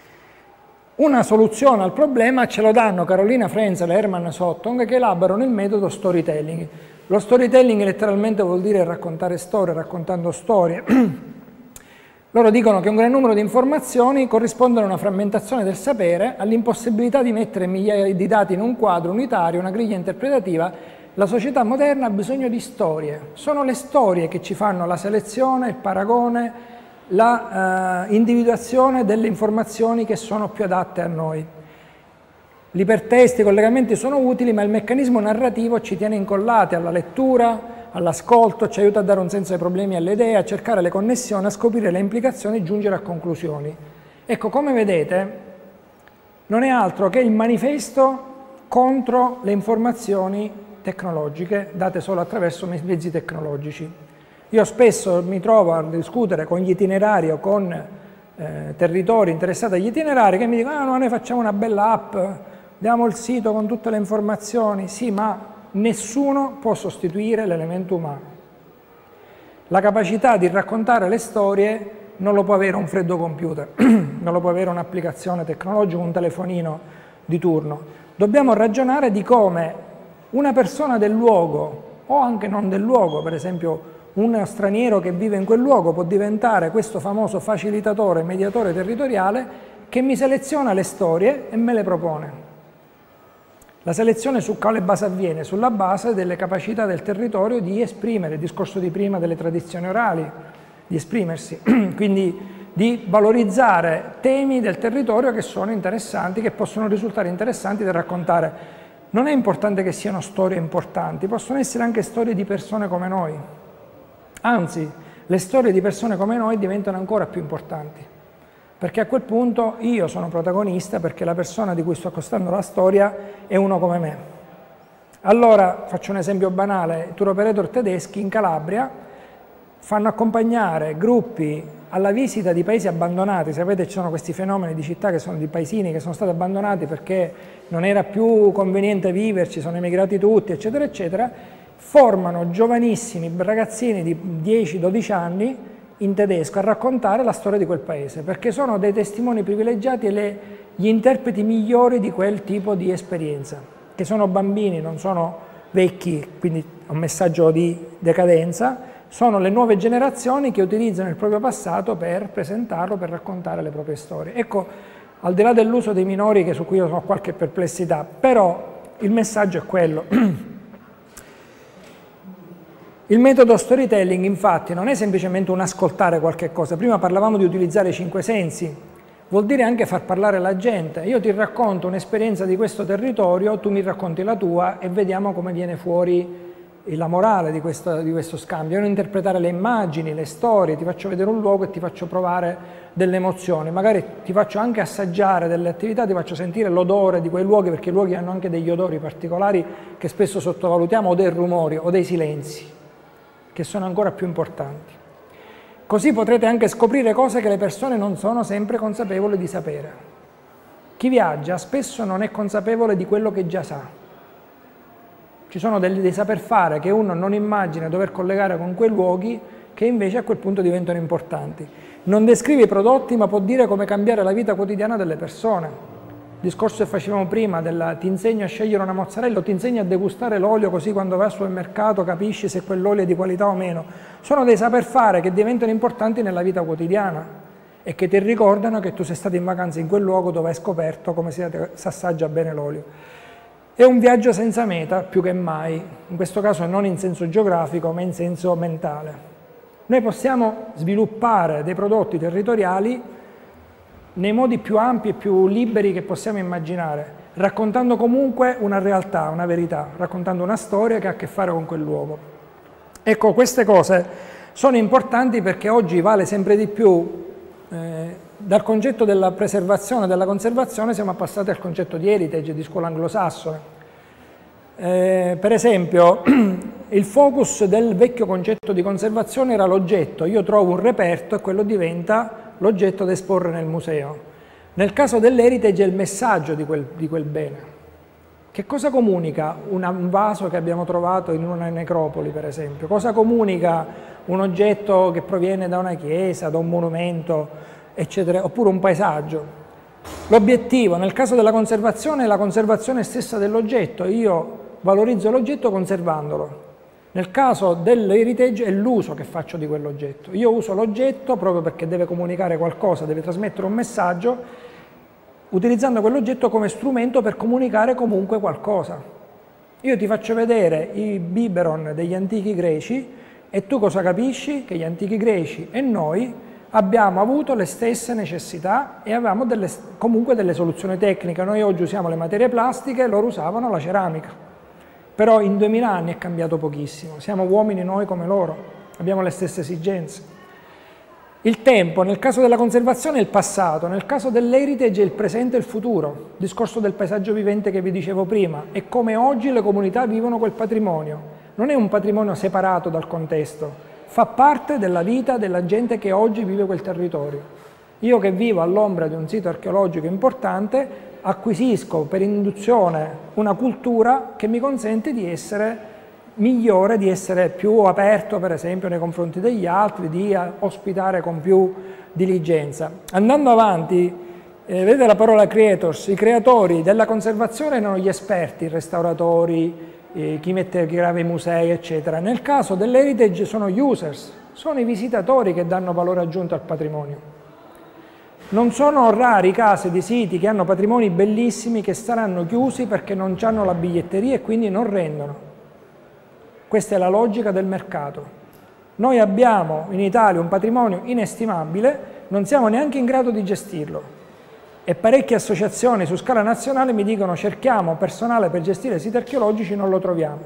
Una soluzione al problema ce lo danno Carolina Frenzel e Hermann Sottong, che elaborano il metodo storytelling. Lo storytelling letteralmente vuol dire raccontare storie, raccontando storie. Loro dicono che un gran numero di informazioni corrispondono a una frammentazione del sapere, all'impossibilità di mettere migliaia di dati in un quadro unitario, una griglia interpretativa. La società moderna ha bisogno di storie. Sono le storie che ci fanno la selezione, il paragone, la uh, individuazione delle informazioni che sono più adatte a noi. L'ipertesto, i collegamenti sono utili, ma il meccanismo narrativo ci tiene incollati alla lettura, all'ascolto, ci aiuta a dare un senso ai problemi e alle idee, a cercare le connessioni, a scoprire le implicazioni e giungere a conclusioni. Ecco, come vedete, non è altro che il manifesto contro le informazioni tecnologiche date solo attraverso mezzi tecnologici. Io spesso mi trovo a discutere con gli itinerari o con eh, territori interessati agli itinerari che mi dicono ah, no, noi facciamo una bella app, diamo il sito con tutte le informazioni. Sì, ma nessuno può sostituire l'elemento umano. La capacità di raccontare le storie non lo può avere un freddo computer, non lo può avere un'applicazione tecnologica, un telefonino di turno. Dobbiamo ragionare di come una persona del luogo, o anche non del luogo, per esempio un straniero che vive in quel luogo, può diventare questo famoso facilitatore, mediatore territoriale che mi seleziona le storie e me le propone. La selezione su quale base avviene? Sulla base delle capacità del territorio di esprimere, il discorso di prima delle tradizioni orali, di esprimersi, quindi di valorizzare temi del territorio che sono interessanti, che possono risultare interessanti da raccontare. Non è importante che siano storie importanti, possono essere anche storie di persone come noi. Anzi, le storie di persone come noi diventano ancora più importanti, perché a quel punto io sono protagonista perché la persona di cui sto accostando la storia è uno come me. Allora, faccio un esempio banale, tour operator tedeschi in Calabria fanno accompagnare gruppi alla visita di paesi abbandonati. Sapete, ci sono questi fenomeni di città che sono di paesini che sono stati abbandonati perché non era più conveniente viverci, sono emigrati tutti, eccetera, eccetera. Formano giovanissimi ragazzini di dieci dodici anni in tedesco a raccontare la storia di quel paese, perché sono dei testimoni privilegiati e le, gli interpreti migliori di quel tipo di esperienza, che sono bambini, non sono vecchi, quindi un messaggio di decadenza, sono le nuove generazioni che utilizzano il proprio passato per presentarlo, per raccontare le proprie storie. Ecco, al di là dell'uso dei minori, che su cui io ho qualche perplessità, però il messaggio è quello. Il metodo storytelling, infatti, non è semplicemente un ascoltare qualche cosa. Prima parlavamo di utilizzare i cinque sensi, vuol dire anche far parlare la gente. Io ti racconto un'esperienza di questo territorio, tu mi racconti la tua e vediamo come viene fuori la morale di questo, di questo scambio. Io non interpretare le immagini, le storie, ti faccio vedere un luogo e ti faccio provare delle emozioni. Magari ti faccio anche assaggiare delle attività, ti faccio sentire l'odore di quei luoghi, perché i luoghi hanno anche degli odori particolari che spesso sottovalutiamo, o dei rumori, o dei silenzi, che sono ancora più importanti. Così potrete anche scoprire cose che le persone non sono sempre consapevoli di sapere. Chi viaggia spesso non è consapevole di quello che già sa. Ci sono dei, dei saper fare che uno non immagina dover collegare con quei luoghi che invece a quel punto diventano importanti. Non descrive i prodotti, ma può dire come cambiare la vita quotidiana delle persone. Il discorso che facevamo prima del ti insegno a scegliere una mozzarella o ti insegno a degustare l'olio, così quando vai al supermercato capisci se quell'olio è di qualità o meno. Sono dei saper fare che diventano importanti nella vita quotidiana e che ti ricordano che tu sei stato in vacanza in quel luogo dove hai scoperto come si assaggia bene l'olio. È un viaggio senza meta più che mai, in questo caso non in senso geografico ma in senso mentale. Noi possiamo sviluppare dei prodotti territoriali nei modi più ampi e più liberi che possiamo immaginare, raccontando comunque una realtà, una verità, raccontando una storia che ha a che fare con quel luogo. Ecco, queste cose sono importanti perché oggi vale sempre di più, eh, dal concetto della preservazione e della conservazione siamo passati al concetto di heritage, di scuola anglosassone. Eh, per esempio, il focus del vecchio concetto di conservazione era l'oggetto. Io trovo un reperto e quello diventa l'oggetto da esporre nel museo. Nel caso dell'heritage è il messaggio di quel, di quel bene. Che cosa comunica una, un vaso che abbiamo trovato in una necropoli, per esempio? Cosa comunica un oggetto che proviene da una chiesa, da un monumento, eccetera, oppure un paesaggio? L'obiettivo, nel caso della conservazione, è la conservazione stessa dell'oggetto. Io valorizzo l'oggetto conservandolo. Nel caso dell'heritage è l'uso che faccio di quell'oggetto. Io uso l'oggetto proprio perché deve comunicare qualcosa, deve trasmettere un messaggio, utilizzando quell'oggetto come strumento per comunicare comunque qualcosa. Io ti faccio vedere i biberon degli antichi greci e tu cosa capisci? Che gli antichi greci e noi abbiamo avuto le stesse necessità e avevamo delle, comunque delle soluzioni tecniche. Noi oggi usiamo le materie plastiche, loro usavano la ceramica. Però in duemila anni è cambiato pochissimo, siamo uomini noi come loro, abbiamo le stesse esigenze. Il tempo, nel caso della conservazione, è il passato, nel caso dell'heritage è il presente e il futuro. Il discorso del paesaggio vivente che vi dicevo prima, è come oggi le comunità vivono quel patrimonio. Non è un patrimonio separato dal contesto, fa parte della vita della gente che oggi vive quel territorio. Io che vivo all'ombra di un sito archeologico importante, acquisisco per induzione una cultura che mi consente di essere migliore, di essere più aperto per esempio nei confronti degli altri, di ospitare con più diligenza. Andando avanti, eh, vedete la parola creators, i creatori della conservazione erano gli esperti, i restauratori, eh, chi mette, chi grava i musei, eccetera. Nel caso dell'heritage sono gli users, sono i visitatori che danno valore aggiunto al patrimonio. Non sono rari i casi di siti che hanno patrimoni bellissimi che saranno chiusi perché non hanno la biglietteria e quindi non rendono. Questa è la logica del mercato. Noi abbiamo in Italia un patrimonio inestimabile, non siamo neanche in grado di gestirlo. E parecchie associazioni su scala nazionale mi dicono cerchiamo personale per gestire siti archeologici, non lo troviamo.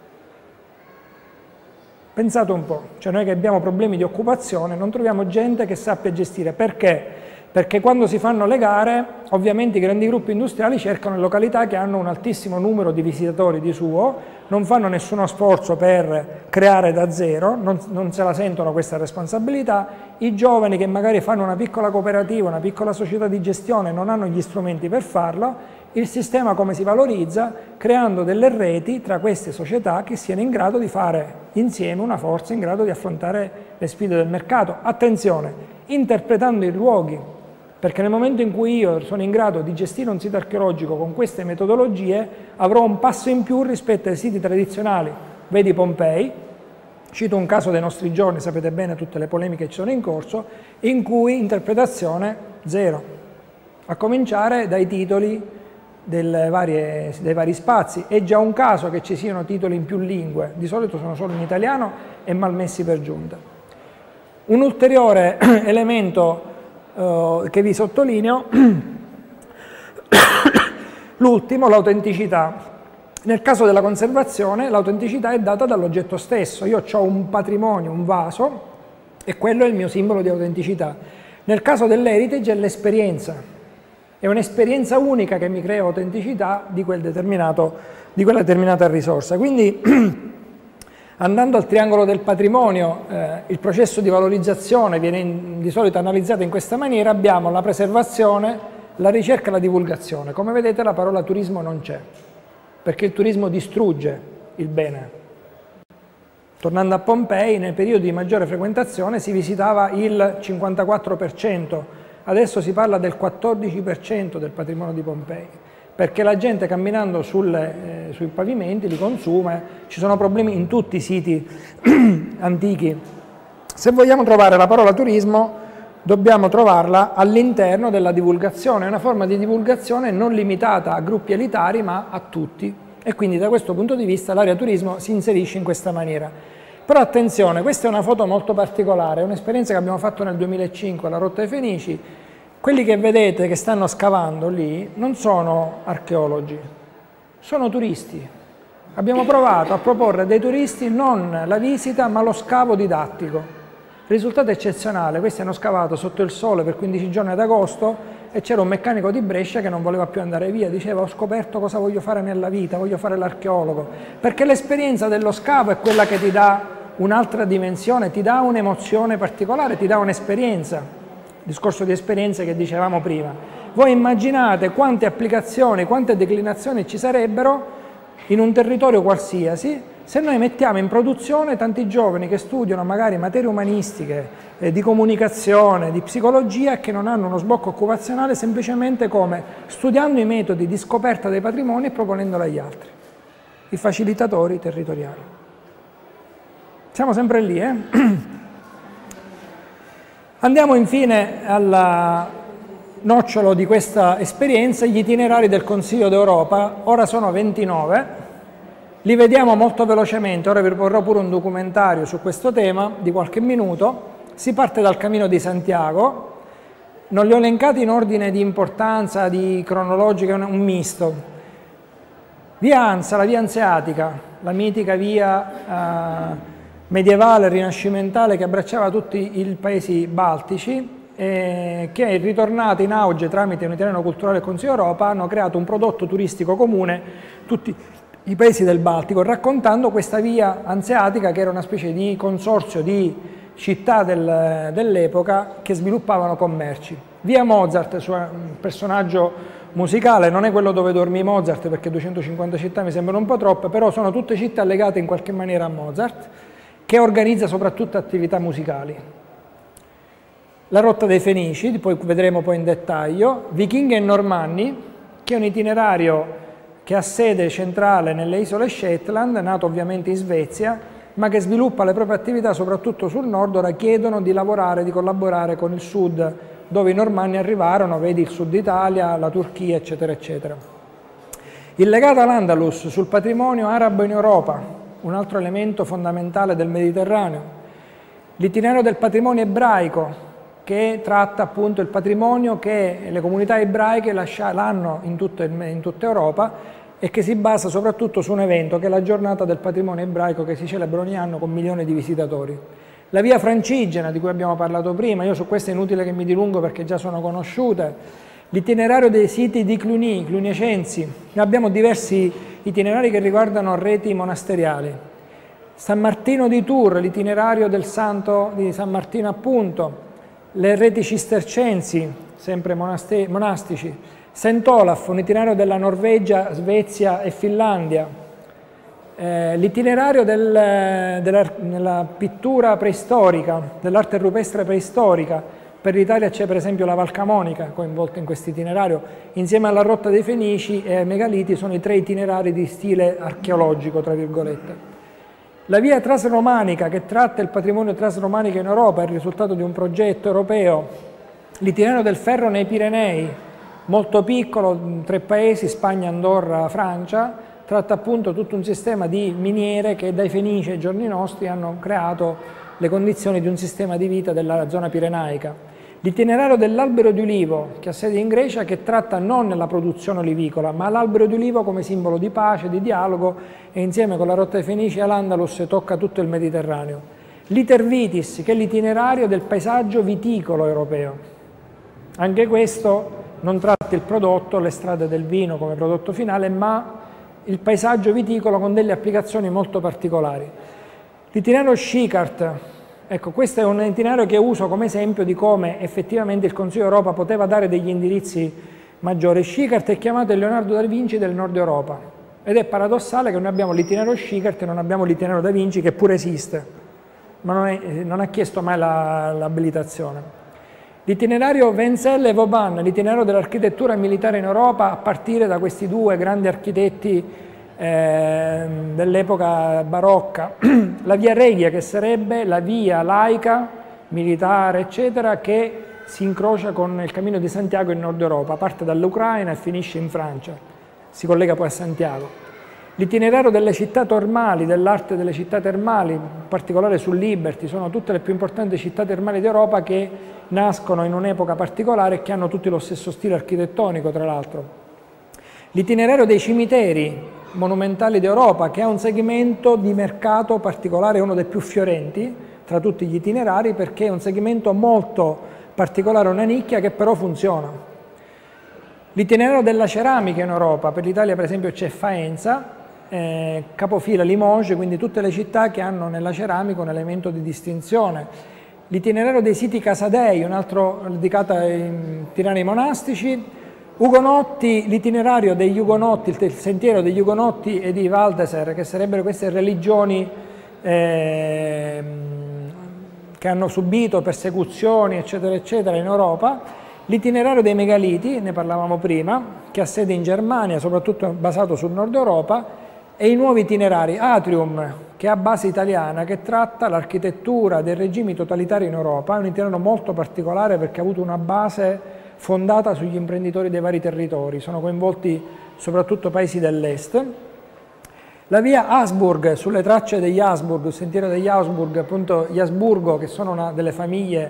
Pensate un po', cioè noi che abbiamo problemi di occupazione non troviamo gente che sappia gestire. Perché? Perché quando si fanno le gare, ovviamente i grandi gruppi industriali cercano località che hanno un altissimo numero di visitatori di suo, non fanno nessuno sforzo per creare da zero, non, non se la sentono questa responsabilità. I giovani che magari fanno una piccola cooperativa, una piccola società di gestione, non hanno gli strumenti per farlo. Il sistema come si valorizza? Creando delle reti tra queste società che siano in grado di fare insieme una forza in grado di affrontare le sfide del mercato. Attenzione, interpretando i luoghi, perché nel momento in cui io sono in grado di gestire un sito archeologico con queste metodologie avrò un passo in più rispetto ai siti tradizionali, vedi Pompei, cito un caso dei nostri giorni, sapete bene tutte le polemiche che ci sono in corso, in cui interpretazione zero, a cominciare dai titoli delle varie, dei vari spazi. È già un caso che ci siano titoli in più lingue, di solito sono solo in italiano e mal messi per giunta. Un ulteriore elemento Uh, che vi sottolineo, l'ultimo, l'autenticità. Nel caso della conservazione l'autenticità è data dall'oggetto stesso. Io ho un patrimonio, un vaso, e quello è il mio simbolo di autenticità. Nel caso dell'heritage è l'esperienza, è un'esperienza unica che mi crea autenticità di, quel determinato, di quella determinata risorsa. Quindi andando al triangolo del patrimonio, eh, il processo di valorizzazione viene in, di solito analizzato in questa maniera. Abbiamo la preservazione, la ricerca e la divulgazione. Come vedete la parola turismo non c'è, perché il turismo distrugge il bene. Tornando a Pompei, nel periodo di maggiore frequentazione si visitava il cinquantaquattro per cento, adesso si parla del quattordici per cento del patrimonio di Pompei. Perché la gente camminando sulle, eh, sui pavimenti li consuma, ci sono problemi in tutti i siti antichi. Se vogliamo trovare la parola turismo, dobbiamo trovarla all'interno della divulgazione, è una forma di divulgazione non limitata a gruppi elitari ma a tutti, e quindi da questo punto di vista l'area turismo si inserisce in questa maniera. Però attenzione, questa è una foto molto particolare, è un'esperienza che abbiamo fatto nel duemilacinque alla Rotta dei Fenici. Quelli che vedete che stanno scavando lì non sono archeologi, sono turisti. Abbiamo provato a proporre a dei turisti non la visita ma lo scavo didattico. Il risultato è eccezionale, questi hanno scavato sotto il sole per quindici giorni ad agosto e c'era un meccanico di Brescia che non voleva più andare via, diceva ho scoperto cosa voglio fare nella vita, voglio fare l'archeologo, perché l'esperienza dello scavo è quella che ti dà un'altra dimensione, ti dà un'emozione particolare, ti dà un'esperienza. Discorso di esperienze che dicevamo prima. Voi immaginate quante applicazioni, quante declinazioni ci sarebbero in un territorio qualsiasi se noi mettiamo in produzione tanti giovani che studiano magari materie umanistiche, eh, di comunicazione, di psicologia e che non hanno uno sbocco occupazionale semplicemente come studiando i metodi di scoperta dei patrimoni e proponendoli agli altri. I facilitatori territoriali. Siamo sempre lì, eh? Andiamo infine al nocciolo di questa esperienza, gli itinerari del Consiglio d'Europa. Ora sono ventinove, li vediamo molto velocemente, ora vi proporrò pure un documentario su questo tema di qualche minuto. Si parte dal Cammino di Santiago, non li ho elencati in ordine di importanza, di cronologica, è un misto. Via Ansa, la via Anseatica, la mitica via eh, medievale, rinascimentale che abbracciava tutti i paesi baltici, eh, che è ritornata in auge tramite un itinerario culturale del Consiglio Europa, hanno creato un prodotto turistico comune, tutti i paesi del Baltico, raccontando questa via Anseatica che era una specie di consorzio di città del, dell'epoca che sviluppavano commerci. Via Mozart, suo personaggio musicale, non è quello dove dormì Mozart perché duecentocinquanta città mi sembrano un po' troppe, però sono tutte città legate in qualche maniera a Mozart, che organizza soprattutto attività musicali. La rotta dei Fenici, poi vedremo poi in dettaglio, Vichinghi e Normanni, che è un itinerario che ha sede centrale nelle isole Shetland, nato ovviamente in Svezia, ma che sviluppa le proprie attività soprattutto sul nord. Ora chiedono di lavorare, di collaborare con il sud, dove i Normanni arrivarono, vedi il sud Italia, la Turchia, eccetera, eccetera. Il legato all'Andalus sul patrimonio arabo in Europa, un altro elemento fondamentale del Mediterraneo. L'itinerario del patrimonio ebraico, che tratta appunto il patrimonio che le comunità ebraiche hanno in, in tutta Europa, e che si basa soprattutto su un evento che è la giornata del patrimonio ebraico che si celebra ogni anno con milioni di visitatori. La via Francigena, di cui abbiamo parlato prima, io su questa è inutile che mi dilungo perché già sono conosciute. L'itinerario dei siti di Cluny, cluniacensi, noi abbiamo diversi itinerari che riguardano reti monasteriali. San Martino di Tours, l'itinerario del santo di San Martino appunto, le reti cistercensi, sempre monastici, Sant'Olaf, un itinerario della Norvegia, Svezia e Finlandia, eh, l'itinerario del, della, della pittura preistorica, dell'arte rupestre preistorica. Per l'Italia c'è per esempio la Val Camonica coinvolta in questo itinerario, insieme alla rotta dei Fenici e ai megaliti sono i tre itinerari di stile archeologico, tra virgolette. La via transromanica che tratta il patrimonio transromanico in Europa è il risultato di un progetto europeo, l'itinerario del ferro nei Pirenei, molto piccolo, tre paesi, Spagna, Andorra, Francia, tratta appunto tutto un sistema di miniere che dai Fenici ai giorni nostri hanno creato le condizioni di un sistema di vita della zona pirenaica. L'itinerario dell'albero di ulivo, che ha sede in Grecia, che tratta non la produzione olivicola, ma l'albero di ulivo come simbolo di pace, di dialogo, e insieme con la rotta dei Fenici all'Andalus tocca tutto il Mediterraneo. L'Iter Vitis, che è l'itinerario del paesaggio viticolo europeo. Anche questo non tratta il prodotto, le strade del vino come prodotto finale, ma il paesaggio viticolo con delle applicazioni molto particolari. L'itinerario Schickard, ecco, questo è un itinerario che uso come esempio di come effettivamente il Consiglio Europa poteva dare degli indirizzi maggiori. Schickard è chiamato il Leonardo da Vinci del Nord Europa ed è paradossale che noi abbiamo l'itinerario Schickard e non abbiamo l'itinerario da Vinci, che pure esiste, ma non, è, non ha chiesto mai l'abilitazione. L'itinerario Wenzel e Vauban, l'itinerario dell'architettura militare in Europa a partire da questi due grandi architetti eh, dell'epoca barocca. La via Regia, che sarebbe la via laica, militare, eccetera, che si incrocia con il Cammino di Santiago in Nord Europa, parte dall'Ucraina e finisce in Francia, si collega poi a Santiago. L'itinerario delle città termali, dell'arte delle città termali, in particolare sul Liberty, sono tutte le più importanti città termali d'Europa che nascono in un'epoca particolare e che hanno tutti lo stesso stile architettonico, tra l'altro. L'itinerario dei cimiteri monumentali d'Europa, che ha un segmento di mercato particolare, uno dei più fiorenti tra tutti gli itinerari, perché è un segmento molto particolare, una nicchia che però funziona. L'itinerario della ceramica in Europa, per l'Italia per esempio c'è Faenza, eh, capofila Limoges, quindi tutte le città che hanno nella ceramica un elemento di distinzione. L'itinerario dei siti Casadei, un altro dedicato ai itinerari monastici. Ugonotti, l'itinerario degli Ugonotti, il sentiero degli Ugonotti e di Valdeser, che sarebbero queste religioni eh, che hanno subito persecuzioni, eccetera, eccetera, in Europa. L'itinerario dei megaliti, ne parlavamo prima, che ha sede in Germania, soprattutto basato sul nord Europa, e i nuovi itinerari, Atrium, che ha base italiana, che tratta l'architettura dei regimi totalitari in Europa, è un itinerario molto particolare perché ha avuto una base fondata sugli imprenditori dei vari territori, sono coinvolti soprattutto paesi dell'est. La via Habsburg, sulle tracce degli Habsburg, il sentiero degli Habsburg, appunto gli Asburgo, che sono una delle famiglie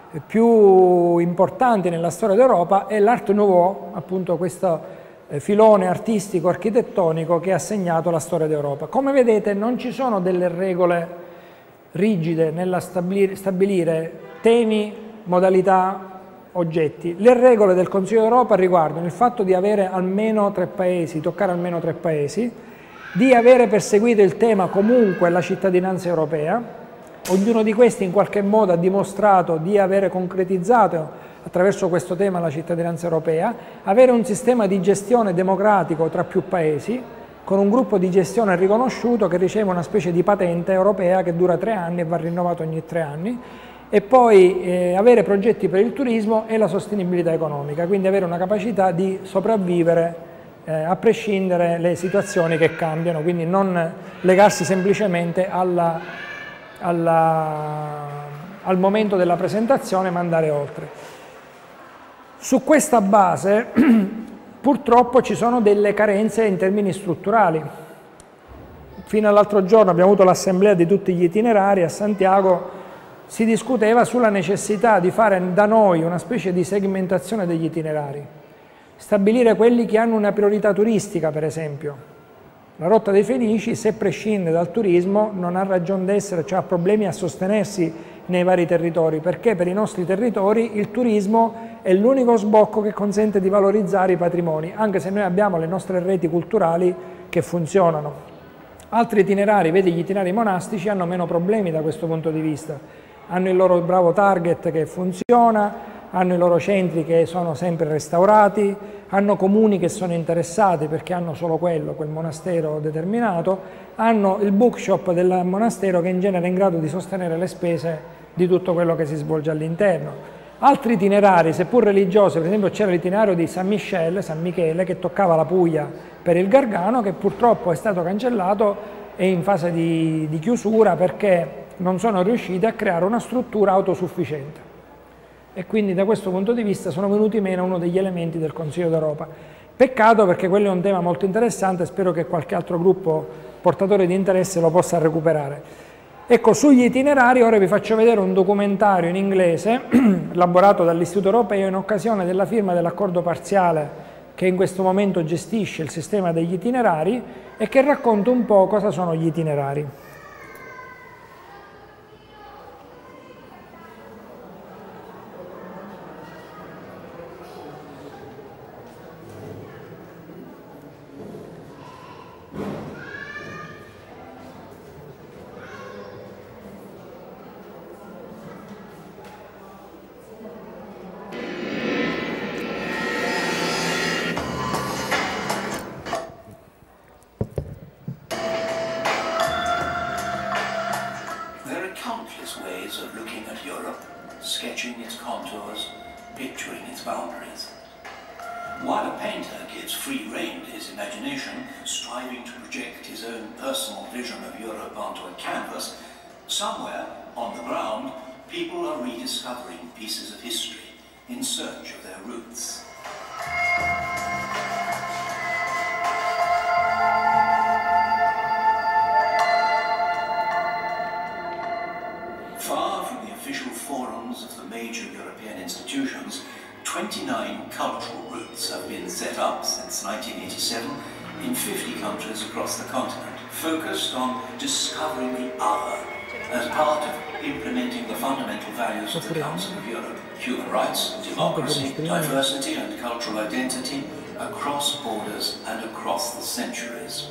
più importanti nella storia d'Europa, e l'Art Nouveau, appunto questo filone artistico, architettonico che ha segnato la storia d'Europa. Come vedete non ci sono delle regole rigide nella stabilire, stabilire temi, modalità, oggetti. Le regole del Consiglio d'Europa riguardano il fatto di avere almeno tre paesi, toccare almeno tre paesi, di avere perseguito il tema comunque la cittadinanza europea. Ognuno di questi in qualche modo ha dimostrato di avere concretizzato attraverso questo tema la cittadinanza europea, avere un sistema di gestione democratico tra più paesi, con un gruppo di gestione riconosciuto che riceve una specie di patente europea che dura tre anni e va rinnovato ogni tre anni, e poi eh, avere progetti per il turismo e la sostenibilità economica, quindi avere una capacità di sopravvivere Eh, a prescindere le situazioni che cambiano, quindi non legarsi semplicemente alla, alla, al momento della presentazione, ma andare oltre. Su questa base purtroppo ci sono delle carenze in termini strutturali. Fino all'altro giorno abbiamo avuto l'assemblea di tutti gli itinerari a Santiago, si discuteva sulla necessità di fare da noi una specie di segmentazione degli itinerari. Stabilire quelli che hanno una priorità turistica, per esempio. La rotta dei Fenici, se prescinde dal turismo, non ha ragione d'essere, cioè ha problemi a sostenersi nei vari territori, perché per i nostri territori il turismo è l'unico sbocco che consente di valorizzare i patrimoni, anche se noi abbiamo le nostre reti culturali che funzionano. Altri itinerari, vedi gli itinerari monastici, hanno meno problemi da questo punto di vista. Hanno il loro bravo target che funziona, hanno i loro centri che sono sempre restaurati, hanno comuni che sono interessati perché hanno solo quello, quel monastero determinato, hanno il bookshop del monastero che in genere è in grado di sostenere le spese di tutto quello che si svolge all'interno. Altri itinerari, seppur religiosi, per esempio c'era l'itinerario di San Michele, San Michele, che toccava la Puglia per il Gargano, che purtroppo è stato cancellato e in fase di, di chiusura perché non sono riusciti a creare una struttura autosufficiente. E quindi da questo punto di vista sono venuti meno uno degli elementi del Consiglio d'Europa. Peccato, perché quello è un tema molto interessante, spero che qualche altro gruppo portatore di interesse lo possa recuperare. Ecco, sugli itinerari ora vi faccio vedere un documentario in inglese elaborato dall'Istituto Europeo in occasione della firma dell'accordo parziale che in questo momento gestisce il sistema degli itinerari e che racconta un po' cosa sono gli itinerari. Somewhere on the ground, people are rediscovering pieces of history in search of their roots. Far from the official forums of the major European institutions, twenty-nine cultural routes have been set up since nineteen eighty-seven in fifty countries across the continent, focused on discovering the other as part of implementing the fundamental values of the Council of Europe: human rights, democracy, diversity and cultural identity across borders and across the centuries.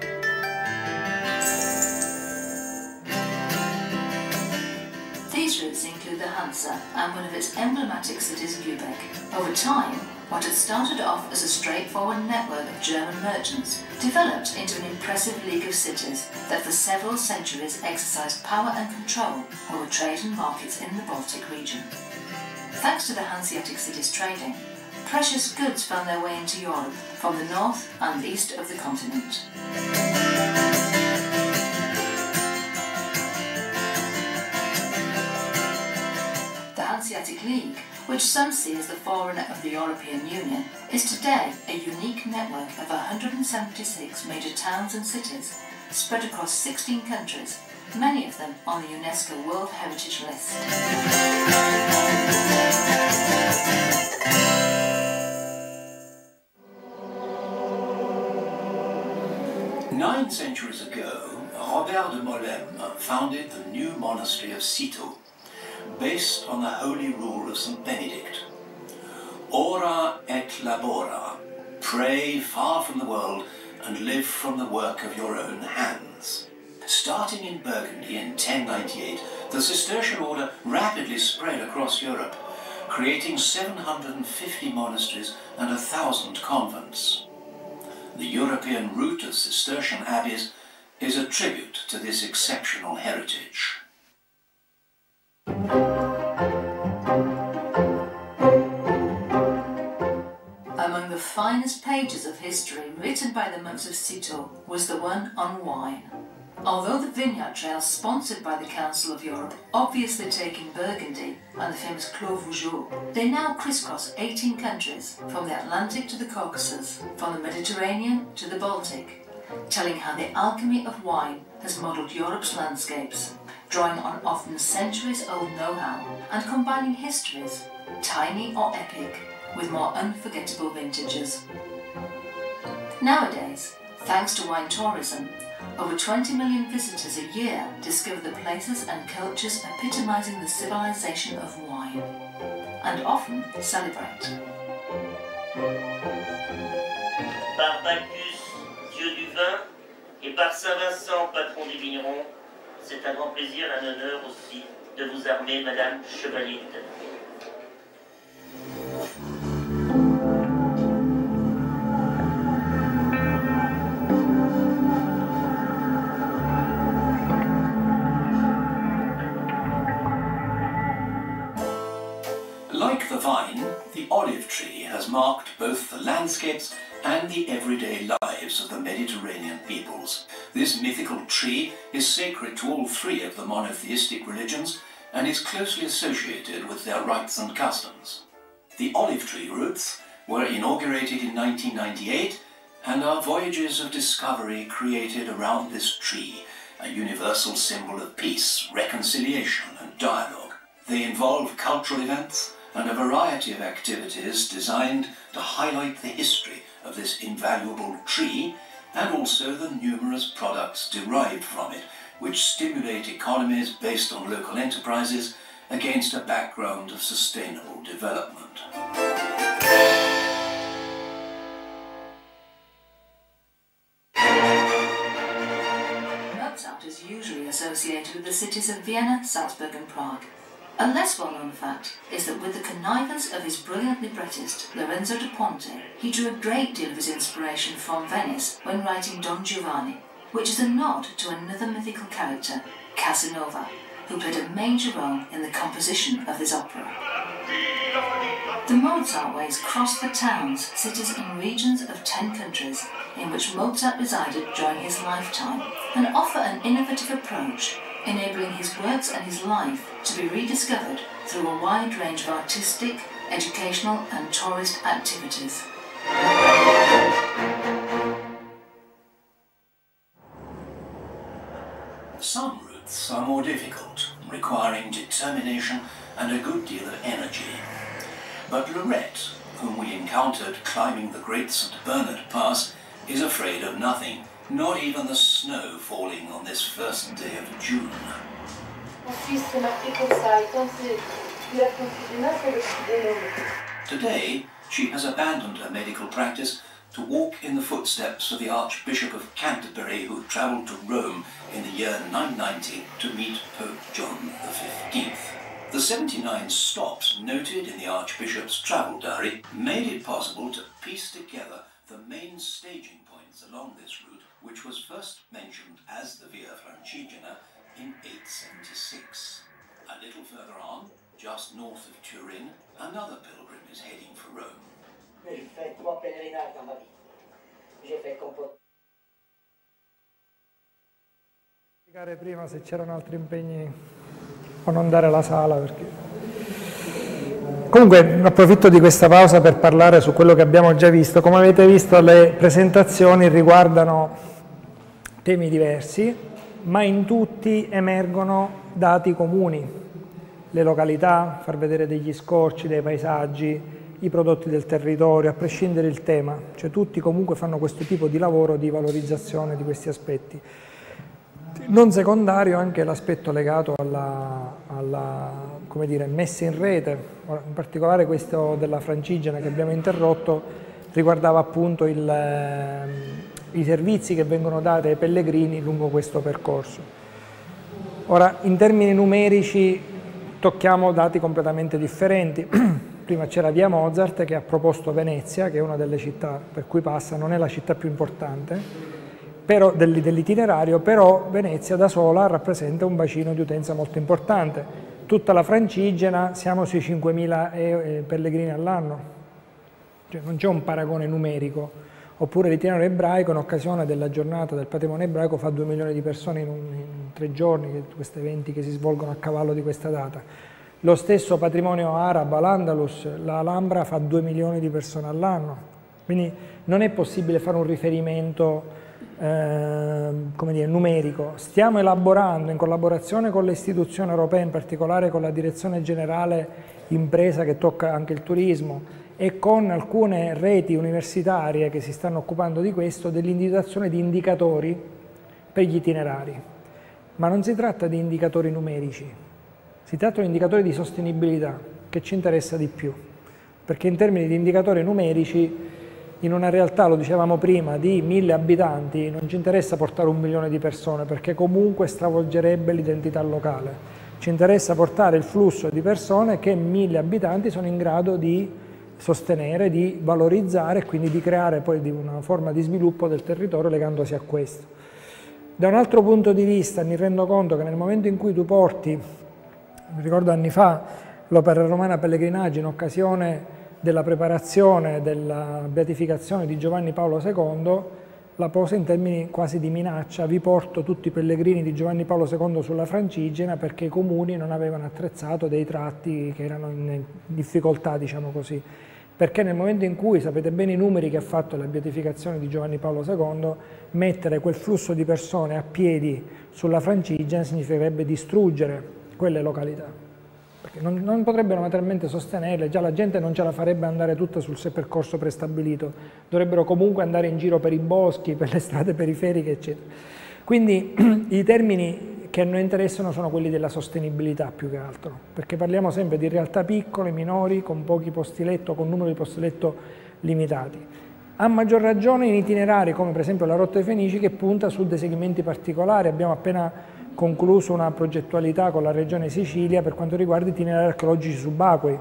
These routes include the Hansa and one of its emblematic cities, Lübeck. Over time, what had started off as a straightforward network of German merchants developed into an impressive league of cities that for several centuries exercised power and control over trade and markets in the Baltic region. Thanks to the Hanseatic cities' trading, precious goods found their way into Europe from the north and east of the continent. The Hanseatic League which some see as the forerunner of the European Union, is today a unique network of one hundred seventy-six major towns and cities spread across sixteen countries, many of them on the UNESCO World Heritage List. Nine centuries ago, Robert de Molem founded the new monastery of Cîteaux, based on the holy rule of Saint Benedict. Ora et labora, pray far from the world and live from the work of your own hands. Starting in Burgundy in ten ninety-eight, the Cistercian order rapidly spread across Europe, creating seven hundred fifty monasteries and a thousand convents. The European route of Cistercian abbeys is a tribute to this exceptional heritage. Among the finest pages of history written by the monks of Cîteaux was the one on wine. Although the vineyard trail sponsored by the Council of Europe obviously take in Burgundy and the famous Clos Vougeot, they now crisscross eighteen countries, from the Atlantic to the Caucasus, from the Mediterranean to the Baltic, telling how the alchemy of wine has modelled Europe's landscapes, drawing on often centuries-old know-how and combining histories, tiny or epic, with more unforgettable vintages. Nowadays, thanks to wine tourism, over twenty million visitors a year discover the places and cultures epitomising the civilization of wine, and often celebrate. Par Bacchus, dieu du vin, et par Saint Vincent, patron des vignerons, c'est un grand plaisir, un honneur aussi, de vous armer, Madame Chevalier du Talon. Like the vine, the olive tree has marked both the landscapes and the everyday lives of the Mediterranean peoples. This mythical tree is sacred to all three of the monotheistic religions and is closely associated with their rites and customs. The olive tree routes were inaugurated in nineteen ninety-eight and are voyages of discovery created around this tree, a universal symbol of peace, reconciliation and dialogue. They involve cultural events and a variety of activities designed to highlight the history of this invaluable tree and also the numerous products derived from it, which stimulate economies based on local enterprises against a background of sustainable development. Mozart is usually associated with the cities of Vienna, Salzburg and Prague. A less well-known fact is that with the connivance of his brilliant librettist, Lorenzo da Ponte, he drew a great deal of his inspiration from Venice when writing Don Giovanni, which is a nod to another mythical character, Casanova, who played a major role in the composition of this opera. The Mozart ways cross the towns, cities and regions of ten countries in which Mozart resided during his lifetime and offer an innovative approach, enabling his works and his life to be rediscovered through a wide range of artistic, educational and tourist activities. Some routes are more difficult, requiring determination and a good deal of energy. But Lorette, whom we encountered climbing the Great Saint Bernard Pass, is afraid of nothing, not even the snow falling on this first day of June. Today, she has abandoned her medical practice to walk in the footsteps of the Archbishop of Canterbury, who travelled to Rome in the year nine ninety to meet Pope John the fifteenth. The seventy-nine stops noted in the Archbishop's travel diary made it possible to piece together the main staging points along this route, which was first mentioned as the Via Francigena in eight seventy-six. A little further on, just north of Turin, another pilgrim is heading for Rome. J'ai fait trois pèlerinages dans ma vie. J'ai fait compost. Spiegare prima se c'erano altri impegni o non dare la sala perché Comunque approfitto di questa pausa per parlare su quello che abbiamo già visto. Come avete visto, le presentazioni riguardano temi diversi, ma in tutti emergono dati comuni: le località, far vedere degli scorci, dei paesaggi, i prodotti del territorio, a prescindere il tema, cioè tutti comunque fanno questo tipo di lavoro di valorizzazione di questi aspetti. Non secondario anche l'aspetto legato alla, alla come dire, messa in rete, in particolare questo della Francigena che abbiamo interrotto riguardava appunto il, eh, i servizi che vengono dati ai pellegrini lungo questo percorso. Ora, in termini numerici tocchiamo dati completamente differenti. Prima c'era Via Mozart che ha proposto Venezia, che è una delle città per cui passa, non è la città più importante però, dell'itinerario, però Venezia da sola rappresenta un bacino di utenza molto importante. Tutta la Francigena siamo sui cinquemila pellegrini all'anno, cioè non c'è un paragone numerico. Oppure l'itinerario ebraico in occasione della giornata del patrimonio ebraico fa due milioni di persone in, un, in tre giorni, questi eventi che si svolgono a cavallo di questa data. Lo stesso patrimonio arabo, l'Andalus, la Alhambra fa due milioni di persone all'anno, quindi non è possibile fare un riferimento eh, come dire, numerico. Stiamo elaborando in collaborazione con le istituzioni europee, in particolare con la Direzione Generale Impresa che tocca anche il turismo e con alcune reti universitarie che si stanno occupando di questo, dell'individuazione di indicatori per gli itinerari. Ma non si tratta di indicatori numerici, si tratta di indicatori di sostenibilità che ci interessa di più, perché in termini di indicatori numerici in una realtà, lo dicevamo prima, di mille abitanti non ci interessa portare un milione di persone perché comunque stravolgerebbe l'identità locale. Ci interessa portare il flusso di persone che mille abitanti sono in grado di sostenere, di valorizzare e quindi di creare poi una forma di sviluppo del territorio legandosi a questo. Da un altro punto di vista mi rendo conto che nel momento in cui tu porti, mi ricordo anni fa, l'Opera Romana Pellegrinaggi in occasione della preparazione della beatificazione di Giovanni Paolo secondo, la pose in termini quasi di minaccia: vi porto tutti i pellegrini di Giovanni Paolo secondo sulla Francigena perché i comuni non avevano attrezzato dei tratti che erano in difficoltà, diciamo così. Perché nel momento in cui, sapete bene i numeri che ha fatto la beatificazione di Giovanni Paolo secondo, mettere quel flusso di persone a piedi sulla Francigena significherebbe distruggere quelle località. Perché non, non potrebbero naturalmente sostenerle, già la gente non ce la farebbe andare tutta sul percorso prestabilito, dovrebbero comunque andare in giro per i boschi, per le strade periferiche, eccetera. Quindi i termini che a noi interessano sono quelli della sostenibilità più che altro, perché parliamo sempre di realtà piccole, minori, con pochi posti letto, con numero di posti letto limitati. A maggior ragione in itinerari come per esempio la Rotta dei Fenici che punta su dei segmenti particolari. Abbiamo appena concluso una progettualità con la Regione Sicilia per quanto riguarda itinerari archeologici subacquei,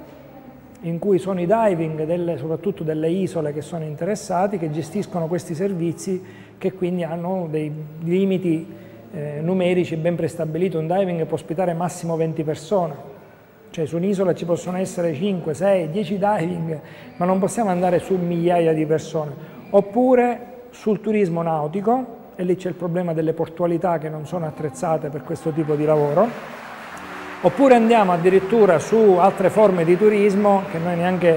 in cui sono i diving, delle, soprattutto delle isole che sono interessati, che gestiscono questi servizi, che quindi hanno dei limiti eh, numerici ben prestabiliti. Un diving può ospitare massimo venti persone, cioè su un'isola ci possono essere cinque, sei, dieci diving, ma non possiamo andare su migliaia di persone. Oppure sul turismo nautico, e lì c'è il problema delle portualità che non sono attrezzate per questo tipo di lavoro. Oppure andiamo addirittura su altre forme di turismo che noi neanche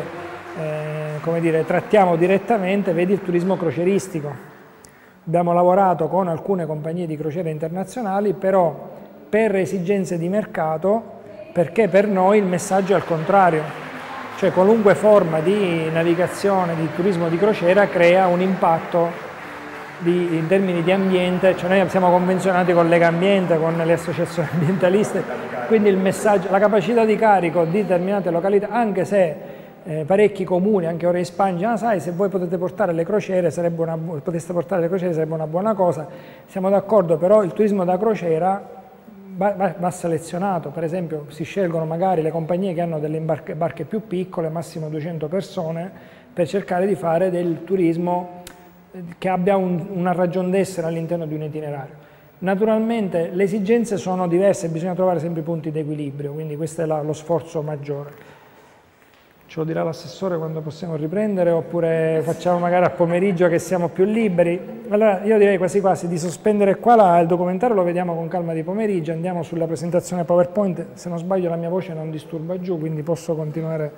eh, come dire, trattiamo direttamente, vedi il turismo crocieristico. Abbiamo lavorato con alcune compagnie di crociere internazionali, però per esigenze di mercato, perché per noi il messaggio è al contrario, cioè qualunque forma di navigazione, di turismo di crociera crea un impatto Di, in termini di ambiente, cioè noi siamo convenzionati con Legambiente, con le associazioni ambientaliste, quindi il messaggio, la capacità di carico di determinate località, anche se eh, parecchi comuni, anche ora in Spagna, ah, sai, se voi potete portare le crociere sarebbe una, poteste portare le crociere sarebbe una buona cosa, siamo d'accordo, però il turismo da crociera va, va, va selezionato. Per esempio si scelgono magari le compagnie che hanno delle barche, barche più piccole, massimo duecento persone, per cercare di fare del turismo che abbia un, una ragion d'essere all'interno di un itinerario. Naturalmente le esigenze sono diverse, bisogna trovare sempre i punti di equilibrio, quindi questo è la, lo sforzo maggiore. Ce lo dirà l'assessore quando possiamo riprendere, oppure facciamo magari a pomeriggio che siamo più liberi. Allora io direi quasi quasi di sospendere qua la, il documentario, lo vediamo con calma di pomeriggio, andiamo sulla presentazione PowerPoint, se non sbaglio la mia voce non disturba giù, quindi posso continuare.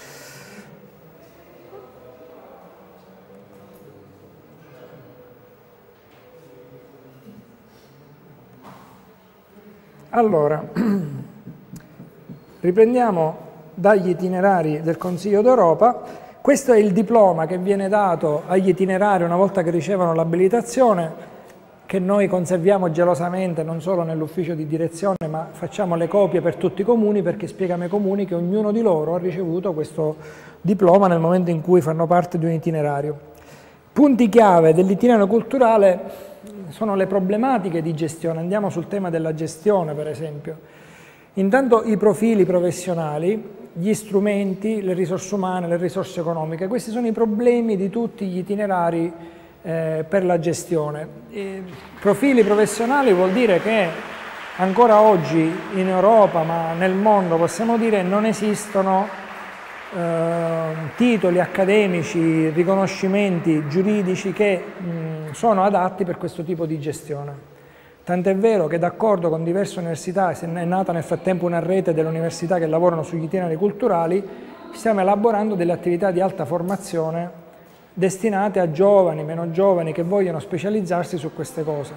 Allora, riprendiamo dagli itinerari del Consiglio d'Europa. Questo è il diploma che viene dato agli itinerari una volta che ricevono l'abilitazione, che noi conserviamo gelosamente non solo nell'ufficio di direzione, ma facciamo le copie per tutti i comuni, perché spieghiamo ai comuni che ognuno di loro ha ricevuto questo diploma nel momento in cui fanno parte di un itinerario. Punti chiave dell'itinerario culturale sono le problematiche di gestione. Andiamo sul tema della gestione, per esempio. Intanto i profili professionali, gli strumenti, le risorse umane, le risorse economiche. Questi sono i problemi di tutti gli itinerari eh, per la gestione. E profili professionali vuol dire che ancora oggi in Europa, ma nel mondo possiamo dire, non esistono eh, titoli accademici, riconoscimenti giuridici che mh, sono adatti per questo tipo di gestione. Tant'è vero che d'accordo con diverse università, è nata nel frattempo una rete delle università che lavorano sugli itinerari culturali, stiamo elaborando delle attività di alta formazione destinate a giovani, meno giovani, che vogliono specializzarsi su queste cose.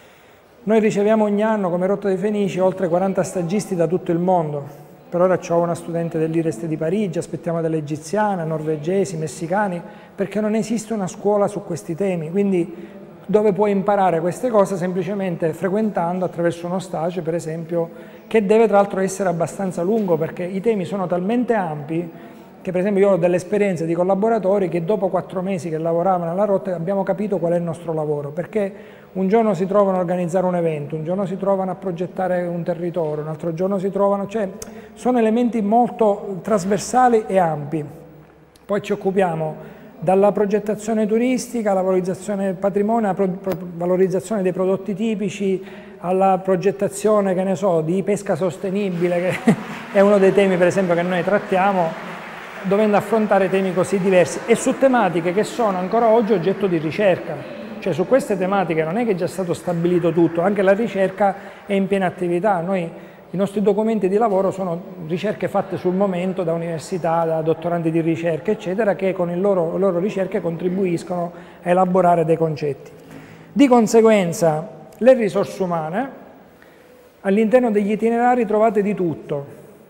Noi riceviamo ogni anno come Rotta dei Fenici oltre quaranta stagisti da tutto il mondo. Per ora c'ho una studente dell'I R E S T di Parigi, aspettiamo delle egiziane, norvegesi, messicani, perché non esiste una scuola su questi temi, quindi dove puoi imparare queste cose semplicemente frequentando attraverso uno stage, per esempio, che deve tra l'altro essere abbastanza lungo, perché i temi sono talmente ampi che, per esempio, io ho delle esperienze di collaboratori che dopo quattro mesi che lavoravano alla rotta abbiamo capito qual è il nostro lavoro, perché un giorno si trovano a organizzare un evento, un giorno si trovano a progettare un territorio, un altro giorno si trovano, cioè sono elementi molto trasversali e ampi. Poi ci occupiamo dalla progettazione turistica alla valorizzazione del patrimonio, alla valorizzazione dei prodotti tipici, alla progettazione, che ne so, di pesca sostenibile, che è uno dei temi per esempio che noi trattiamo, dovendo affrontare temi così diversi e su tematiche che sono ancora oggi oggetto di ricerca. Cioè su queste tematiche non è che è già stato stabilito tutto, anche la ricerca è in piena attività. Noi, i nostri documenti di lavoro sono ricerche fatte sul momento da università, da dottorandi di ricerca, eccetera, che con le loro, le loro ricerche contribuiscono a elaborare dei concetti. Di conseguenza, le risorse umane, all'interno degli itinerari trovate di tutto.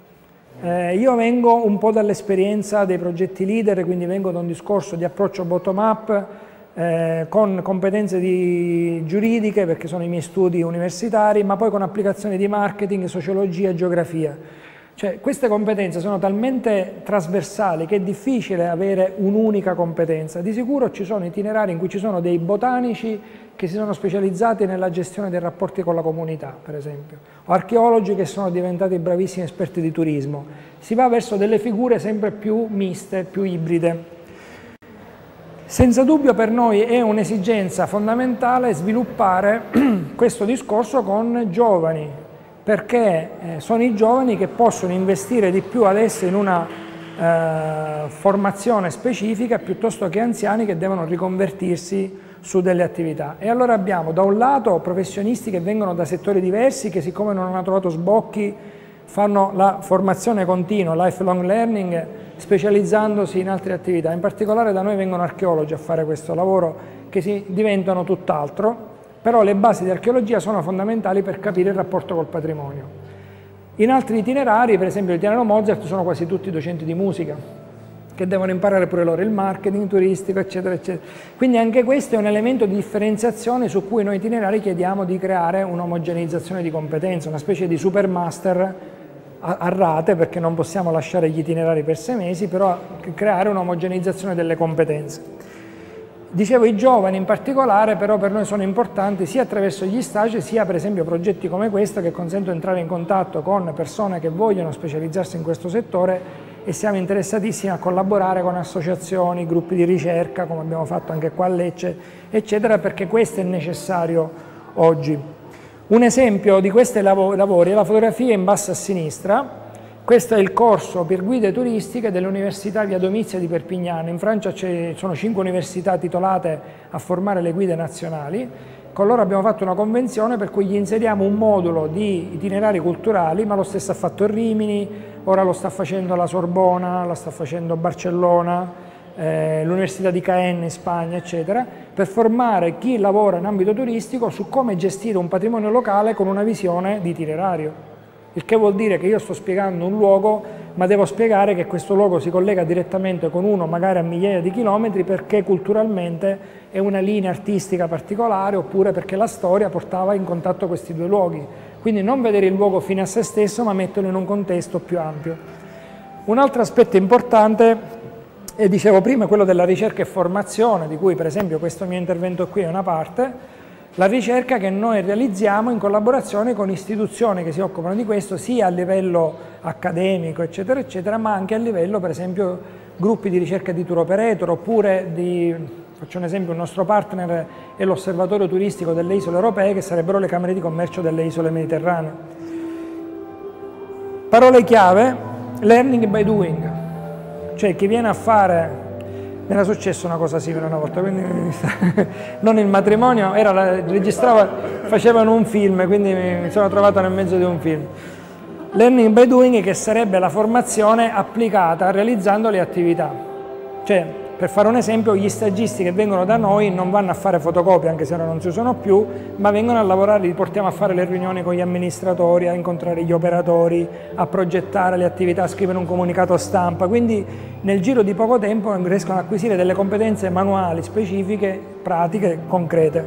Eh, io vengo un po' dall'esperienza dei progetti leader, quindi vengo da un discorso di approccio bottom-up, Eh, con competenze di giuridiche, perché sono i miei studi universitari, ma poi con applicazioni di marketing, sociologia e geografia. Cioè, queste competenze sono talmente trasversali che è difficile avere un'unica competenza. Di sicuro ci sono itinerari in cui ci sono dei botanici che si sono specializzati nella gestione dei rapporti con la comunità, per esempio, o archeologi che sono diventati bravissimi esperti di turismo. Si va verso delle figure sempre più miste, più ibride. Senza dubbio per noi è un'esigenza fondamentale sviluppare questo discorso con giovani, perché eh, sono i giovani che possono investire di più adesso in una eh, formazione specifica piuttosto che anziani che devono riconvertirsi su delle attività. E allora abbiamo da un lato professionisti che vengono da settori diversi, che siccome non hanno trovato sbocchi fanno la formazione continua, lifelong learning, specializzandosi in altre attività. In particolare da noi vengono archeologi a fare questo lavoro, che si diventano tutt'altro, però le basi di archeologia sono fondamentali per capire il rapporto col patrimonio. In altri itinerari, per esempio l'itinerario Mozart, sono quasi tutti docenti di musica, che devono imparare pure loro il marketing turistico, eccetera, eccetera. Quindi anche questo è un elemento di differenziazione su cui noi itinerari chiediamo di creare un'omogeneizzazione di competenze, una specie di supermaster a, a rate, perché non possiamo lasciare gli itinerari per sei mesi, però creare un'omogeneizzazione delle competenze. Dicevo, i giovani in particolare però per noi sono importanti sia attraverso gli stage, sia per esempio progetti come questo che consentono di entrare in contatto con persone che vogliono specializzarsi in questo settore, e siamo interessatissimi a collaborare con associazioni, gruppi di ricerca, come abbiamo fatto anche qua a Lecce, eccetera, perché questo è necessario oggi. Un esempio di questi lavori è la fotografia in basso a sinistra, Questo è il corso per guide turistiche dell'Università Via Domizia di Perpignano. In Francia ci sono cinque università titolate a formare le guide nazionali. Con loro abbiamo fatto una convenzione per cui gli inseriamo un modulo di itinerari culturali, ma lo stesso ha fatto Rimini, ora lo sta facendo la Sorbona, lo sta facendo Barcellona, eh, l'Università di Caen in Spagna, eccetera, per formare chi lavora in ambito turistico su come gestire un patrimonio locale con una visione di itinerario. Il che vuol dire che io sto spiegando un luogo, ma devo spiegare che questo luogo si collega direttamente con uno, magari a migliaia di chilometri, perché culturalmente è una linea artistica particolare, oppure perché la storia portava in contatto questi due luoghi. Quindi non vedere il luogo fine a se stesso, ma metterlo in un contesto più ampio. Un altro aspetto importante, e dicevo prima, è quello della ricerca e formazione, di cui per esempio questo mio intervento qui è una parte. La ricerca che noi realizziamo in collaborazione con istituzioni che si occupano di questo, sia a livello accademico, eccetera, eccetera, ma anche a livello, per esempio, gruppi di ricerca di tour operator, oppure di, faccio un esempio, il nostro partner è l'Osservatorio Turistico delle Isole Europee, che sarebbero le Camere di Commercio delle Isole Mediterranee. Parole chiave, learning by doing, cioè chi viene a fare... Mi era successa una cosa simile una volta, quindi non il matrimonio, era la, registrava, facevano un film, quindi mi sono trovato nel mezzo di un film. Learning by doing, che sarebbe la formazione applicata realizzando le attività. Cioè, per fare un esempio, gli stagisti che vengono da noi non vanno a fare fotocopie, anche se ora non si usano più, ma vengono a lavorare, li portiamo a fare le riunioni con gli amministratori, a incontrare gli operatori, a progettare le attività, a scrivere un comunicato stampa, quindi nel giro di poco tempo riescono ad acquisire delle competenze manuali, specifiche, pratiche, concrete.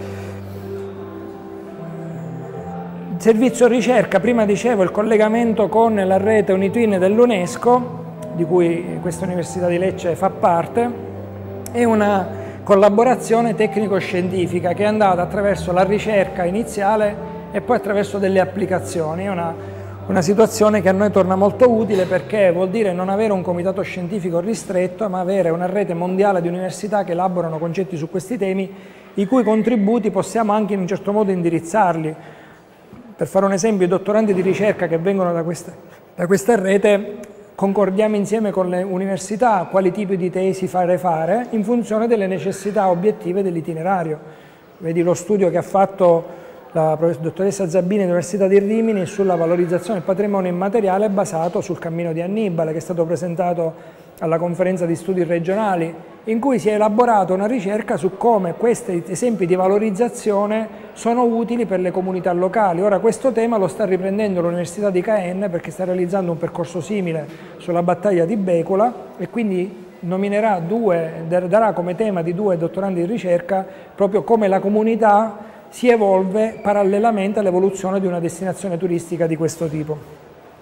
Servizio ricerca, prima dicevo il collegamento con la rete Unitwin dell'UNESCO, di cui questa Università di Lecce fa parte, è una collaborazione tecnico-scientifica che è andata attraverso la ricerca iniziale e poi attraverso delle applicazioni. È una, una situazione che a noi torna molto utile, perché vuol dire non avere un comitato scientifico ristretto, ma avere una rete mondiale di università che elaborano concetti su questi temi, i cui contributi possiamo anche in un certo modo indirizzarli. Per fare un esempio, i dottorandi di ricerca che vengono da questa, da questa rete concordiamo insieme con le università quali tipi di tesi fare fare in funzione delle necessità obiettive dell'itinerario. Vedi lo studio che ha fatto la dottoressa Zabini dell'Università di Rimini sulla valorizzazione del patrimonio immateriale basato sul Cammino di Annibale, che è stato presentato alla conferenza di studi regionali, in cui si è elaborata una ricerca su come questi esempi di valorizzazione sono utili per le comunità locali. Ora questo tema lo sta riprendendo l'Università di Caen, perché sta realizzando un percorso simile sulla battaglia di Becula, e quindi nominerà due, darà come tema di due dottorandi di ricerca proprio come la comunità si evolve parallelamente all'evoluzione di una destinazione turistica di questo tipo.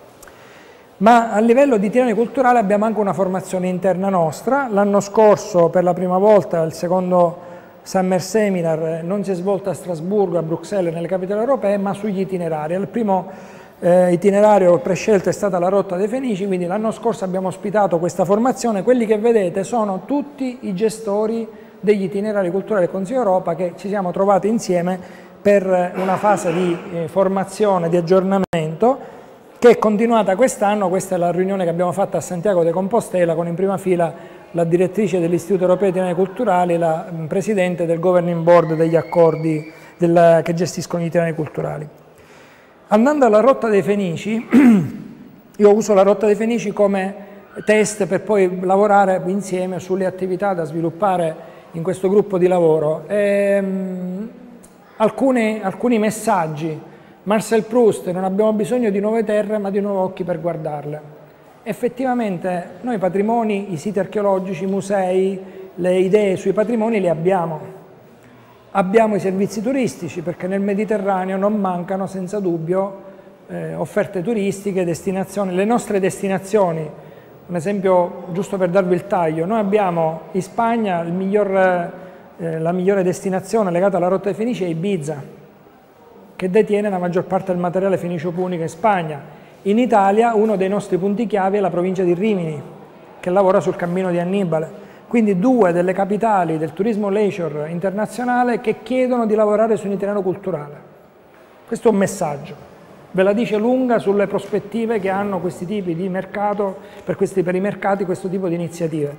Ma a livello di itinerario culturale abbiamo anche una formazione interna nostra. L'anno scorso, per la prima volta, il secondo Summer Seminar non si è svolto a Strasburgo, a Bruxelles, nelle capitali europee, ma sugli itinerari. Il primo eh, itinerario prescelto è stata la Rotta dei Fenici, quindi l'anno scorso abbiamo ospitato questa formazione. Quelli che vedete sono tutti i gestori degli itinerari culturali del Consiglio Europa, che ci siamo trovati insieme per una fase di eh, formazione, di aggiornamento, che è continuata quest'anno. Questa è la riunione che abbiamo fatto a Santiago de Compostela, con in prima fila la direttrice dell'Istituto Europeo di Itinerari Culturali e la presidente del Governing Board degli accordi del, che gestiscono gli itinerari culturali. Andando alla Rotta dei Fenici, io uso la Rotta dei Fenici come test per poi lavorare insieme sulle attività da sviluppare in questo gruppo di lavoro. Ehm, alcuni, alcuni messaggi. Marcel Proust: non abbiamo bisogno di nuove terre ma di nuovi occhi per guardarle. Effettivamente noi patrimoni, i siti archeologici, i musei, le idee sui patrimoni le abbiamo. Abbiamo i servizi turistici, perché nel Mediterraneo non mancano senza dubbio eh, offerte turistiche, destinazioni. Le nostre destinazioni, un esempio giusto per darvi il taglio, noi abbiamo in Spagna il miglior, eh, la migliore destinazione legata alla Rotta dei Fenici è Ibiza, che detiene la maggior parte del materiale fenicio punico in Spagna. In Italia uno dei nostri punti chiavi è la provincia di Rimini, che lavora sul Cammino di Annibale. Quindi due delle capitali del turismo leisure internazionale che chiedono di lavorare su un itinerario culturale. Questo è un messaggio. Ve la dice lunga sulle prospettive che hanno questi tipi di mercato, per, questi, per i mercati, questo tipo di iniziative.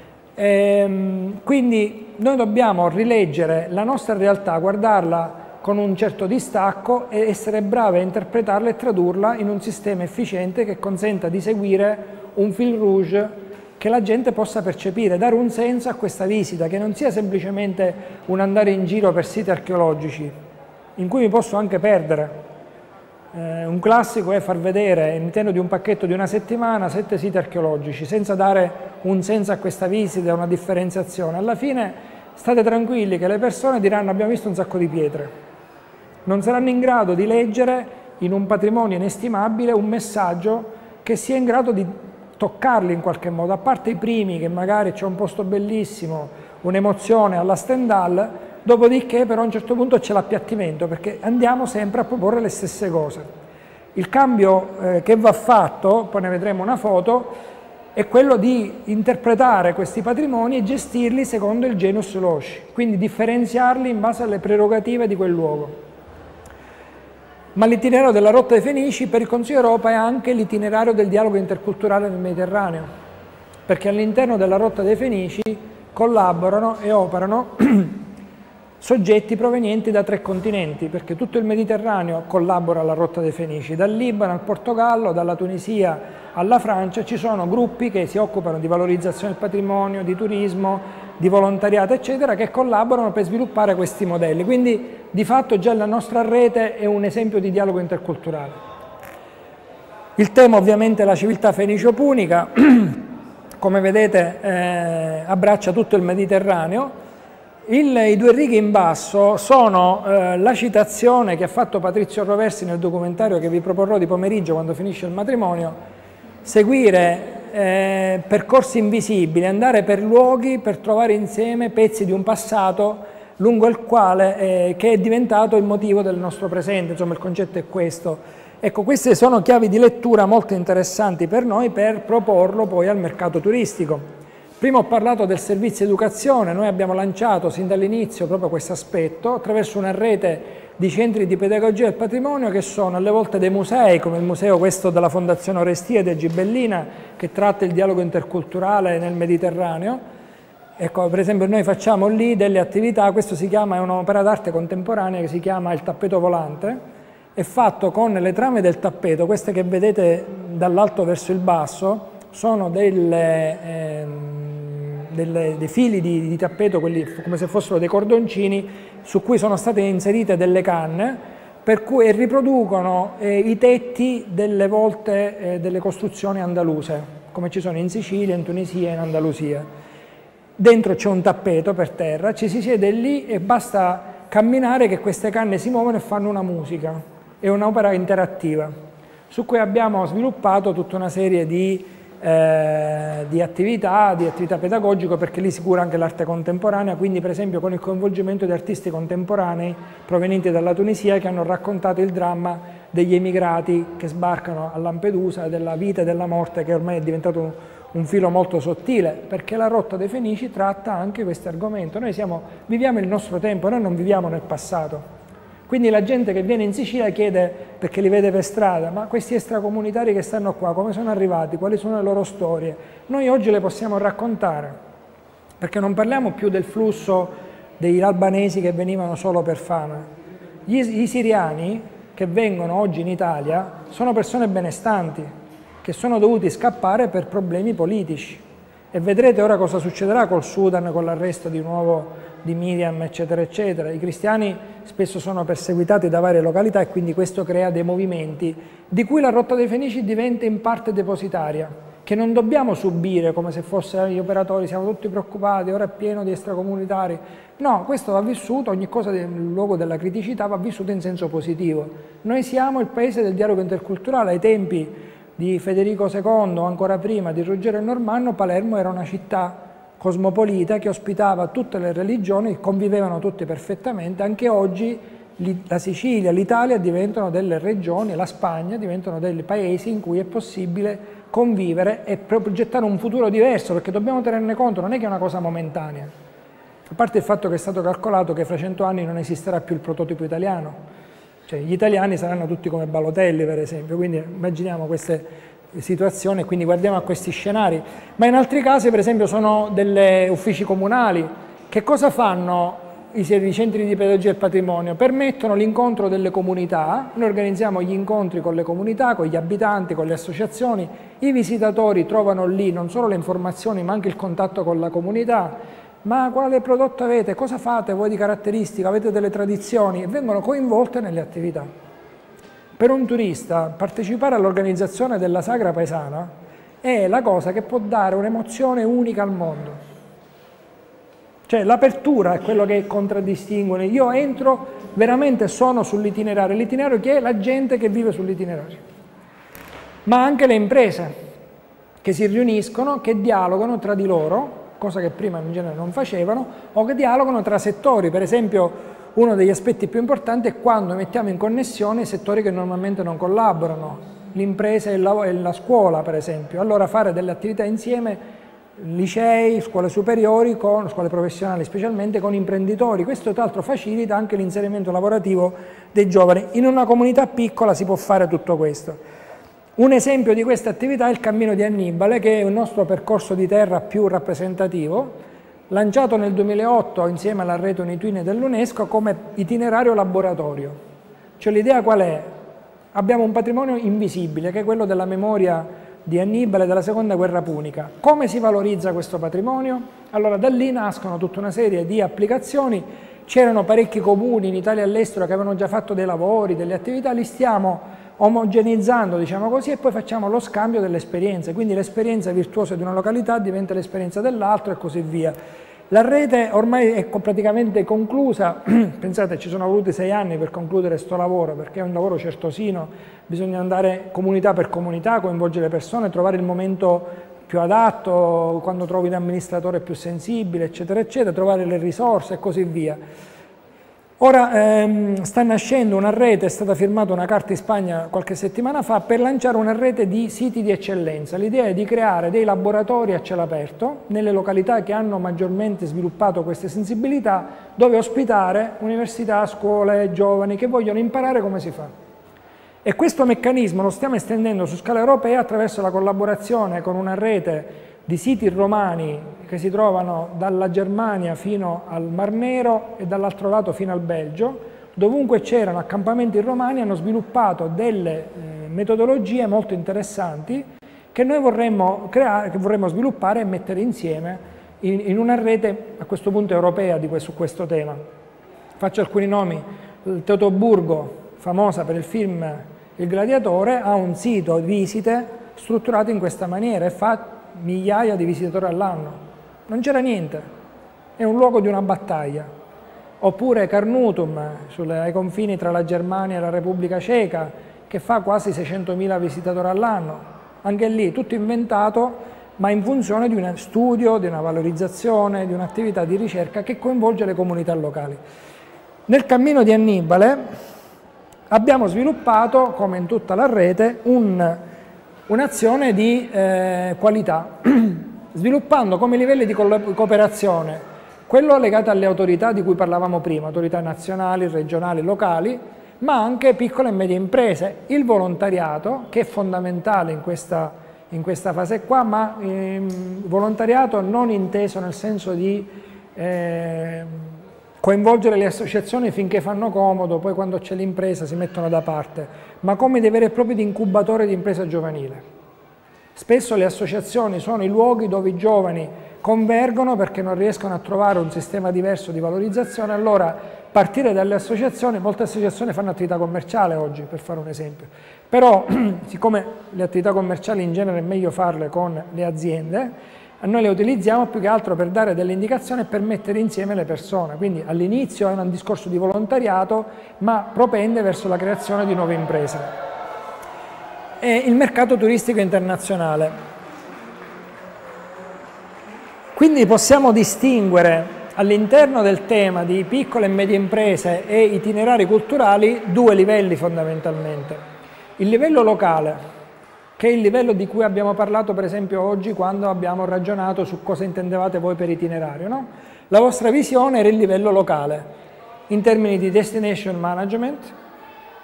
Ehm, quindi noi dobbiamo rileggere la nostra realtà, guardarla con un certo distacco e essere bravi a interpretarla e tradurla in un sistema efficiente che consenta di seguire un fil rouge che la gente possa percepire, dare un senso a questa visita, che non sia semplicemente un andare in giro per siti archeologici, in cui mi posso anche perdere. Eh, un classico è far vedere, all'interno di un pacchetto di una settimana, sette siti archeologici, senza dare un senso a questa visita, una differenziazione. Alla fine state tranquilli che le persone diranno abbiamo visto un sacco di pietre. Non saranno in grado di leggere in un patrimonio inestimabile un messaggio che sia in grado di toccarli in qualche modo, a parte i primi che magari c'è un posto bellissimo, un'emozione alla Stendhal, dopodiché però a un certo punto c'è l'appiattimento perché andiamo sempre a proporre le stesse cose. Il cambio eh, che va fatto, poi ne vedremo una foto, è quello di interpretare questi patrimoni e gestirli secondo il genius loci, quindi differenziarli in base alle prerogative di quel luogo. Ma l'itinerario della Rotta dei Fenici per il Consiglio Europa è anche l'itinerario del dialogo interculturale nel Mediterraneo, perché all'interno della Rotta dei Fenici collaborano e operano soggetti provenienti da tre continenti, perché tutto il Mediterraneo collabora alla Rotta dei Fenici, dal Libano al Portogallo, dalla Tunisia alla Francia, ci sono gruppi che si occupano di valorizzazione del patrimonio, di turismo, di volontariato, eccetera, che collaborano per sviluppare questi modelli. Quindi, di fatto, già la nostra rete è un esempio di dialogo interculturale. Il tema, ovviamente, è la civiltà fenicio-punica, come vedete, eh, abbraccia tutto il Mediterraneo. Il, I due righe in basso sono eh, la citazione che ha fatto Patrizio Roversi nel documentario che vi proporrò di pomeriggio quando finisce il matrimonio, seguire eh, percorsi invisibili, andare per luoghi per trovare insieme pezzi di un passato lungo il quale, eh, che è diventato il motivo del nostro presente, insomma il concetto è questo. Ecco, queste sono chiavi di lettura molto interessanti per noi per proporlo poi al mercato turistico. Prima ho parlato del servizio educazione, noi abbiamo lanciato sin dall'inizio proprio questo aspetto attraverso una rete di centri di pedagogia del patrimonio che sono alle volte dei musei, come il museo questo della Fondazione Orestia di Gibellina che tratta il dialogo interculturale nel Mediterraneo. Ecco, per esempio noi facciamo lì delle attività, questo si chiama, è un'opera d'arte contemporanea che si chiama Il tappeto volante, è fatto con le trame del tappeto, queste che vedete dall'alto verso il basso, sono delle... Ehm, Delle, dei fili di, di tappeto, quelli come se fossero dei cordoncini, su cui sono state inserite delle canne, per cui e riproducono eh, i tetti delle volte eh, delle costruzioni andaluse, come ci sono in Sicilia, in Tunisia e in Andalusia. Dentro c'è un tappeto per terra, ci si siede lì e basta camminare che queste canne si muovono e fanno una musica, è un'opera interattiva, su cui abbiamo sviluppato tutta una serie di Eh, di attività, di attività pedagogiche, perché lì si cura anche l'arte contemporanea, quindi per esempio con il coinvolgimento di artisti contemporanei provenienti dalla Tunisia che hanno raccontato il dramma degli emigrati che sbarcano a Lampedusa, della vita e della morte che ormai è diventato un, un filo molto sottile, perché la Rotta dei Fenici tratta anche questo argomento. Noi siamo, viviamo il nostro tempo, noi non viviamo nel passato. Quindi la gente che viene in Sicilia chiede, perché li vede per strada, ma questi extracomunitari che stanno qua, come sono arrivati, quali sono le loro storie? Noi oggi le possiamo raccontare, perché non parliamo più del flusso degli albanesi che venivano solo per fame. Gli, I siriani che vengono oggi in Italia sono persone benestanti, che sono dovuti scappare per problemi politici. E vedrete ora cosa succederà col Sudan, con l'arresto di nuovo di Miriam, eccetera, eccetera. I cristiani spesso sono perseguitati da varie località e quindi questo crea dei movimenti di cui la Rotta dei Fenici diventa in parte depositaria, che non dobbiamo subire come se fossero gli operatori, siamo tutti preoccupati, ora è pieno di extracomunitari. No, questo va vissuto, ogni cosa nel luogo della criticità va vissuto in senso positivo. Noi siamo il paese del dialogo interculturale. Ai tempi di Federico secondo, ancora prima di Ruggero e Normanno, Palermo era una città cosmopolita che ospitava tutte le religioni, convivevano tutti perfettamente. Anche oggi la Sicilia, l'Italia diventano delle regioni, la Spagna diventano dei paesi in cui è possibile convivere e progettare un futuro diverso, perché dobbiamo tenerne conto, non è che è una cosa momentanea. A parte il fatto che è stato calcolato che fra cento anni non esisterà più il prototipo italiano, Cioè, gli italiani saranno tutti come Balotelli, per esempio, quindi immaginiamo queste situazioni, quindi guardiamo a questi scenari. Ma in altri casi, per esempio, sono degli uffici comunali. Che cosa fanno i centri di pedagogia del patrimonio? Permettono l'incontro delle comunità, noi organizziamo gli incontri con le comunità, con gli abitanti, con le associazioni, i visitatori trovano lì non solo le informazioni ma anche il contatto con la comunità. Ma quale prodotto avete? Cosa fate voi di caratteristiche? Avete delle tradizioni? E vengono coinvolte nelle attività. Per un turista partecipare all'organizzazione della sagra paesana è la cosa che può dare un'emozione unica al mondo. Cioè l'apertura è quello che contraddistingue. Io entro, veramente sono sull'itinerario. L'itinerario chi è? La gente che vive sull'itinerario. Ma anche le imprese che si riuniscono, che dialogano tra di loro, cosa che prima in genere non facevano, o che dialogano tra settori. Per esempio, uno degli aspetti più importanti è quando mettiamo in connessione i settori che normalmente non collaborano, l'impresa e la, e la scuola, per esempio. Allora fare delle attività insieme, licei, scuole superiori, con, scuole professionali specialmente, con imprenditori. Questo tra l'altro facilita anche l'inserimento lavorativo dei giovani. In una comunità piccola si può fare tutto questo. Un esempio di questa attività è il Cammino di Annibale, che è il nostro percorso di terra più rappresentativo, lanciato nel duemilaotto insieme alla rete Unituine dell'UNESCO come itinerario laboratorio. Cioè l'idea qual è? Abbiamo un patrimonio invisibile, che è quello della memoria di Annibale della seconda guerra punica. Come si valorizza questo patrimonio? Allora da lì nascono tutta una serie di applicazioni. C'erano parecchi comuni in Italia e all'estero che avevano già fatto dei lavori, delle attività, li stiamo omogenizzando, diciamo così, e poi facciamo lo scambio delle esperienze, quindi l'esperienza virtuosa di una località diventa l'esperienza dell'altro e così via. La rete ormai è praticamente conclusa, pensate ci sono voluti sei anni per concludere questo lavoro, perché è un lavoro certosino, bisogna andare comunità per comunità, coinvolgere le persone, trovare il momento più adatto, quando trovi un amministratore più sensibile, eccetera, eccetera, trovare le risorse e così via. Ora ehm, sta nascendo una rete, è stata firmata una carta in Spagna qualche settimana fa per lanciare una rete di siti di eccellenza. L'idea è di creare dei laboratori a cielo aperto nelle località che hanno maggiormente sviluppato queste sensibilità, dove ospitare università, scuole, giovani che vogliono imparare come si fa. E questo meccanismo lo stiamo estendendo su scala europea attraverso la collaborazione con una rete di siti romani che si trovano dalla Germania fino al Mar Nero e dall'altro lato fino al Belgio. Dovunque c'erano accampamenti romani hanno sviluppato delle eh, metodologie molto interessanti che noi vorremmo, creare, che vorremmo sviluppare e mettere insieme in, in una rete a questo punto europea di questo, su questo tema. Faccio alcuni nomi. Il Teutoburgo, famosa per il film Il Gladiatore, ha un sito visite strutturato in questa maniera e fa migliaia di visitatori all'anno. Non c'era niente, è un luogo di una battaglia. Oppure Carnutum, sulle, ai confini tra la Germania e la Repubblica Ceca, che fa quasi seicentomila visitatori all'anno. Anche lì tutto inventato, ma in funzione di uno studio, di una valorizzazione, di un'attività di ricerca che coinvolge le comunità locali. Nel Cammino di Annibale abbiamo sviluppato, come in tutta la rete, un un'azione di eh, qualità, sviluppando come livelli di cooperazione quello legato alle autorità di cui parlavamo prima, autorità nazionali, regionali, locali, ma anche piccole e medie imprese, il volontariato che è fondamentale in questa, in questa fase qua, ma eh, volontariato non inteso nel senso di eh, coinvolgere le associazioni finché fanno comodo, poi quando c'è l'impresa si mettono da parte, ma come dei veri e propri incubatori di impresa giovanile. Spesso le associazioni sono i luoghi dove i giovani convergono perché non riescono a trovare un sistema diverso di valorizzazione, allora partire dalle associazioni, molte associazioni fanno attività commerciale oggi, per fare un esempio, però siccome le attività commerciali in genere è meglio farle con le aziende, noi le utilizziamo più che altro per dare delle indicazioni e per mettere insieme le persone, quindi all'inizio è un discorso di volontariato, ma propende verso la creazione di nuove imprese. E il mercato turistico internazionale. Quindi possiamo distinguere all'interno del tema di piccole e medie imprese e itinerari culturali due livelli fondamentalmente. Il livello locale, che è il livello di cui abbiamo parlato per esempio oggi quando abbiamo ragionato su cosa intendevate voi per itinerario, no? La vostra visione era il livello locale, in termini di destination management, cioè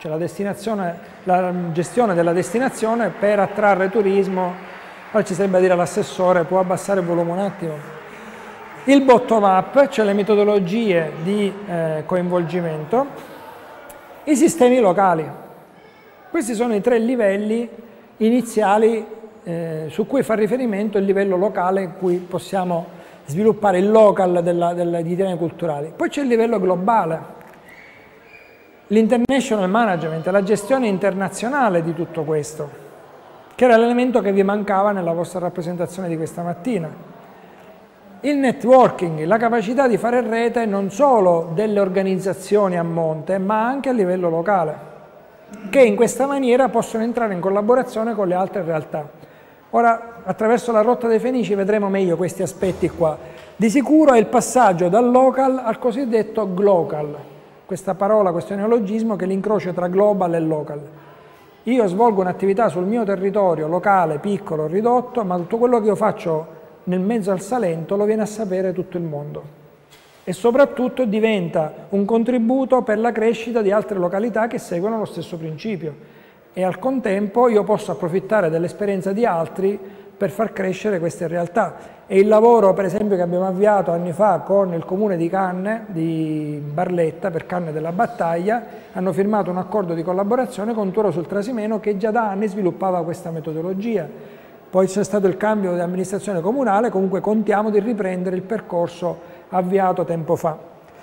cioè la, destinazione, la gestione della destinazione per attrarre turismo. Ora ci sembra dire all'assessore, può abbassare il volume un attimo? Il bottom up, cioè le metodologie di eh, coinvolgimento, i sistemi locali. Questi sono i tre livelli iniziali eh, su cui fa riferimento il livello locale in cui possiamo sviluppare il local della, della, di itineri culturali. Poi c'è il livello globale, l'international management, la gestione internazionale di tutto questo, che era l'elemento che vi mancava nella vostra rappresentazione di questa mattina. Il networking, la capacità di fare rete non solo delle organizzazioni a monte, ma anche a livello locale, che in questa maniera possono entrare in collaborazione con le altre realtà. Ora, attraverso la rotta dei Fenici vedremo meglio questi aspetti qua. Di sicuro è il passaggio dal local al cosiddetto glocal, questa parola, questo neologismo che è l'incrocio tra global e local. Io svolgo un'attività sul mio territorio locale, piccolo, ridotto, ma tutto quello che io faccio nel mezzo al Salento lo viene a sapere tutto il mondo. E soprattutto diventa un contributo per la crescita di altre località che seguono lo stesso principio. E al contempo io posso approfittare dell'esperienza di altri per far crescere queste realtà. E il lavoro, per esempio, che abbiamo avviato anni fa con il comune di Canne, di Barletta, per Canne della Battaglia, hanno firmato un accordo di collaborazione con Turo sul Trasimeno che già da anni sviluppava questa metodologia. Poi c'è stato il cambio di amministrazione comunale, comunque contiamo di riprendere il percorso avviato tempo fa.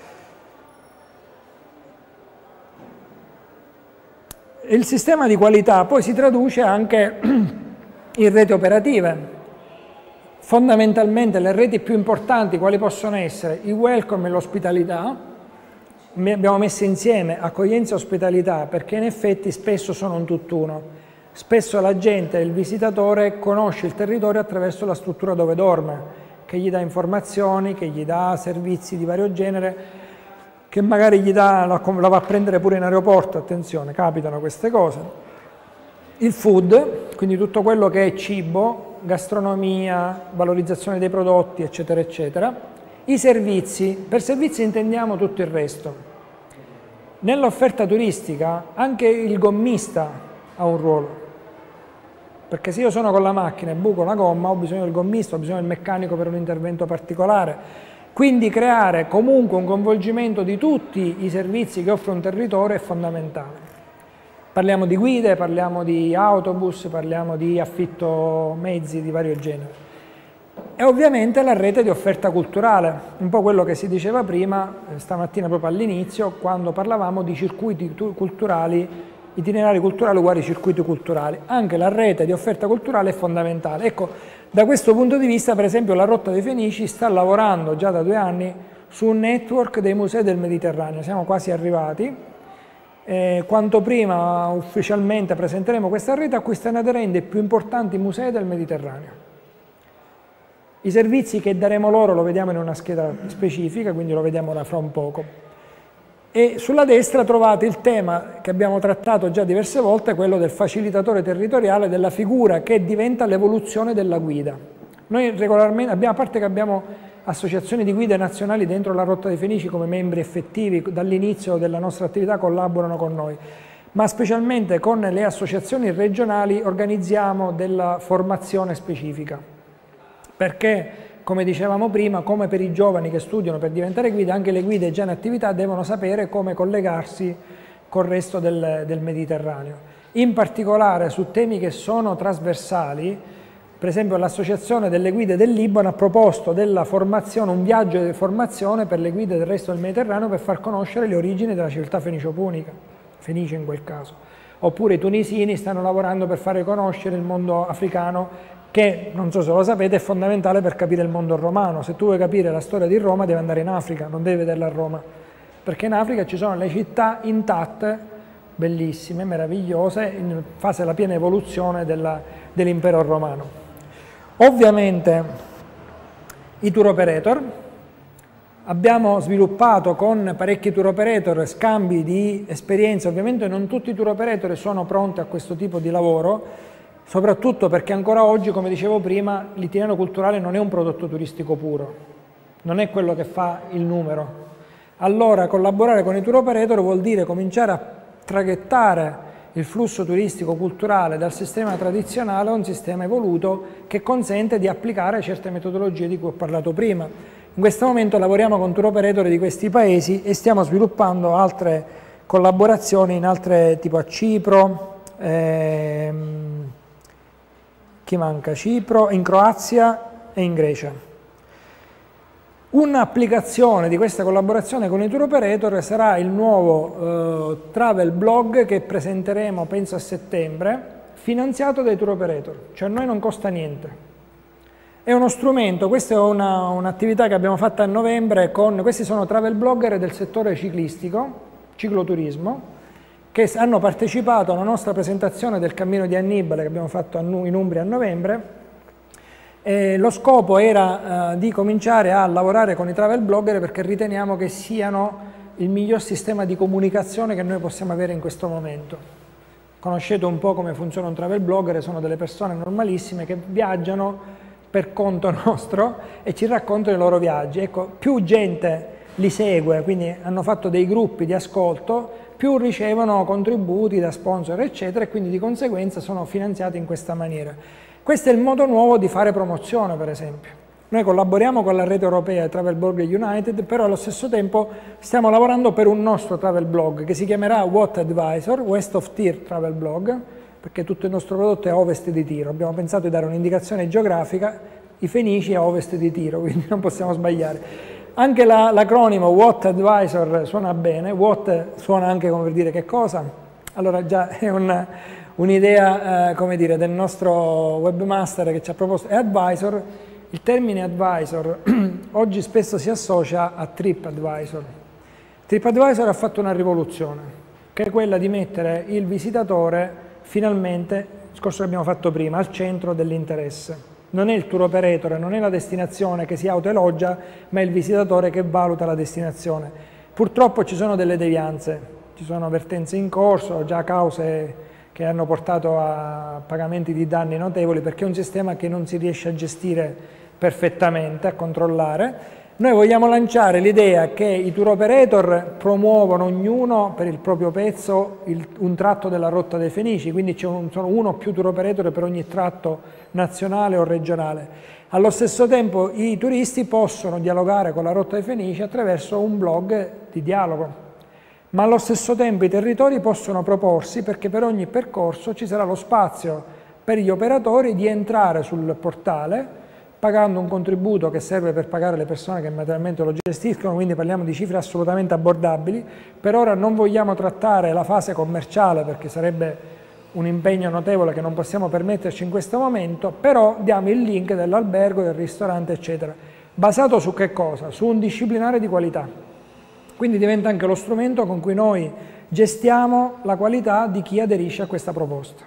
Il sistema di qualità poi si traduce anche in reti operative. Fondamentalmente le reti più importanti quali possono essere? Il welcome e l'ospitalità. Abbiamo messo insieme accoglienza e ospitalità perché in effetti spesso sono un tutt'uno. Spesso la gente, il visitatore, conosce il territorio attraverso la struttura dove dorme, che gli dà informazioni, che gli dà servizi di vario genere, che magari gli dà, la, la va a prendere pure in aeroporto, attenzione, capitano queste cose. Il food, quindi tutto quello che è cibo, gastronomia, valorizzazione dei prodotti, eccetera, eccetera. I servizi, per servizi intendiamo tutto il resto. Nell'offerta turistica anche il gommista ha un ruolo. Perché se io sono con la macchina e buco una gomma, ho bisogno del gommista, ho bisogno del meccanico per un intervento particolare. Quindi creare comunque un coinvolgimento di tutti i servizi che offre un territorio è fondamentale. Parliamo di guide, parliamo di autobus, parliamo di affitto mezzi di vario genere. E ovviamente la rete di offerta culturale, un po' quello che si diceva prima, stamattina proprio all'inizio, quando parlavamo di circuiti culturali, itinerari culturali uguali circuiti culturali. Anche la rete di offerta culturale è fondamentale. Ecco, da questo punto di vista, per esempio, la Rotta dei Fenici sta lavorando già da due anni su un network dei musei del Mediterraneo. Siamo quasi arrivati. Eh, quanto prima ufficialmente presenteremo questa rete a cui stanno aderendo i più importanti musei del Mediterraneo. I servizi che daremo loro lo vediamo in una scheda specifica, quindi lo vediamo da fra un poco. E sulla destra trovate il tema che abbiamo trattato già diverse volte, quello del facilitatore territoriale, della figura che diventa l'evoluzione della guida. Noi regolarmente, abbiamo, a parte che abbiamo associazioni di guide nazionali dentro la Rotta dei Fenici come membri effettivi, dall'inizio della nostra attività collaborano con noi, ma specialmente con le associazioni regionali organizziamo della formazione specifica, perché come dicevamo prima, come per i giovani che studiano per diventare guide, anche le guide già in attività devono sapere come collegarsi col resto del, del Mediterraneo. In particolare su temi che sono trasversali, per esempio l'associazione delle guide del Libano ha proposto della formazione, un viaggio di formazione per le guide del resto del Mediterraneo per far conoscere le origini della civiltà fenicio-punica, fenice in quel caso. Oppure i tunisini stanno lavorando per fare conoscere il mondo africano, che, non so se lo sapete, è fondamentale per capire il mondo romano. Se tu vuoi capire la storia di Roma devi andare in Africa, non devi vederla a Roma, perché in Africa ci sono le città intatte, bellissime, meravigliose, in fase della piena evoluzione dell'impero romano. Ovviamente i tour operator, abbiamo sviluppato con parecchi tour operator scambi di esperienze, ovviamente non tutti i tour operator sono pronti a questo tipo di lavoro, soprattutto perché ancora oggi, come dicevo prima, l'itinerario culturale non è un prodotto turistico puro, non è quello che fa il numero. Allora collaborare con i tour operator vuol dire cominciare a traghettare il flusso turistico-culturale dal sistema tradizionale a un sistema evoluto che consente di applicare certe metodologie di cui ho parlato prima. In questo momento lavoriamo con tour operator di questi paesi e stiamo sviluppando altre collaborazioni in altre, tipo a Cipro, ehm, chi manca? Cipro, in Croazia e in Grecia. Un'applicazione di questa collaborazione con i tour operator sarà il nuovo eh, travel blog che presenteremo, penso a settembre, finanziato dai tour operator, cioè a noi non costa niente. È uno strumento, questa è un'attività un che abbiamo fatto a novembre con, questi sono travel blogger del settore ciclistico, cicloturismo, che hanno partecipato alla nostra presentazione del Cammino di Annibale che abbiamo fatto in Umbria a novembre. E lo scopo era uh, di cominciare a lavorare con i travel blogger perché riteniamo che siano il miglior sistema di comunicazione che noi possiamo avere in questo momento. Conoscete un po' come funziona un travel blogger, sono delle persone normalissime che viaggiano per conto nostro e ci raccontano i loro viaggi. Ecco, più gente li segue, quindi hanno fatto dei gruppi di ascolto, più ricevono contributi da sponsor eccetera e quindi di conseguenza sono finanziati in questa maniera. Questo è il modo nuovo di fare promozione, per esempio. Noi collaboriamo con la rete europea Travel Blogger United, però allo stesso tempo stiamo lavorando per un nostro travel blog che si chiamerà What Advisor, West of Tyr Travel Blog, perché tutto il nostro prodotto è a ovest di Tiro. Abbiamo pensato di dare un'indicazione geografica, i Fenici a ovest di Tiro, quindi non possiamo sbagliare. Anche la, l'acronimo What Advisor suona bene, What suona anche come per dire che cosa, allora già è un... un'idea, eh, come dire, del nostro webmaster che ci ha proposto, è advisor. Il termine advisor oggi spesso si associa a TripAdvisor. TripAdvisor ha fatto una rivoluzione, che è quella di mettere il visitatore finalmente, il discorso che abbiamo fatto prima, al centro dell'interesse. Non è il tour operator, non è la destinazione che si autoelogia, ma è il visitatore che valuta la destinazione. Purtroppo ci sono delle devianze, ci sono vertenze in corso, già cause che hanno portato a pagamenti di danni notevoli perché è un sistema che non si riesce a gestire perfettamente, a controllare. Noi vogliamo lanciare l'idea che i tour operator promuovono ognuno per il proprio pezzo il, un tratto della rotta dei Fenici, quindi c'è un, sono uno o più tour operator per ogni tratto nazionale o regionale. Allo stesso tempo i turisti possono dialogare con la rotta dei Fenici attraverso un blog di dialogo. Ma allo stesso tempo i territori possono proporsi perché per ogni percorso ci sarà lo spazio per gli operatori di entrare sul portale pagando un contributo che serve per pagare le persone che materialmente lo gestiscono, quindi parliamo di cifre assolutamente abbordabili. Per ora non vogliamo trattare la fase commerciale perché sarebbe un impegno notevole che non possiamo permetterci in questo momento, però diamo il link dell'albergo, del ristorante eccetera. Basato su che cosa? Su un disciplinare di qualità. Quindi diventa anche lo strumento con cui noi gestiamo la qualità di chi aderisce a questa proposta.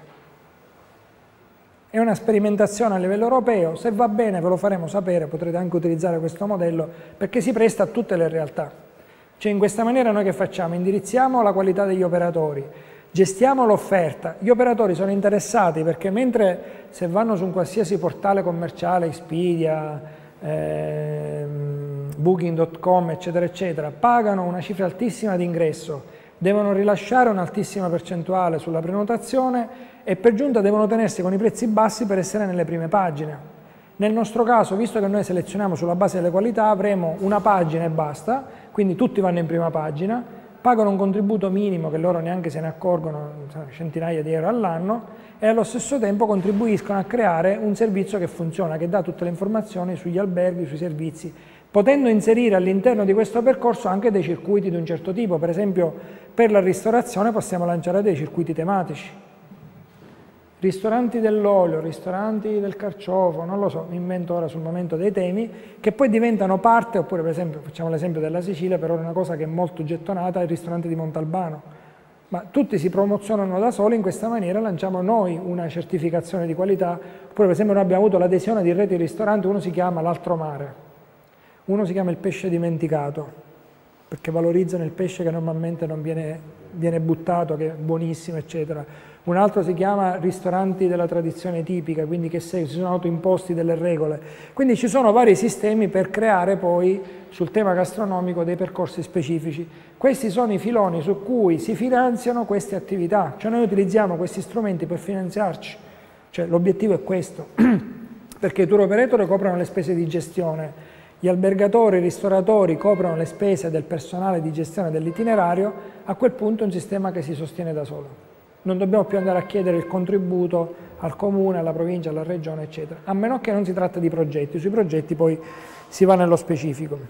È una sperimentazione a livello europeo, se va bene ve lo faremo sapere, potrete anche utilizzare questo modello perché si presta a tutte le realtà. Cioè in questa maniera noi che facciamo? Indirizziamo la qualità degli operatori, gestiamo l'offerta, gli operatori sono interessati perché mentre se vanno su un qualsiasi portale commerciale, Expedia, ehm, booking punto com eccetera eccetera, pagano una cifra altissima di ingresso, devono rilasciare un'altissima percentuale sulla prenotazione e per giunta devono tenersi con i prezzi bassi per essere nelle prime pagine. Nel nostro caso, visto che noi selezioniamo sulla base delle qualità, avremo una pagina e basta, quindi tutti vanno in prima pagina, pagano un contributo minimo che loro neanche se ne accorgono, centinaia di euro all'anno, e allo stesso tempo contribuiscono a creare un servizio che funziona, che dà tutte le informazioni sugli alberghi, sui servizi, potendo inserire all'interno di questo percorso anche dei circuiti di un certo tipo. Per esempio per la ristorazione possiamo lanciare dei circuiti tematici, ristoranti dell'olio, ristoranti del carciofo, non lo so, mi invento ora sul momento dei temi, che poi diventano parte, oppure per esempio, facciamo l'esempio della Sicilia, però una cosa che è molto gettonata, il ristorante di Montalbano. Ma tutti si promozionano da soli, in questa maniera lanciamo noi una certificazione di qualità, oppure per esempio noi abbiamo avuto l'adesione di reti di ristoranti, uno si chiama l'Altro Mare, uno si chiama il Pesce Dimenticato, perché valorizzano il pesce che normalmente non viene, viene buttato, che è buonissimo, eccetera. Un altro si chiama ristoranti della tradizione tipica, quindi che si sono autoimposti delle regole. Quindi ci sono vari sistemi per creare poi sul tema gastronomico dei percorsi specifici. Questi sono i filoni su cui si finanziano queste attività, cioè noi utilizziamo questi strumenti per finanziarci, cioè l'obiettivo è questo, perché i tour operator coprono le spese di gestione, gli albergatori, i ristoratori coprono le spese del personale di gestione dell'itinerario, a quel punto è un sistema che si sostiene da solo. Non dobbiamo più andare a chiedere il contributo al comune, alla provincia, alla regione, eccetera, a meno che non si tratta di progetti. Sui progetti poi si va nello specifico.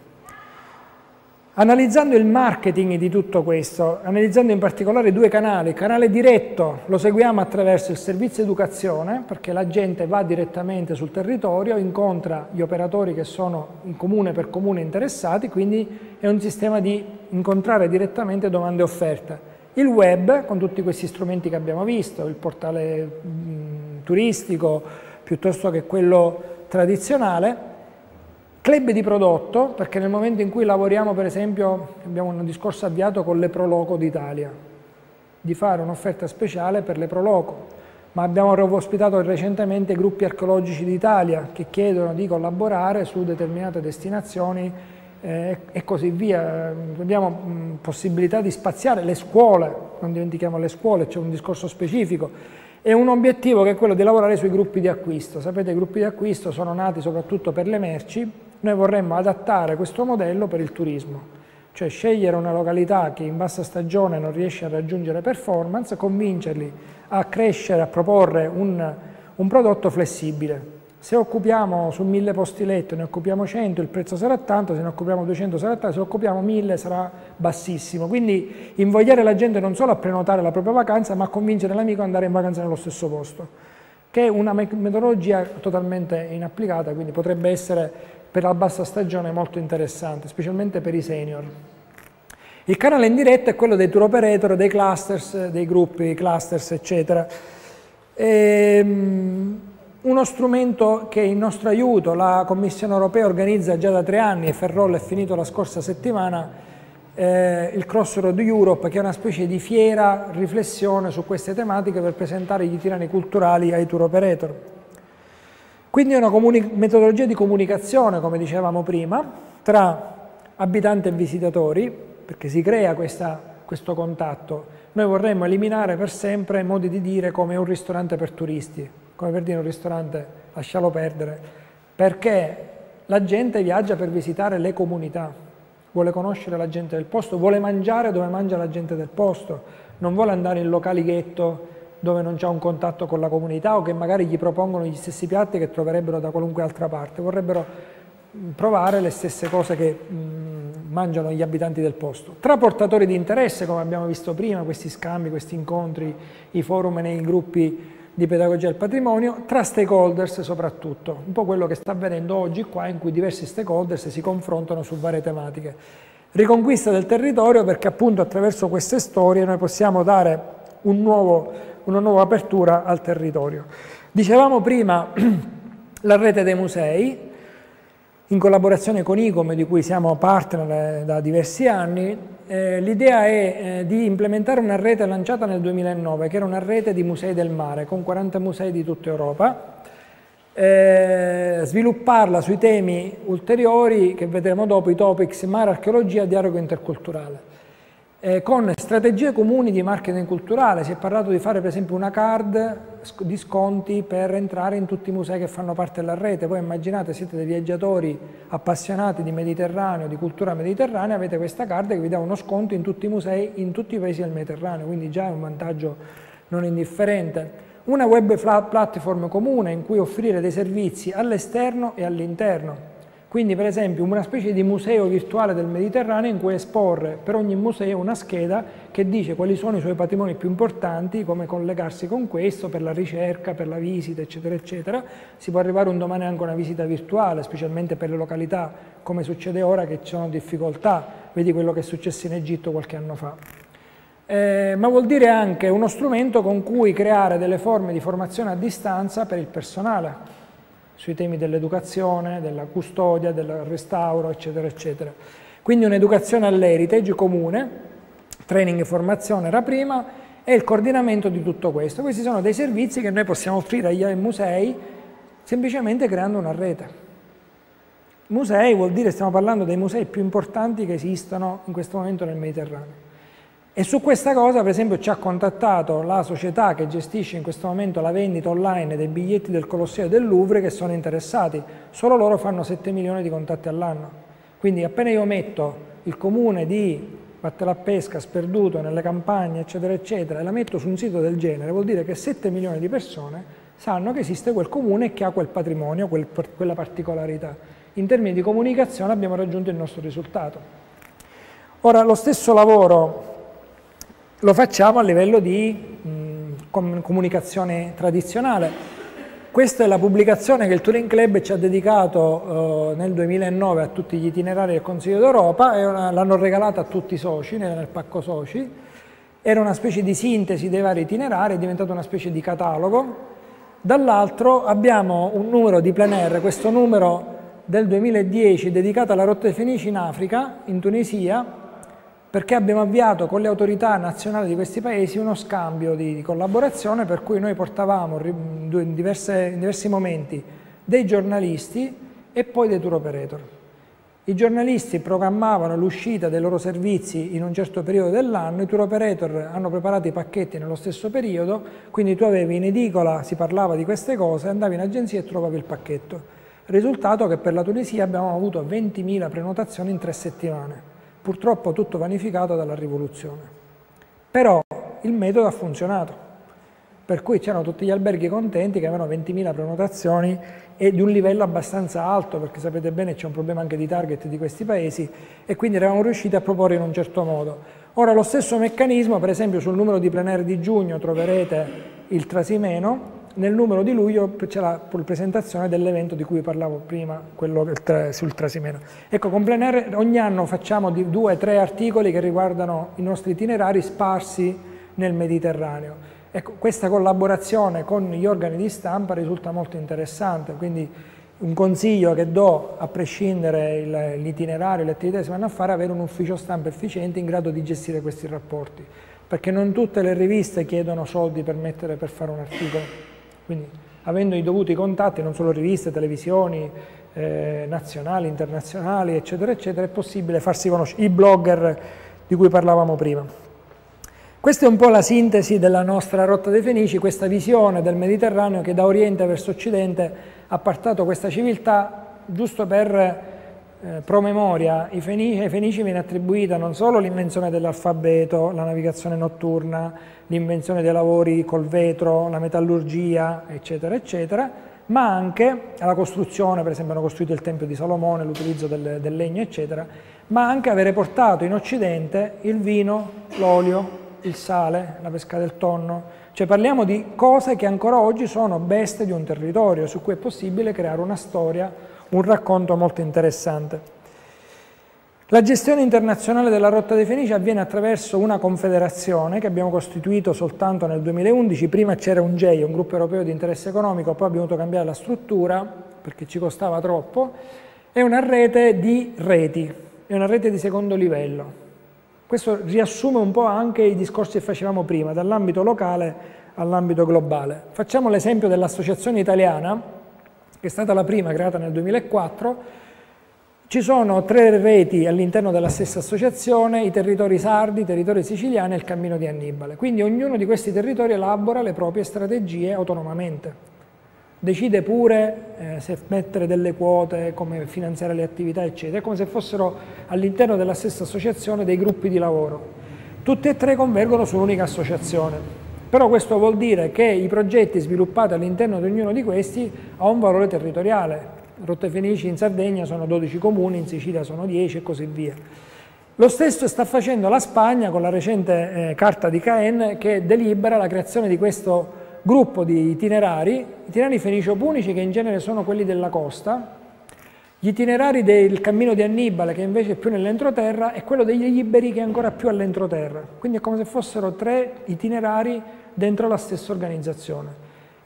Analizzando il marketing di tutto questo, analizzando in particolare due canali, il canale diretto lo seguiamo attraverso il servizio educazione, perché la gente va direttamente sul territorio, incontra gli operatori che sono in comune per comune interessati, quindi è un sistema di incontrare direttamente domande e offerte. Il web, con tutti questi strumenti che abbiamo visto, il portale mh, turistico piuttosto che quello tradizionale, club di prodotto, perché nel momento in cui lavoriamo, per esempio, abbiamo un discorso avviato con le Proloco d'Italia, di fare un'offerta speciale per le Proloco, ma abbiamo ospitato recentemente gruppi archeologici d'Italia che chiedono di collaborare su determinate destinazioni Eh, e così via. Abbiamo mh, possibilità di spaziare le scuole, non dimentichiamo le scuole, c'è un discorso specifico, e un obiettivo che è quello di lavorare sui gruppi di acquisto. Sapete, i gruppi di acquisto sono nati soprattutto per le merci, noi vorremmo adattare questo modello per il turismo, cioè scegliere una località che in bassa stagione non riesce a raggiungere performance, convincerli a crescere, a proporre un, un prodotto flessibile. Se occupiamo su mille posti letto, ne occupiamo cento, il prezzo sarà tanto, se ne occupiamo duecento sarà tanto, se occupiamo mille sarà bassissimo. Quindi invogliare la gente non solo a prenotare la propria vacanza, ma a convincere l'amico ad andare in vacanza nello stesso posto, che è una metodologia totalmente inapplicata, quindi potrebbe essere per la bassa stagione molto interessante, specialmente per i senior. Il canale in diretta è quello dei tour operator, dei clusters, dei gruppi, clusters, eccetera. Ehm, Uno strumento che in nostro aiuto la Commissione Europea organizza già da tre anni, e Ferrol è finito la scorsa settimana, eh, il Crossroad Europe, che è una specie di fiera riflessione su queste tematiche per presentare gli itinerari culturali ai tour operator. Quindi è una metodologia di comunicazione, come dicevamo prima, tra abitanti e visitatori, perché si crea questa, questo contatto. Noi vorremmo eliminare per sempre modi di dire come un ristorante per turisti, come per dire un ristorante, lascialo perdere, perché la gente viaggia per visitare le comunità, vuole conoscere la gente del posto, vuole mangiare dove mangia la gente del posto, non vuole andare in locali ghetto dove non c'è un contatto con la comunità o che magari gli propongono gli stessi piatti che troverebbero da qualunque altra parte, vorrebbero provare le stesse cose che mh, mangiano gli abitanti del posto. Tra portatori di interesse, come abbiamo visto prima, questi scambi, questi incontri, i forum nei gruppi di pedagogia del patrimonio, tra stakeholders soprattutto, un po' quello che sta avvenendo oggi qua, in cui diversi stakeholders si confrontano su varie tematiche. Riconquista del territorio, perché appunto attraverso queste storie noi possiamo dare un nuovo, una nuova apertura al territorio. Dicevamo prima la rete dei musei, in collaborazione con I C O M, di cui siamo partner da diversi anni. Eh, l'idea è eh, di implementare una rete lanciata nel duemilanove, che era una rete di musei del mare, con quaranta musei di tutta Europa, eh, svilupparla sui temi ulteriori che vedremo dopo, i topics mare, archeologia, dialogo interculturale. Eh, con strategie comuni di marketing culturale. Si è parlato di fare per esempio una card di sconti per entrare in tutti i musei che fanno parte della rete. Poi immaginate, siete dei viaggiatori appassionati di Mediterraneo, di cultura mediterranea, avete questa card che vi dà uno sconto in tutti i musei, in tutti i paesi del Mediterraneo, quindi già è un vantaggio non indifferente. Una web platform comune in cui offrire dei servizi all'esterno e all'interno. Quindi per esempio una specie di museo virtuale del Mediterraneo in cui esporre per ogni museo una scheda che dice quali sono i suoi patrimoni più importanti, come collegarsi con questo per la ricerca, per la visita, eccetera, eccetera. Si può arrivare un domani anche a una visita virtuale, specialmente per le località, come succede ora che ci sono difficoltà, vedi quello che è successo in Egitto qualche anno fa. Eh, ma vuol dire anche uno strumento con cui creare delle forme di formazione a distanza per il personale, sui temi dell'educazione, della custodia, del restauro, eccetera, eccetera. Quindi un'educazione all'heritage comune, training e formazione era prima, e il coordinamento di tutto questo. Questi sono dei servizi che noi possiamo offrire agli musei semplicemente creando una rete. Musei vuol dire, stiamo parlando dei musei più importanti che esistono in questo momento nel Mediterraneo. E su questa cosa, per esempio, ci ha contattato la società che gestisce in questo momento la vendita online dei biglietti del Colosseo e del Louvre, che sono interessati. Solo loro fanno sette milioni di contatti all'anno. Quindi appena io metto il comune di Battelappesca, Sperduto, nelle campagne, eccetera, eccetera, e la metto su un sito del genere, vuol dire che sette milioni di persone sanno che esiste quel comune e che ha quel patrimonio, quel, quella particolarità. In termini di comunicazione abbiamo raggiunto il nostro risultato. Ora, lo stesso lavoro lo facciamo a livello di mh, comunicazione tradizionale. Questa è la pubblicazione che il Touring Club ci ha dedicato eh, nel duemilanove a tutti gli itinerari del Consiglio d'Europa e l'hanno regalata a tutti i soci, nel pacco soci. Era una specie di sintesi dei vari itinerari, è diventato una specie di catalogo. Dall'altro abbiamo un numero di plein air, questo numero del duemiladieci dedicato alla Rotta dei Fenici in Africa, in Tunisia, perché abbiamo avviato con le autorità nazionali di questi paesi uno scambio di, di collaborazione, per cui noi portavamo in, diverse, in diversi momenti dei giornalisti e poi dei tour operator. I giornalisti programmavano l'uscita dei loro servizi in un certo periodo dell'anno, i tour operator hanno preparato i pacchetti nello stesso periodo, quindi tu avevi in edicola, si parlava di queste cose, andavi in agenzia e trovavi il pacchetto. Risultato che per la Tunisia abbiamo avuto ventimila prenotazioni in tre settimane. Purtroppo tutto vanificato dalla rivoluzione. Però il metodo ha funzionato, per cui c'erano tutti gli alberghi contenti che avevano ventimila prenotazioni e di un livello abbastanza alto, perché sapete bene c'è un problema anche di target di questi paesi, e quindi eravamo riusciti a proporre in un certo modo. Ora lo stesso meccanismo, per esempio sul numero di plein air di giugno troverete il Trasimeno, nel numero di luglio c'è la presentazione dell'evento di cui parlavo prima, quello sul Trasimeno. Ecco, con plein air ogni anno facciamo di due o tre articoli che riguardano i nostri itinerari sparsi nel Mediterraneo. Ecco, questa collaborazione con gli organi di stampa risulta molto interessante, quindi un consiglio che do, a prescindere l'itinerario, le attività che si vanno a fare, è avere un ufficio stampa efficiente in grado di gestire questi rapporti, perché non tutte le riviste chiedono soldi per, mettere, per fare un articolo. Quindi, avendo i dovuti contatti, non solo riviste, televisioni, eh, nazionali, internazionali, eccetera, eccetera, è possibile farsi conoscere, i blogger di cui parlavamo prima. Questa è un po' la sintesi della nostra Rotta dei Fenici, questa visione del Mediterraneo che da Oriente verso Occidente ha portato questa civiltà, giusto per eh, promemoria. Ai Fenici, ai Fenici viene attribuita non solo l'invenzione dell'alfabeto, la navigazione notturna, l'invenzione dei lavori col vetro, la metallurgia, eccetera, eccetera, ma anche alla costruzione, per esempio hanno costruito il Tempio di Salomone, l'utilizzo del, del legno, eccetera, ma anche avere portato in Occidente il vino, l'olio, il sale, la pesca del tonno, cioè parliamo di cose che ancora oggi sono beste di un territorio, su cui è possibile creare una storia, un racconto molto interessante. La gestione internazionale della Rotta dei Fenici avviene attraverso una confederazione che abbiamo costituito soltanto nel duemilaundici, prima c'era un G E I, un gruppo europeo di interesse economico, poi abbiamo dovuto cambiare la struttura perché ci costava troppo, è una rete di reti, è una rete di secondo livello. Questo riassume un po' anche i discorsi che facevamo prima, dall'ambito locale all'ambito globale. Facciamo l'esempio dell'Associazione Italiana, che è stata la prima creata nel duemilaquattro. Ci sono tre reti all'interno della stessa associazione, i territori sardi, i territori siciliani e il Cammino di Annibale. Quindi ognuno di questi territori elabora le proprie strategie autonomamente. Decide pure eh, se mettere delle quote, come finanziare le attività, eccetera. È come se fossero all'interno della stessa associazione dei gruppi di lavoro. Tutti e tre convergono su un'unica associazione. Però questo vuol dire che i progetti sviluppati all'interno di ognuno di questi hanno un valore territoriale. Rotte Fenici in Sardegna sono dodici comuni, in Sicilia sono dieci e così via. Lo stesso sta facendo la Spagna con la recente eh, carta di Caen, che delibera la creazione di questo gruppo di itinerari, itinerari fenicio-punici che in genere sono quelli della costa, gli itinerari del Cammino di Annibale che invece è più nell'entroterra e quello degli Iberi che è ancora più all'entroterra. Quindi è come se fossero tre itinerari dentro la stessa organizzazione.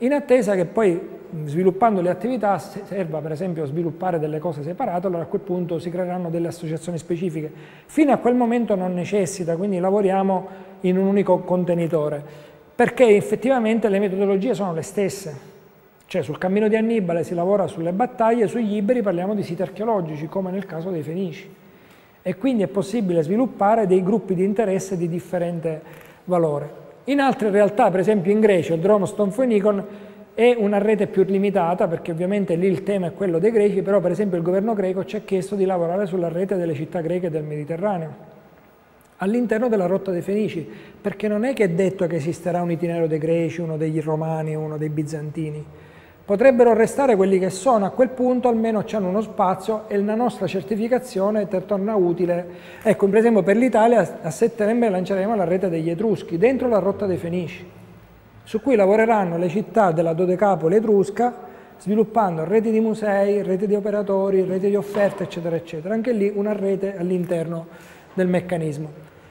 in attesa che poi sviluppando le attività serva per esempio a sviluppare delle cose separate, allora a quel punto si creeranno delle associazioni specifiche. Fino a quel momento non necessita, quindi lavoriamo in un unico contenitore, perché effettivamente le metodologie sono le stesse. Cioè sul cammino di Annibale si lavora sulle battaglie, sugli iberi parliamo di siti archeologici, come nel caso dei Fenici. E quindi è possibile sviluppare dei gruppi di interesse di differente valore. In altre realtà, per esempio in Grecia, il Dromos Tonfonikon è una rete più limitata, perché ovviamente lì il tema è quello dei greci, però per esempio il governo greco ci ha chiesto di lavorare sulla rete delle città greche del Mediterraneo, all'interno della rotta dei Fenici, perché non è che è detto che esisterà un itinerario dei greci, uno degli romani, uno dei bizantini. Potrebbero restare quelli che sono, a quel punto almeno hanno uno spazio e la nostra certificazione torna utile. Ecco, per esempio per l'Italia a settembre lanceremo la rete degli Etruschi, dentro la rotta dei Fenici, su cui lavoreranno le città della Dodecapole etrusca, sviluppando reti di musei, reti di operatori, reti di offerte, eccetera, eccetera. Anche lì una rete all'interno del meccanismo.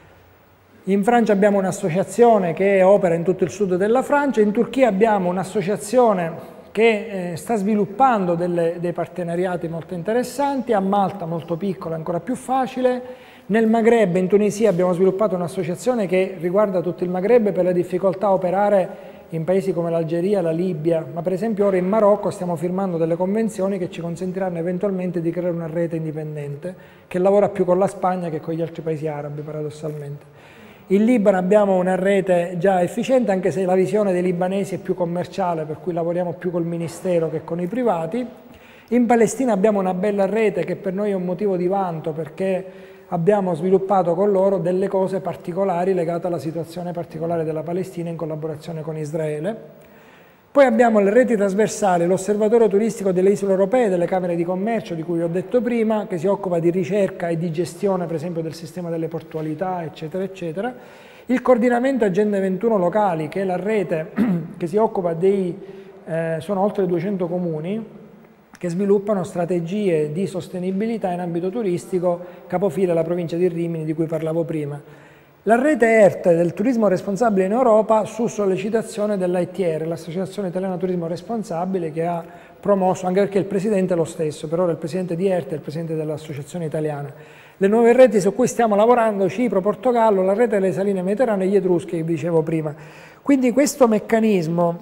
In Francia abbiamo un'associazione che opera in tutto il sud della Francia, in Turchia abbiamo un'associazione che eh, sta sviluppando delle, dei partenariati molto interessanti, a Malta molto piccola, ancora più facile, nel Maghreb, in Tunisia abbiamo sviluppato un'associazione che riguarda tutto il Maghreb per le difficoltà a operare in paesi come l'Algeria, la Libia, ma per esempio ora in Marocco stiamo firmando delle convenzioni che ci consentiranno eventualmente di creare una rete indipendente che lavora più con la Spagna che con gli altri paesi arabi, paradossalmente. In Libano abbiamo una rete già efficiente, anche se la visione dei libanesi è più commerciale, per cui lavoriamo più col Ministero che con i privati. In Palestina abbiamo una bella rete che per noi è un motivo di vanto, perché abbiamo sviluppato con loro delle cose particolari legate alla situazione particolare della Palestina in collaborazione con Israele. Poi abbiamo le reti trasversali, l'osservatorio turistico delle isole europee, delle camere di commercio di cui vi ho detto prima, che si occupa di ricerca e di gestione per esempio del sistema delle portualità, eccetera, eccetera. Il coordinamento Agenda ventuno locali, che è la rete che si occupa dei, eh, sono oltre duecento comuni, che sviluppano strategie di sostenibilità in ambito turistico, capofila la provincia di Rimini di cui parlavo prima. La rete E R T del turismo responsabile in Europa su sollecitazione dell'I T R, l'Associazione Italiana Turismo Responsabile, che ha promosso, anche perché il presidente è lo stesso, per ora il presidente di E R T è il presidente dell'Associazione Italiana. Le nuove reti su cui stiamo lavorando, Cipro, Portogallo, la rete delle saline mediterranee e gli Etruschi che vi dicevo prima. Quindi questo meccanismo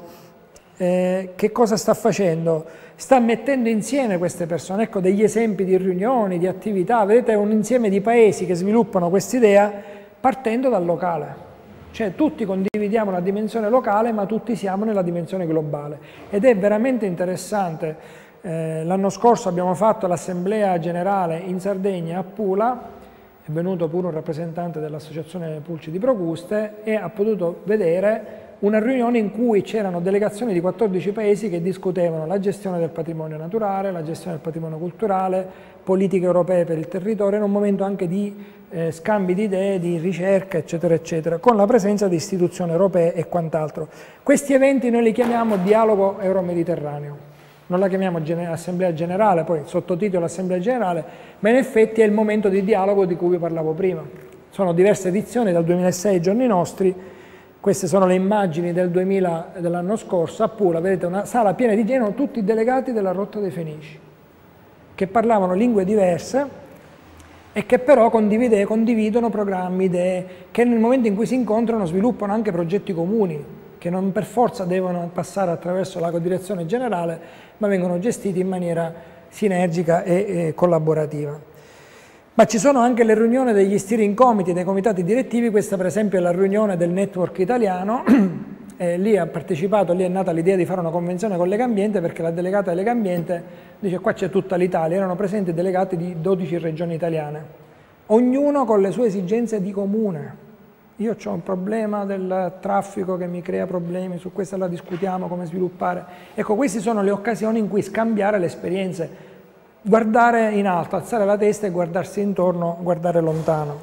eh, che cosa sta facendo? Sta mettendo insieme queste persone, ecco degli esempi di riunioni, di attività, vedete è un insieme di paesi che sviluppano quest'idea partendo dal locale, cioè tutti condividiamo la dimensione locale ma tutti siamo nella dimensione globale ed è veramente interessante. Eh, l'anno scorso abbiamo fatto l'assemblea generale in Sardegna a Pula, è venuto pure un rappresentante dell'associazione Pulci di Procuste e ha potuto vedere una riunione in cui c'erano delegazioni di quattordici paesi che discutevano la gestione del patrimonio naturale, la gestione del patrimonio culturale, politiche europee per il territorio, in un momento anche di eh, scambi di idee, di ricerca, eccetera, eccetera, con la presenza di istituzioni europee e quant'altro. Questi eventi noi li chiamiamo dialogo euro-mediterraneo, non la chiamiamo gener- assemblea generale, poi sottotitolo assemblea generale, ma in effetti è il momento di dialogo di cui vi parlavo prima. Sono diverse edizioni, dal duemilasei ai giorni nostri. Queste sono le immagini del duemila dell'anno scorso, a Pula, vedete una sala piena di gente, tutti delegati della rotta dei Fenici, che parlavano lingue diverse e che però condivide, condividono programmi, idee, che nel momento in cui si incontrano sviluppano anche progetti comuni, che non per forza devono passare attraverso la direzione generale, ma vengono gestiti in maniera sinergica e, e collaborativa. Ma ci sono anche le riunioni degli steering committee, dei comitati direttivi, questa per esempio è la riunione del network italiano, eh, lì ha partecipato, lì è nata l'idea di fare una convenzione con Legambiente perché la delegata di Legambiente dice qua c'è tutta l'Italia, erano presenti delegati di dodici regioni italiane, ognuno con le sue esigenze di comune. Io ho un problema del traffico che mi crea problemi, su questo la discutiamo, come sviluppare. Ecco, queste sono le occasioni in cui scambiare le esperienze, guardare in alto, alzare la testa e guardarsi intorno, guardare lontano.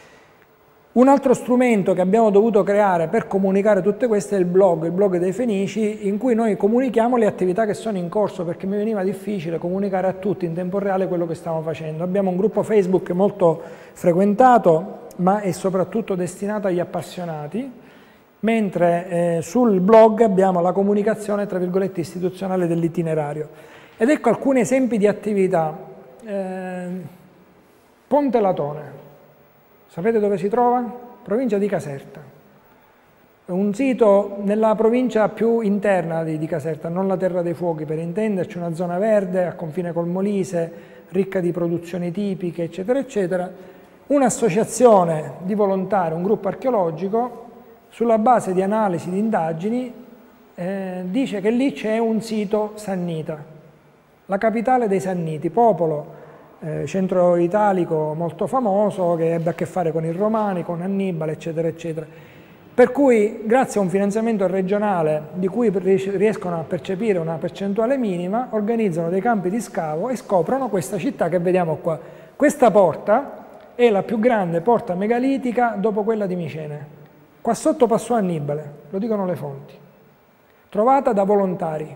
Un altro strumento che abbiamo dovuto creare per comunicare tutte queste è il blog, il blog dei Fenici, in cui noi comunichiamo le attività che sono in corso, perché mi veniva difficile comunicare a tutti in tempo reale quello che stiamo facendo. Abbiamo un gruppo Facebook molto frequentato, ma è soprattutto destinato agli appassionati, mentre eh, sul blog abbiamo la comunicazione, tra virgolette, istituzionale dell'itinerario. Ed ecco alcuni esempi di attività. Eh, Ponte Latone, sapete dove si trova? Provincia di Caserta. È un sito nella provincia più interna di, di Caserta, non la Terra dei Fuochi per intenderci, una zona verde a confine col Molise, ricca di produzioni tipiche, eccetera, eccetera. Un'associazione di volontari, un gruppo archeologico, sulla base di analisi, di indagini, eh, dice che lì c'è un sito sannita, la capitale dei Sanniti, popolo eh, centro-italico molto famoso che ebbe a che fare con i Romani, con Annibale, eccetera, eccetera. Per cui, grazie a un finanziamento regionale di cui riescono a percepire una percentuale minima, organizzano dei campi di scavo e scoprono questa città che vediamo qua. Questa porta è la più grande porta megalitica dopo quella di Micene. Qua sotto passò Annibale, lo dicono le fonti, trovata da volontari.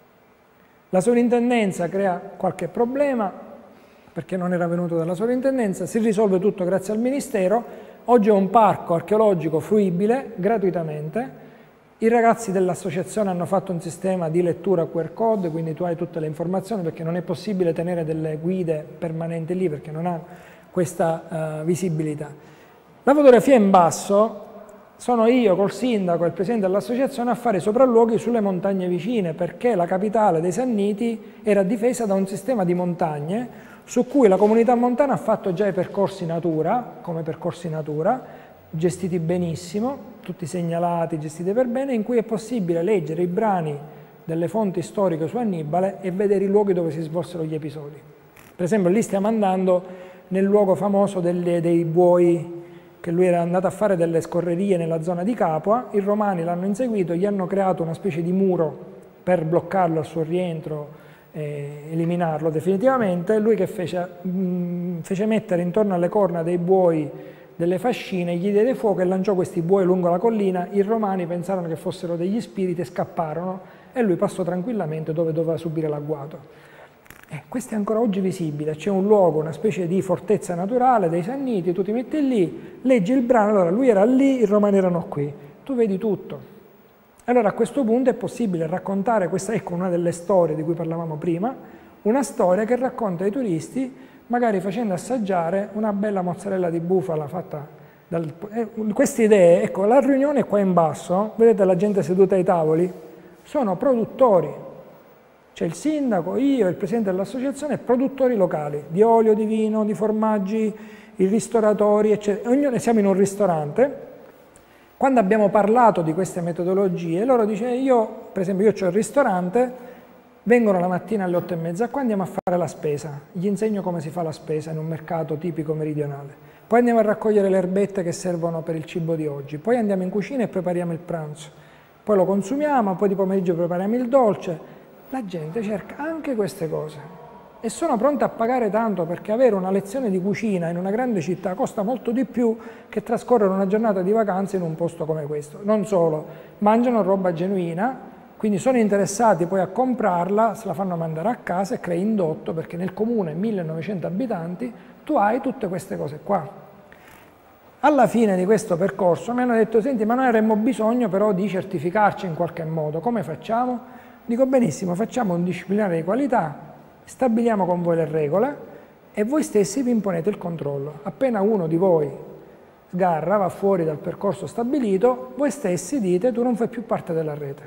La sovrintendenza crea qualche problema, perché non era venuto dalla sovrintendenza, si risolve tutto grazie al Ministero, oggi è un parco archeologico fruibile gratuitamente, i ragazzi dell'associazione hanno fatto un sistema di lettura Q R code, quindi tu hai tutte le informazioni, perché non è possibile tenere delle guide permanenti lì, perché non ha questa uh, visibilità. La fotografia in basso sono io col sindaco e il presidente dell'associazione a fare sopralluoghi sulle montagne vicine, perché la capitale dei Sanniti era difesa da un sistema di montagne su cui la comunità montana ha fatto già i percorsi natura, come percorsi natura, gestiti benissimo, tutti segnalati, gestiti per bene, in cui è possibile leggere i brani delle fonti storiche su Annibale e vedere i luoghi dove si svolsero gli episodi. Per esempio lì stiamo andando nel luogo famoso delle, dei buoi, che lui era andato a fare delle scorrerie nella zona di Capua, i romani l'hanno inseguito, gli hanno creato una specie di muro per bloccarlo al suo rientro, e eliminarlo definitivamente. Lui che fece, mh, fece mettere intorno alle corna dei buoi delle fascine, gli diede fuoco e lanciò questi buoi lungo la collina. I romani pensarono che fossero degli spiriti e scapparono e lui passò tranquillamente dove doveva subire l'agguato. Eh, questo è ancora oggi visibile, c'è un luogo, una specie di fortezza naturale dei Sanniti, tu ti metti lì, leggi il brano, allora lui era lì, i romani erano qui, tu vedi tutto. Allora a questo punto è possibile raccontare questa, ecco una delle storie di cui parlavamo prima, una storia che racconta ai turisti, magari facendo assaggiare una bella mozzarella di bufala fatta dal... Eh, queste idee, ecco la riunione qua in basso, vedete la gente seduta ai tavoli, sono produttori, c'è il sindaco, io, il presidente dell'associazione, produttori locali, di olio, di vino, di formaggi, i ristoratori, eccetera. Ognuno, siamo in un ristorante. Quando abbiamo parlato di queste metodologie, loro dicono, io, per esempio, io ho il ristorante, vengono la mattina alle otto e mezza, qua andiamo a fare la spesa, gli insegno come si fa la spesa in un mercato tipico meridionale, poi andiamo a raccogliere le erbette che servono per il cibo di oggi, poi andiamo in cucina e prepariamo il pranzo, poi lo consumiamo, poi di pomeriggio prepariamo il dolce. La gente cerca anche queste cose e sono pronta a pagare tanto, perché avere una lezione di cucina in una grande città costa molto di più che trascorrere una giornata di vacanza in un posto come questo. Non solo, mangiano roba genuina, quindi sono interessati poi a comprarla, se la fanno mandare a casa e crei indotto, perché nel comune millenovecento abitanti tu hai tutte queste cose qua. Alla fine di questo percorso mi hanno detto, senti, ma noi avremmo bisogno però di certificarci in qualche modo, come facciamo? Dico, benissimo, facciamo un disciplinare di qualità, stabiliamo con voi le regole e voi stessi vi imponete il controllo. Appena uno di voi sgarra, va fuori dal percorso stabilito, voi stessi dite tu non fai più parte della rete.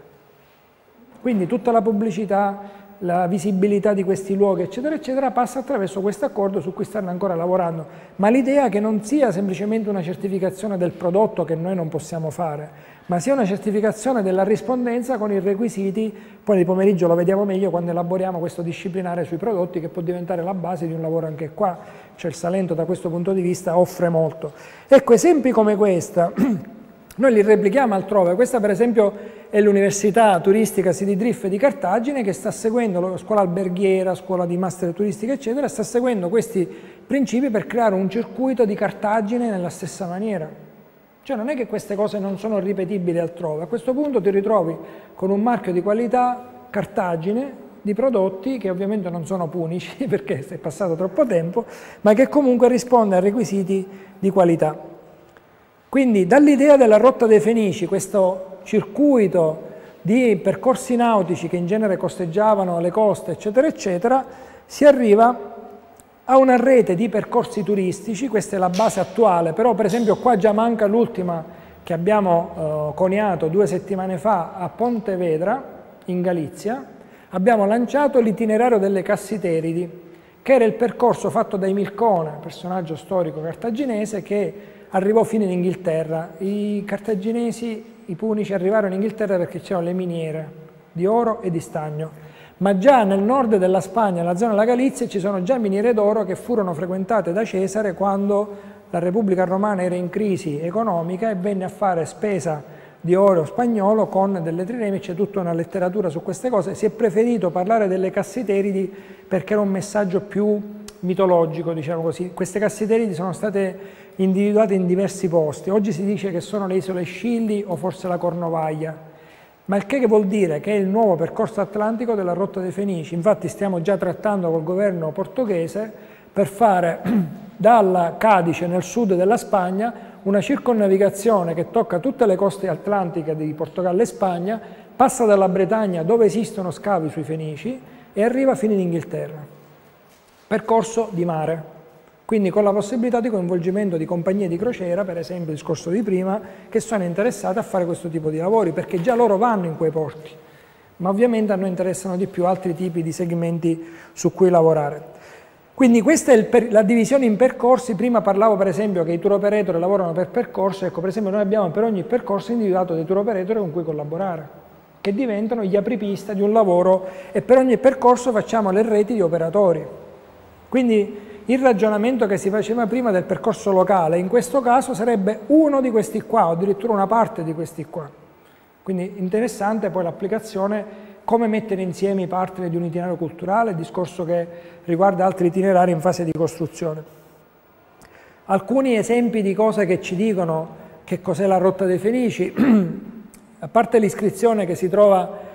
Quindi tutta la pubblicità, la visibilità di questi luoghi, eccetera, eccetera, passa attraverso questo accordo su cui stanno ancora lavorando. Ma l'idea è che non sia semplicemente una certificazione del prodotto che noi non possiamo fare, ma sia una certificazione della rispondenza con i requisiti, poi di pomeriggio lo vediamo meglio quando elaboriamo questo disciplinare sui prodotti che può diventare la base di un lavoro anche qua, cioè il Salento da questo punto di vista offre molto. Ecco, esempi come questa, noi li replichiamo altrove, questa per esempio è l'Università Turistica Sidi Driffe di Cartagine che sta seguendo, la scuola alberghiera, scuola di master turistica eccetera, sta seguendo questi principi per creare un circuito di Cartagine nella stessa maniera. Cioè non è che queste cose non sono ripetibili altrove, a questo punto ti ritrovi con un marchio di qualità Cartagine di prodotti che ovviamente non sono punici perché è passato troppo tempo, ma che comunque risponde a requisiti di qualità. Quindi dall'idea della rotta dei Fenici, questo circuito di percorsi nautici che in genere costeggiavano le coste, eccetera, eccetera, si arriva a una rete di percorsi turistici. Questa è la base attuale, però per esempio qua già manca l'ultima che abbiamo eh, coniato due settimane fa a Pontevedra, in Galizia. Abbiamo lanciato l'itinerario delle Cassiteridi, che era il percorso fatto da Emilcone, personaggio storico cartaginese, che arrivò fino in Inghilterra. I cartaginesi, i punici, arrivarono in Inghilterra perché c'erano le miniere di oro e di stagno, ma già nel nord della Spagna, nella zona della Galizia, ci sono già miniere d'oro che furono frequentate da Cesare quando la Repubblica Romana era in crisi economica e venne a fare spesa di oro spagnolo con delle trireme. C'è tutta una letteratura su queste cose. Si è preferito parlare delle Cassiteridi perché era un messaggio più mitologico, diciamo così. Queste Cassiteridi sono state individuate in diversi posti. Oggi si dice che sono le isole Scilly o forse la Cornovaglia, ma il che vuol dire che è il nuovo percorso atlantico della rotta dei Fenici. Infatti stiamo già trattando col governo portoghese per fare dalla Cadice nel sud della Spagna una circonnavigazione che tocca tutte le coste atlantiche di Portogallo e Spagna, passa dalla Bretagna dove esistono scavi sui Fenici e arriva fino in Inghilterra. Percorso di mare. Quindi con la possibilità di coinvolgimento di compagnie di crociera, per esempio il discorso di prima, che sono interessate a fare questo tipo di lavori, perché già loro vanno in quei porti, ma ovviamente a noi interessano di più altri tipi di segmenti su cui lavorare. Quindi questa è il per, la divisione in percorsi. Prima parlavo per esempio che i tour operator lavorano per percorso. Ecco, per esempio noi abbiamo per ogni percorso individuato dei tour operator con cui collaborare, che diventano gli apripista di un lavoro, e per ogni percorso facciamo le reti di operatori. Quindi il ragionamento che si faceva prima del percorso locale, in questo caso sarebbe uno di questi qua, o addirittura una parte di questi qua. Quindi interessante poi l'applicazione, come mettere insieme i partner di un itinerario culturale, discorso che riguarda altri itinerari in fase di costruzione. Alcuni esempi di cose che ci dicono che cos'è la rotta dei Fenici, a parte l'iscrizione che si trova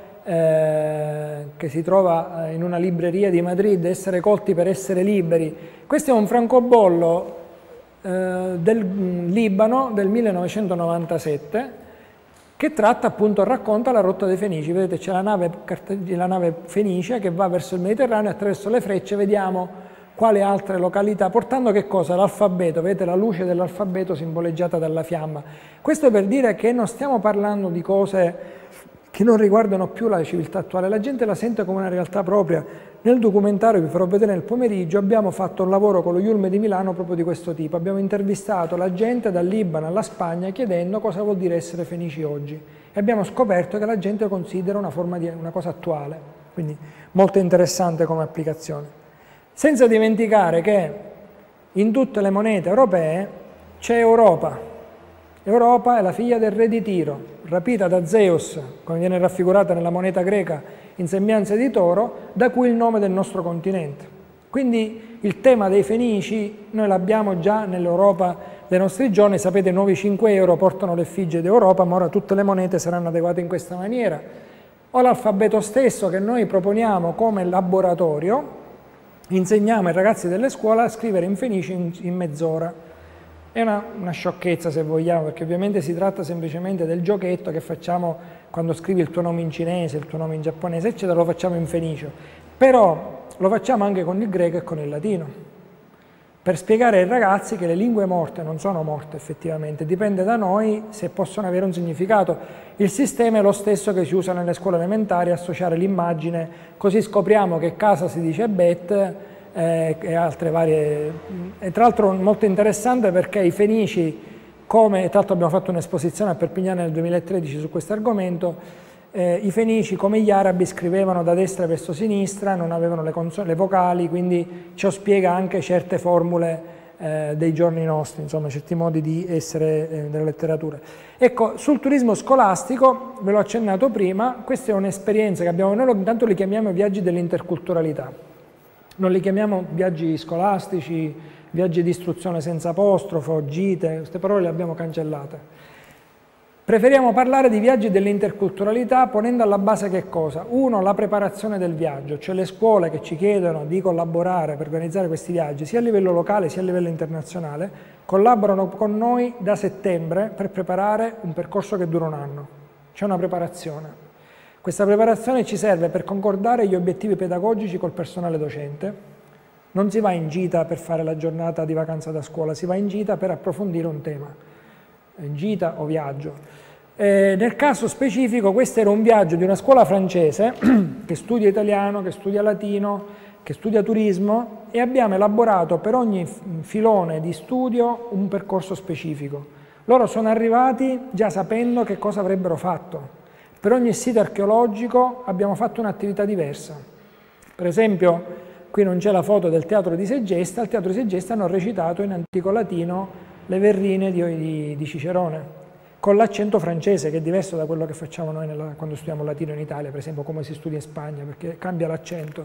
Eh, che si trova in una libreria di Madrid, Essere colti per essere liberi. Questo è un francobollo eh, del Libano del millenovecentonovantasette che tratta appunto, racconta la rotta dei Fenici. Vedete c'è la nave, la nave Fenicia che va verso il Mediterraneo, attraverso le frecce vediamo quali altre località, portando che cosa? L'alfabeto, vedete la luce dell'alfabeto simboleggiata dalla fiamma. Questo per dire che non stiamo parlando di cose che non riguardano più la civiltà attuale, la gente la sente come una realtà propria. Nel documentario, vi farò vedere nel pomeriggio, abbiamo fatto un lavoro con lo Iulme di Milano proprio di questo tipo. Abbiamo intervistato la gente dal Libano alla Spagna chiedendo cosa vuol dire essere fenici oggi, e abbiamo scoperto che la gente considera una forma di una cosa attuale, quindi molto interessante come applicazione. Senza dimenticare che in tutte le monete europee c'è Europa. Europa è la figlia del re di Tiro, rapita da Zeus, come viene raffigurata nella moneta greca in sembianze di toro, da cui il nome del nostro continente. Quindi il tema dei Fenici noi l'abbiamo già nell'Europa dei nostri giorni. Sapete, i nuovi cinque euro portano l'effigie d'Europa, ma ora tutte le monete saranno adeguate in questa maniera. O l'alfabeto stesso che noi proponiamo come laboratorio, insegniamo ai ragazzi delle scuole a scrivere in Fenici in, in mezz'ora. È una, una sciocchezza, se vogliamo, perché ovviamente si tratta semplicemente del giochetto che facciamo quando scrivi il tuo nome in cinese, il tuo nome in giapponese, eccetera, lo facciamo in fenicio. Però lo facciamo anche con il greco e con il latino, per spiegare ai ragazzi che le lingue morte non sono morte effettivamente, dipende da noi se possono avere un significato. Il sistema è lo stesso che si usa nelle scuole elementari, associare l'immagine, così scopriamo che casa si dice bet, Eh, e altre varie. E tra l'altro molto interessante perché i Fenici, come tra l'altro abbiamo fatto un'esposizione a Perpignano nel duemilatredici su questo argomento, eh, i Fenici come gli arabi scrivevano da destra verso sinistra, non avevano le, le vocali, quindi ciò spiega anche certe formule eh, dei giorni nostri, insomma certi modi di essere eh, della letteratura. Ecco, sul turismo scolastico, ve l'ho accennato prima, questa è un'esperienza che abbiamo, noi intanto li chiamiamo viaggi dell'interculturalità. Non li chiamiamo viaggi scolastici, viaggi di istruzione senza apostrofo, gite, queste parole le abbiamo cancellate. Preferiamo parlare di viaggi dell'interculturalità ponendo alla base che cosa? Uno, la preparazione del viaggio, cioè le scuole che ci chiedono di collaborare per organizzare questi viaggi, sia a livello locale sia a livello internazionale, collaborano con noi da settembre per preparare un percorso che dura un anno. C'è una preparazione. Questa preparazione ci serve per concordare gli obiettivi pedagogici col personale docente. Non si va in gita per fare la giornata di vacanza da scuola, si va in gita per approfondire un tema, in gita o viaggio. Eh, nel caso specifico questo era un viaggio di una scuola francese che studia italiano, che studia latino, che studia turismo, e abbiamo elaborato per ogni filone di studio un percorso specifico. Loro sono arrivati già sapendo che cosa avrebbero fatto. Per ogni sito archeologico abbiamo fatto un'attività diversa. Per esempio, qui non c'è la foto del teatro di Segesta, al teatro di Segesta hanno recitato in antico latino le verrine di, di, di Cicerone, con l'accento francese, che è diverso da quello che facciamo noi nella, quando studiamo latino in Italia, per esempio come si studia in Spagna, perché cambia l'accento.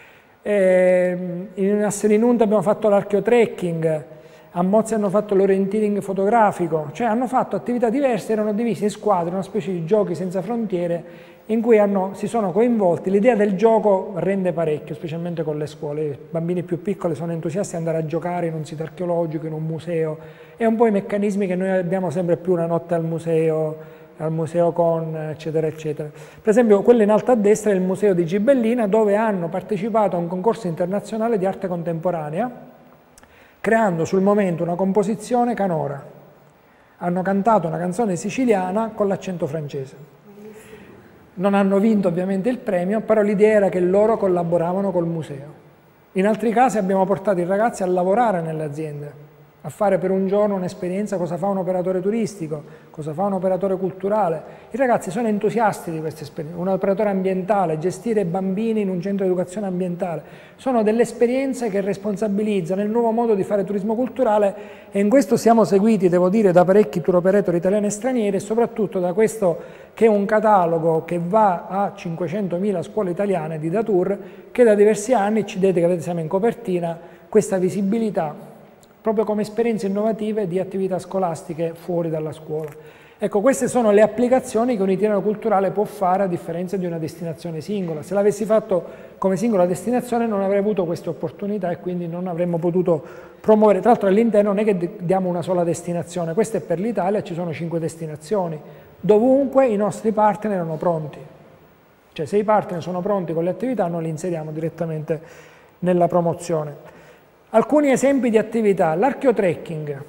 In Asselinunte abbiamo fatto l'archeotrekking, a Mozzi hanno fatto l'orienteering fotografico, cioè hanno fatto attività diverse, erano divisi in squadre, una specie di giochi senza frontiere, in cui hanno, si sono coinvolti. L'idea del gioco rende parecchio, specialmente con le scuole. I bambini più piccoli sono entusiasti di andare a giocare in un sito archeologico, in un museo, e un po' i meccanismi che noi abbiamo sempre più, una notte al museo, al museo con, eccetera, eccetera. Per esempio, quello in alto a destra è il museo di Gibellina, dove hanno partecipato a un concorso internazionale di arte contemporanea, creando sul momento una composizione canora. Hanno cantato una canzone siciliana con l'accento francese. Non hanno vinto ovviamente il premio, però l'idea era che loro collaboravano col museo. In altri casi abbiamo portato i ragazzi a lavorare nelle aziende, a fare per un giorno un'esperienza, cosa fa un operatore turistico, cosa fa un operatore culturale. I ragazzi sono entusiasti di queste esperienze, un operatore ambientale, gestire bambini in un centro di educazione ambientale. Sono delle esperienze che responsabilizzano il nuovo modo di fare turismo culturale, e in questo siamo seguiti, devo dire, da parecchi tour operator italiani e stranieri, e soprattutto da questo che è un catalogo che va a cinquecentomila scuole italiane di da tour, che da diversi anni ci dedica, vedete siamo in copertina, questa visibilità proprio come esperienze innovative di attività scolastiche fuori dalla scuola. Ecco, queste sono le applicazioni che un itinerario culturale può fare a differenza di una destinazione singola. Se l'avessi fatto come singola destinazione non avrei avuto queste opportunità e quindi non avremmo potuto promuovere. Tra l'altro all'interno non è che diamo una sola destinazione, questa è per l'Italia, ci sono cinque destinazioni. Dovunque i nostri partner erano pronti. Cioè se i partner sono pronti con le attività noi li inseriamo direttamente nella promozione. Alcuni esempi di attività: l'archeotrekking.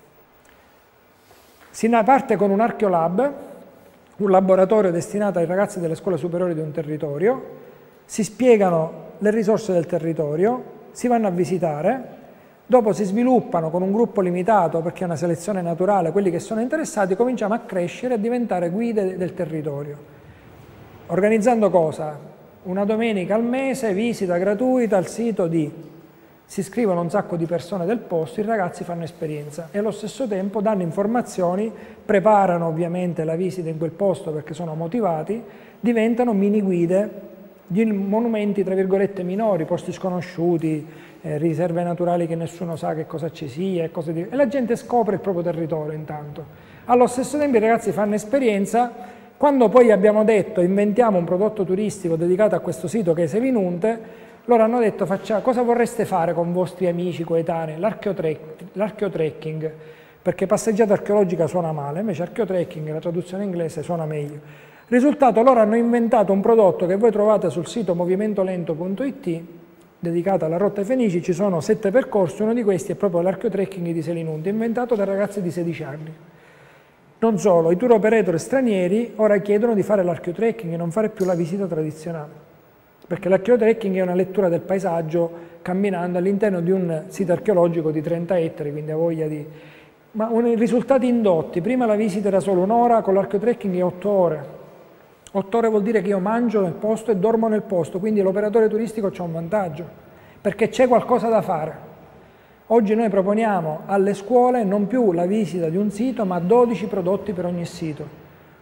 Si parte con un archeolab, un laboratorio destinato ai ragazzi delle scuole superiori di un territorio, si spiegano le risorse del territorio, si vanno a visitare, dopo si sviluppano con un gruppo limitato, perché è una selezione naturale, quelli che sono interessati, cominciamo a crescere e a diventare guide del territorio. Organizzando cosa? Una domenica al mese, visita gratuita al sito di... Si iscrivono un sacco di persone del posto, i ragazzi fanno esperienza e allo stesso tempo danno informazioni, preparano ovviamente la visita in quel posto perché sono motivati, diventano mini guide di monumenti tra virgolette minori, posti sconosciuti, eh, riserve naturali che nessuno sa che cosa ci sia e cose di... e la gente scopre il proprio territorio intanto. Allo stesso tempo i ragazzi fanno esperienza. Quando poi abbiamo detto inventiamo un prodotto turistico dedicato a questo sito che è Selinunte, loro hanno detto faccia, cosa vorreste fare con vostri amici coetanei? L'archeotrekking, perché passeggiata archeologica suona male, invece archeotrekking, la traduzione inglese, suona meglio. Risultato, loro hanno inventato un prodotto che voi trovate sul sito movimentolento punto it, dedicato alla rotta ai Fenici, ci sono sette percorsi, uno di questi è proprio l'archeotrekking di Selinunte, inventato da ragazzi di sedici anni. Non solo, i tour operator stranieri ora chiedono di fare l'archeotrekking e non fare più la visita tradizionale. Perché l'archeotrekking è una lettura del paesaggio camminando all'interno di un sito archeologico di trenta ettari, quindi ha voglia di... Ma i risultati indotti: prima la visita era solo un'ora, con l'archeotrekking è otto ore. Otto ore vuol dire che io mangio nel posto e dormo nel posto, quindi l'operatore turistico c'ha un vantaggio, perché c'è qualcosa da fare. Oggi noi proponiamo alle scuole non più la visita di un sito, ma dodici prodotti per ogni sito.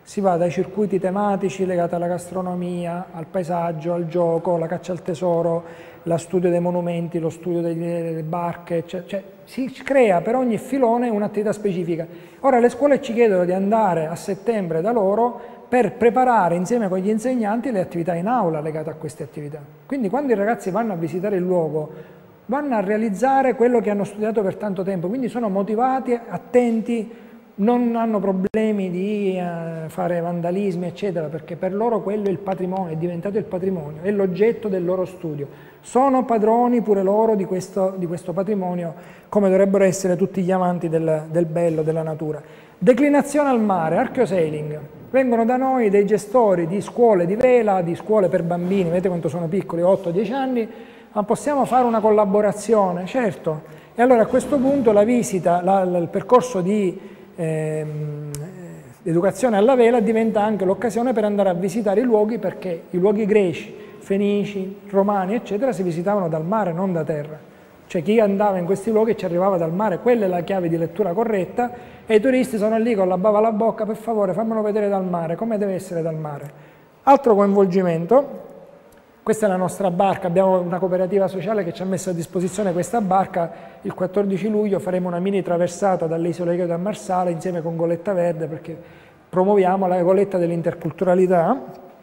Si va dai circuiti tematici legati alla gastronomia, al paesaggio, al gioco, la caccia al tesoro, lo studio dei monumenti, lo studio delle barche, cioè, cioè si crea per ogni filone un'attività specifica. Ora le scuole ci chiedono di andare a settembre da loro per preparare insieme con gli insegnanti le attività in aula legate a queste attività. Quindi quando i ragazzi vanno a visitare il luogo, vanno a realizzare quello che hanno studiato per tanto tempo, quindi sono motivati, attenti, non hanno problemi di eh, fare vandalismi, eccetera, perché per loro quello è il patrimonio, è diventato il patrimonio, è l'oggetto del loro studio. Sono padroni pure loro di questo, di questo patrimonio, come dovrebbero essere tutti gli amanti del, del bello, della natura. Declinazione al mare, archeosailing. Vengono da noi dei gestori di scuole di vela, di scuole per bambini, vedete quanto sono piccoli, otto dieci anni, ma possiamo fare una collaborazione? Certo. E allora a questo punto la visita, la, la, il percorso di Ehm, educazione alla vela diventa anche l'occasione per andare a visitare i luoghi, perché i luoghi greci, fenici, romani eccetera si visitavano dal mare, non da terra. Cioè chi andava in questi luoghi ci arrivava dal mare, quella è la chiave di lettura corretta, e i turisti sono lì con la bava alla bocca: per favore fammelo vedere dal mare, come deve essere dal mare. Altro coinvolgimento. Questa è la nostra barca, abbiamo una cooperativa sociale che ci ha messo a disposizione questa barca. Il quattordici luglio faremo una mini traversata dalle isole Chiodo a Marsala insieme con Goletta Verde, perché promuoviamo la goletta dell'interculturalità.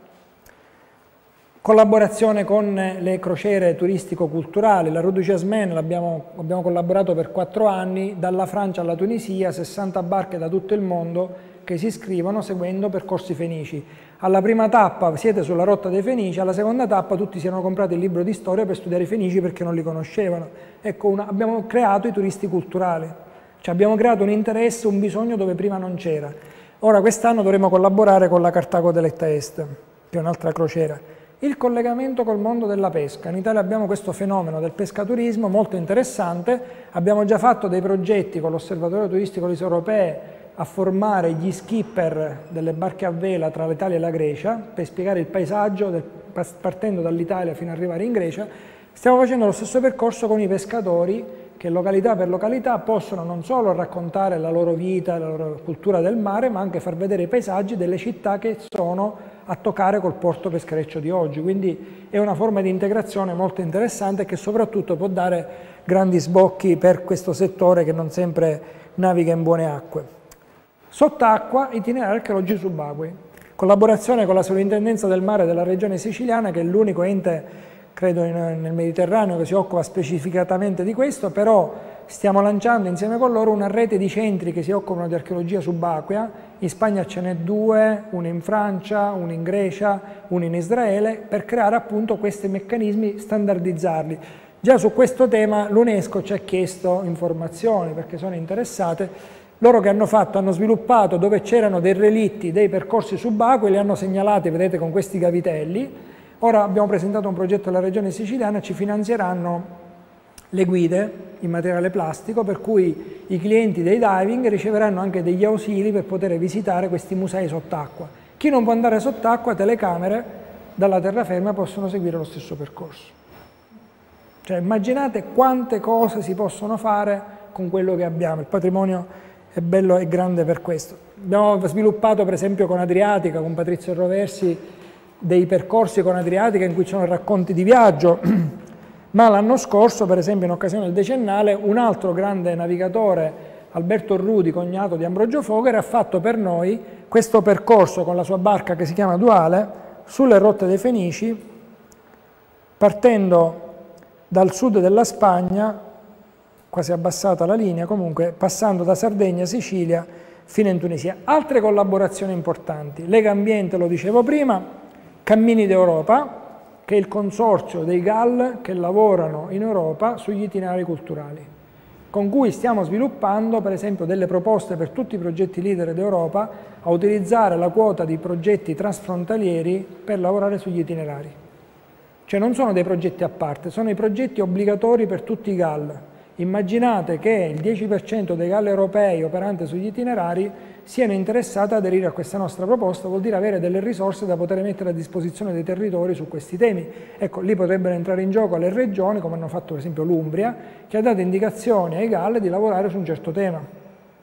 Collaborazione con le crociere turistico-culturali, la Rue du Jasmin, abbiamo, abbiamo collaborato per quattro anni, dalla Francia alla Tunisia, sessanta barche da tutto il mondo che si iscrivono seguendo percorsi fenici. Alla prima tappa siete sulla rotta dei Fenici, alla seconda tappa tutti si erano comprati il libro di storia per studiare i Fenici perché non li conoscevano. Ecco, una, abbiamo creato i turisti culturali, cioè abbiamo creato un interesse, un bisogno dove prima non c'era. Ora quest'anno dovremo collaborare con la Cartago Delecta Est, che è un'altra crociera. Il collegamento col mondo della pesca. In Italia abbiamo questo fenomeno del pescaturismo molto interessante, abbiamo già fatto dei progetti con l'Osservatorio Turistico delle Isole Europee a formare gli skipper delle barche a vela tra l'Italia e la Grecia per spiegare il paesaggio del, partendo dall'Italia fino ad arrivare in Grecia. Stiamo facendo lo stesso percorso con i pescatori che località per località possono non solo raccontare la loro vita, la loro cultura del mare, ma anche far vedere i paesaggi delle città che sono a toccare col porto peschereccio di oggi. Quindi è una forma di integrazione molto interessante e che soprattutto può dare grandi sbocchi per questo settore che non sempre naviga in buone acque. Sott'acqua, itinerari archeologici subacquei. Collaborazione con la Sovrintendenza del Mare della Regione Siciliana, che è l'unico ente, credo, in, nel Mediterraneo che si occupa specificatamente di questo, però stiamo lanciando insieme con loro una rete di centri che si occupano di archeologia subacquea. In Spagna ce n'è due, uno in Francia, uno in Grecia, uno in Israele, per creare appunto questi meccanismi, standardizzarli. Già su questo tema l'UNESCO ci ha chiesto informazioni perché sono interessate. Loro che hanno fatto, hanno sviluppato dove c'erano dei relitti, dei percorsi subacquei, li hanno segnalati, vedete, con questi gavitelli. Ora abbiamo presentato un progetto alla Regione Siciliana, ci finanzieranno le guide in materiale plastico, per cui i clienti dei diving riceveranno anche degli ausili per poter visitare questi musei sott'acqua. Chi non può andare sott'acqua, telecamere dalla terraferma possono seguire lo stesso percorso. Cioè immaginate quante cose si possono fare con quello che abbiamo, il patrimonio è bello e grande per questo. Abbiamo sviluppato per esempio con Adriatica, con Patrizio Roversi, dei percorsi con Adriatica in cui ci sono racconti di viaggio, ma l'anno scorso, per esempio in occasione del decennale, un altro grande navigatore, Alberto Rudi, cognato di Ambrogio Fogher, ha fatto per noi questo percorso con la sua barca che si chiama Duale, sulle rotte dei Fenici, partendo dal sud della Spagna, quasi abbassata la linea, comunque passando da Sardegna, Sicilia, fino in Tunisia. Altre collaborazioni importanti, Lega Ambiente, lo dicevo prima, Cammini d'Europa, che è il consorzio dei G A L che lavorano in Europa sugli itinerari culturali, con cui stiamo sviluppando per esempio delle proposte per tutti i progetti leader d'Europa a utilizzare la quota di progetti transfrontalieri per lavorare sugli itinerari. Cioè non sono dei progetti a parte, sono i progetti obbligatori per tutti i G A L. Immaginate che il dieci per cento dei G A L europei operanti sugli itinerari siano interessati ad aderire a questa nostra proposta, vuol dire avere delle risorse da poter mettere a disposizione dei territori su questi temi. Ecco, lì potrebbero entrare in gioco le regioni, come hanno fatto per esempio l'Umbria, che ha dato indicazioni ai G A L di lavorare su un certo tema.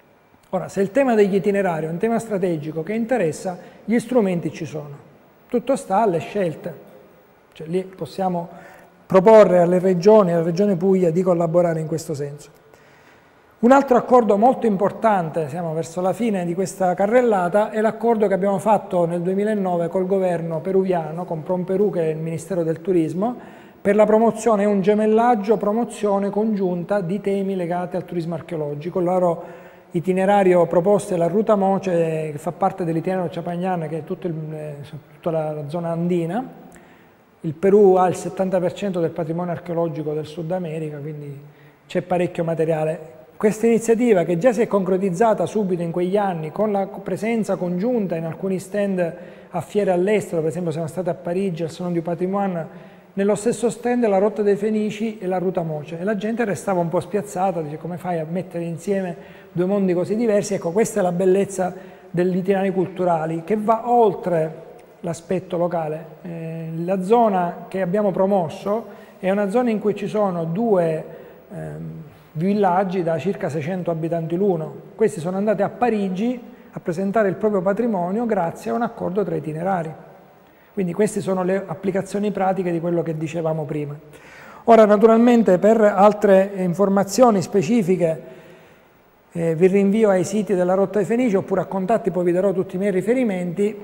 Ora, se il tema degli itinerari è un tema strategico che interessa, gli strumenti ci sono. Tutto sta alle scelte. Cioè, lì possiamo proporre alle regioni, alla Regione Puglia, di collaborare in questo senso. Un altro accordo molto importante, siamo verso la fine di questa carrellata, è l'accordo che abbiamo fatto nel duemilanove col governo peruviano, con Promperù, che è il Ministero del Turismo, per la promozione, è un gemellaggio, promozione congiunta di temi legati al turismo archeologico. Il loro itinerario proposto è la Ruta Moce, che fa parte dell'itinerario Chapagnan, che è tutto il, tutta la, la zona andina. Il Perù ha il settanta per cento del patrimonio archeologico del Sud America, quindi c'è parecchio materiale. Questa iniziativa, che già si è concretizzata subito in quegli anni con la presenza congiunta in alcuni stand a fiere all'estero, per esempio siamo stati a Parigi al Salon du Patrimoine, nello stesso stand la Rotta dei Fenici e la Ruta Moce, e la gente restava un po' spiazzata, dice come fai a mettere insieme due mondi così diversi? Ecco, questa è la bellezza degli itinerari culturali, che va oltre l'aspetto locale. Eh, la zona che abbiamo promosso è una zona in cui ci sono due ehm, villaggi da circa seicento abitanti l'uno. Questi sono andati a Parigi a presentare il proprio patrimonio grazie a un accordo tra itinerari. Quindi queste sono le applicazioni pratiche di quello che dicevamo prima. Ora, naturalmente, per altre informazioni specifiche eh, vi rinvio ai siti della Rotta dei Fenici oppure a contatti, poi vi darò tutti i miei riferimenti.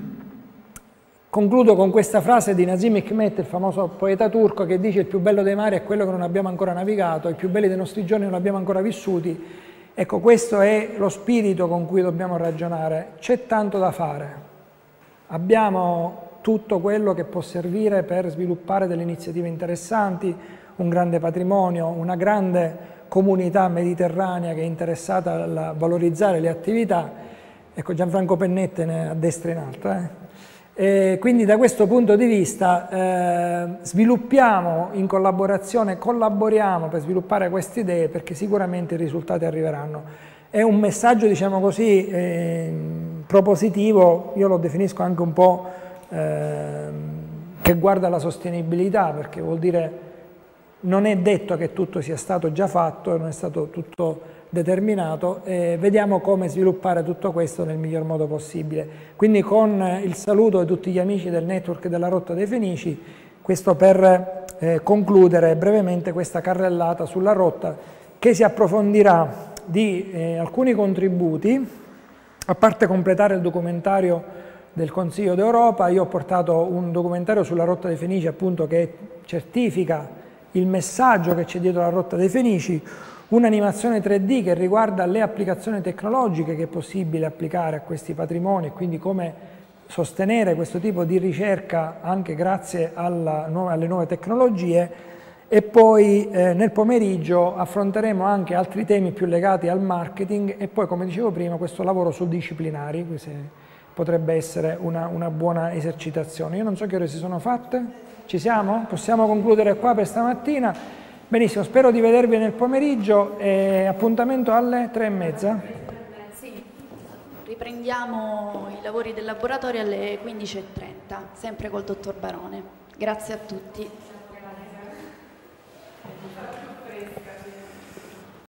Concludo con questa frase di Nazım Hikmet, il famoso poeta turco, che dice: il più bello dei mari è quello che non abbiamo ancora navigato, i più belli dei nostri giorni non abbiamo ancora vissuti. Ecco, questo è lo spirito con cui dobbiamo ragionare. C'è tanto da fare. Abbiamo tutto quello che può servire per sviluppare delle iniziative interessanti, un grande patrimonio, una grande comunità mediterranea che è interessata a valorizzare le attività. Ecco, Gianfranco Pennette a destra in alto. Eh? E quindi da questo punto di vista eh, sviluppiamo in collaborazione, collaboriamo per sviluppare queste idee, perché sicuramente i risultati arriveranno. È un messaggio, diciamo così, eh, propositivo, io lo definisco anche un po' eh, che guarda alla sostenibilità, perché vuol dire non è detto che tutto sia stato già fatto, non è stato tutto determinato, e vediamo come sviluppare tutto questo nel miglior modo possibile. Quindi con il saluto di tutti gli amici del network della Rotta dei Fenici, questo per eh, concludere brevemente questa carrellata sulla rotta, che si approfondirà di eh, alcuni contributi, a parte completare il documentario del Consiglio d'Europa. Io ho portato un documentario sulla Rotta dei Fenici, appunto, che certifica il messaggio che c'è dietro la Rotta dei Fenici, un'animazione tre D che riguarda le applicazioni tecnologiche che è possibile applicare a questi patrimoni e quindi come sostenere questo tipo di ricerca anche grazie alla nuova, alle nuove tecnologie. E poi eh, nel pomeriggio affronteremo anche altri temi più legati al marketing e poi, come dicevo prima, questo lavoro su disciplinari, potrebbe essere una, una buona esercitazione. Io non so che ore si sono fatte, ci siamo? Possiamo concludere qua per stamattina? Benissimo, spero di vedervi nel pomeriggio e appuntamento alle tre e mezza. Sì, riprendiamo i lavori del laboratorio alle quindici e trenta, sempre col dottor Barone. Grazie a tutti.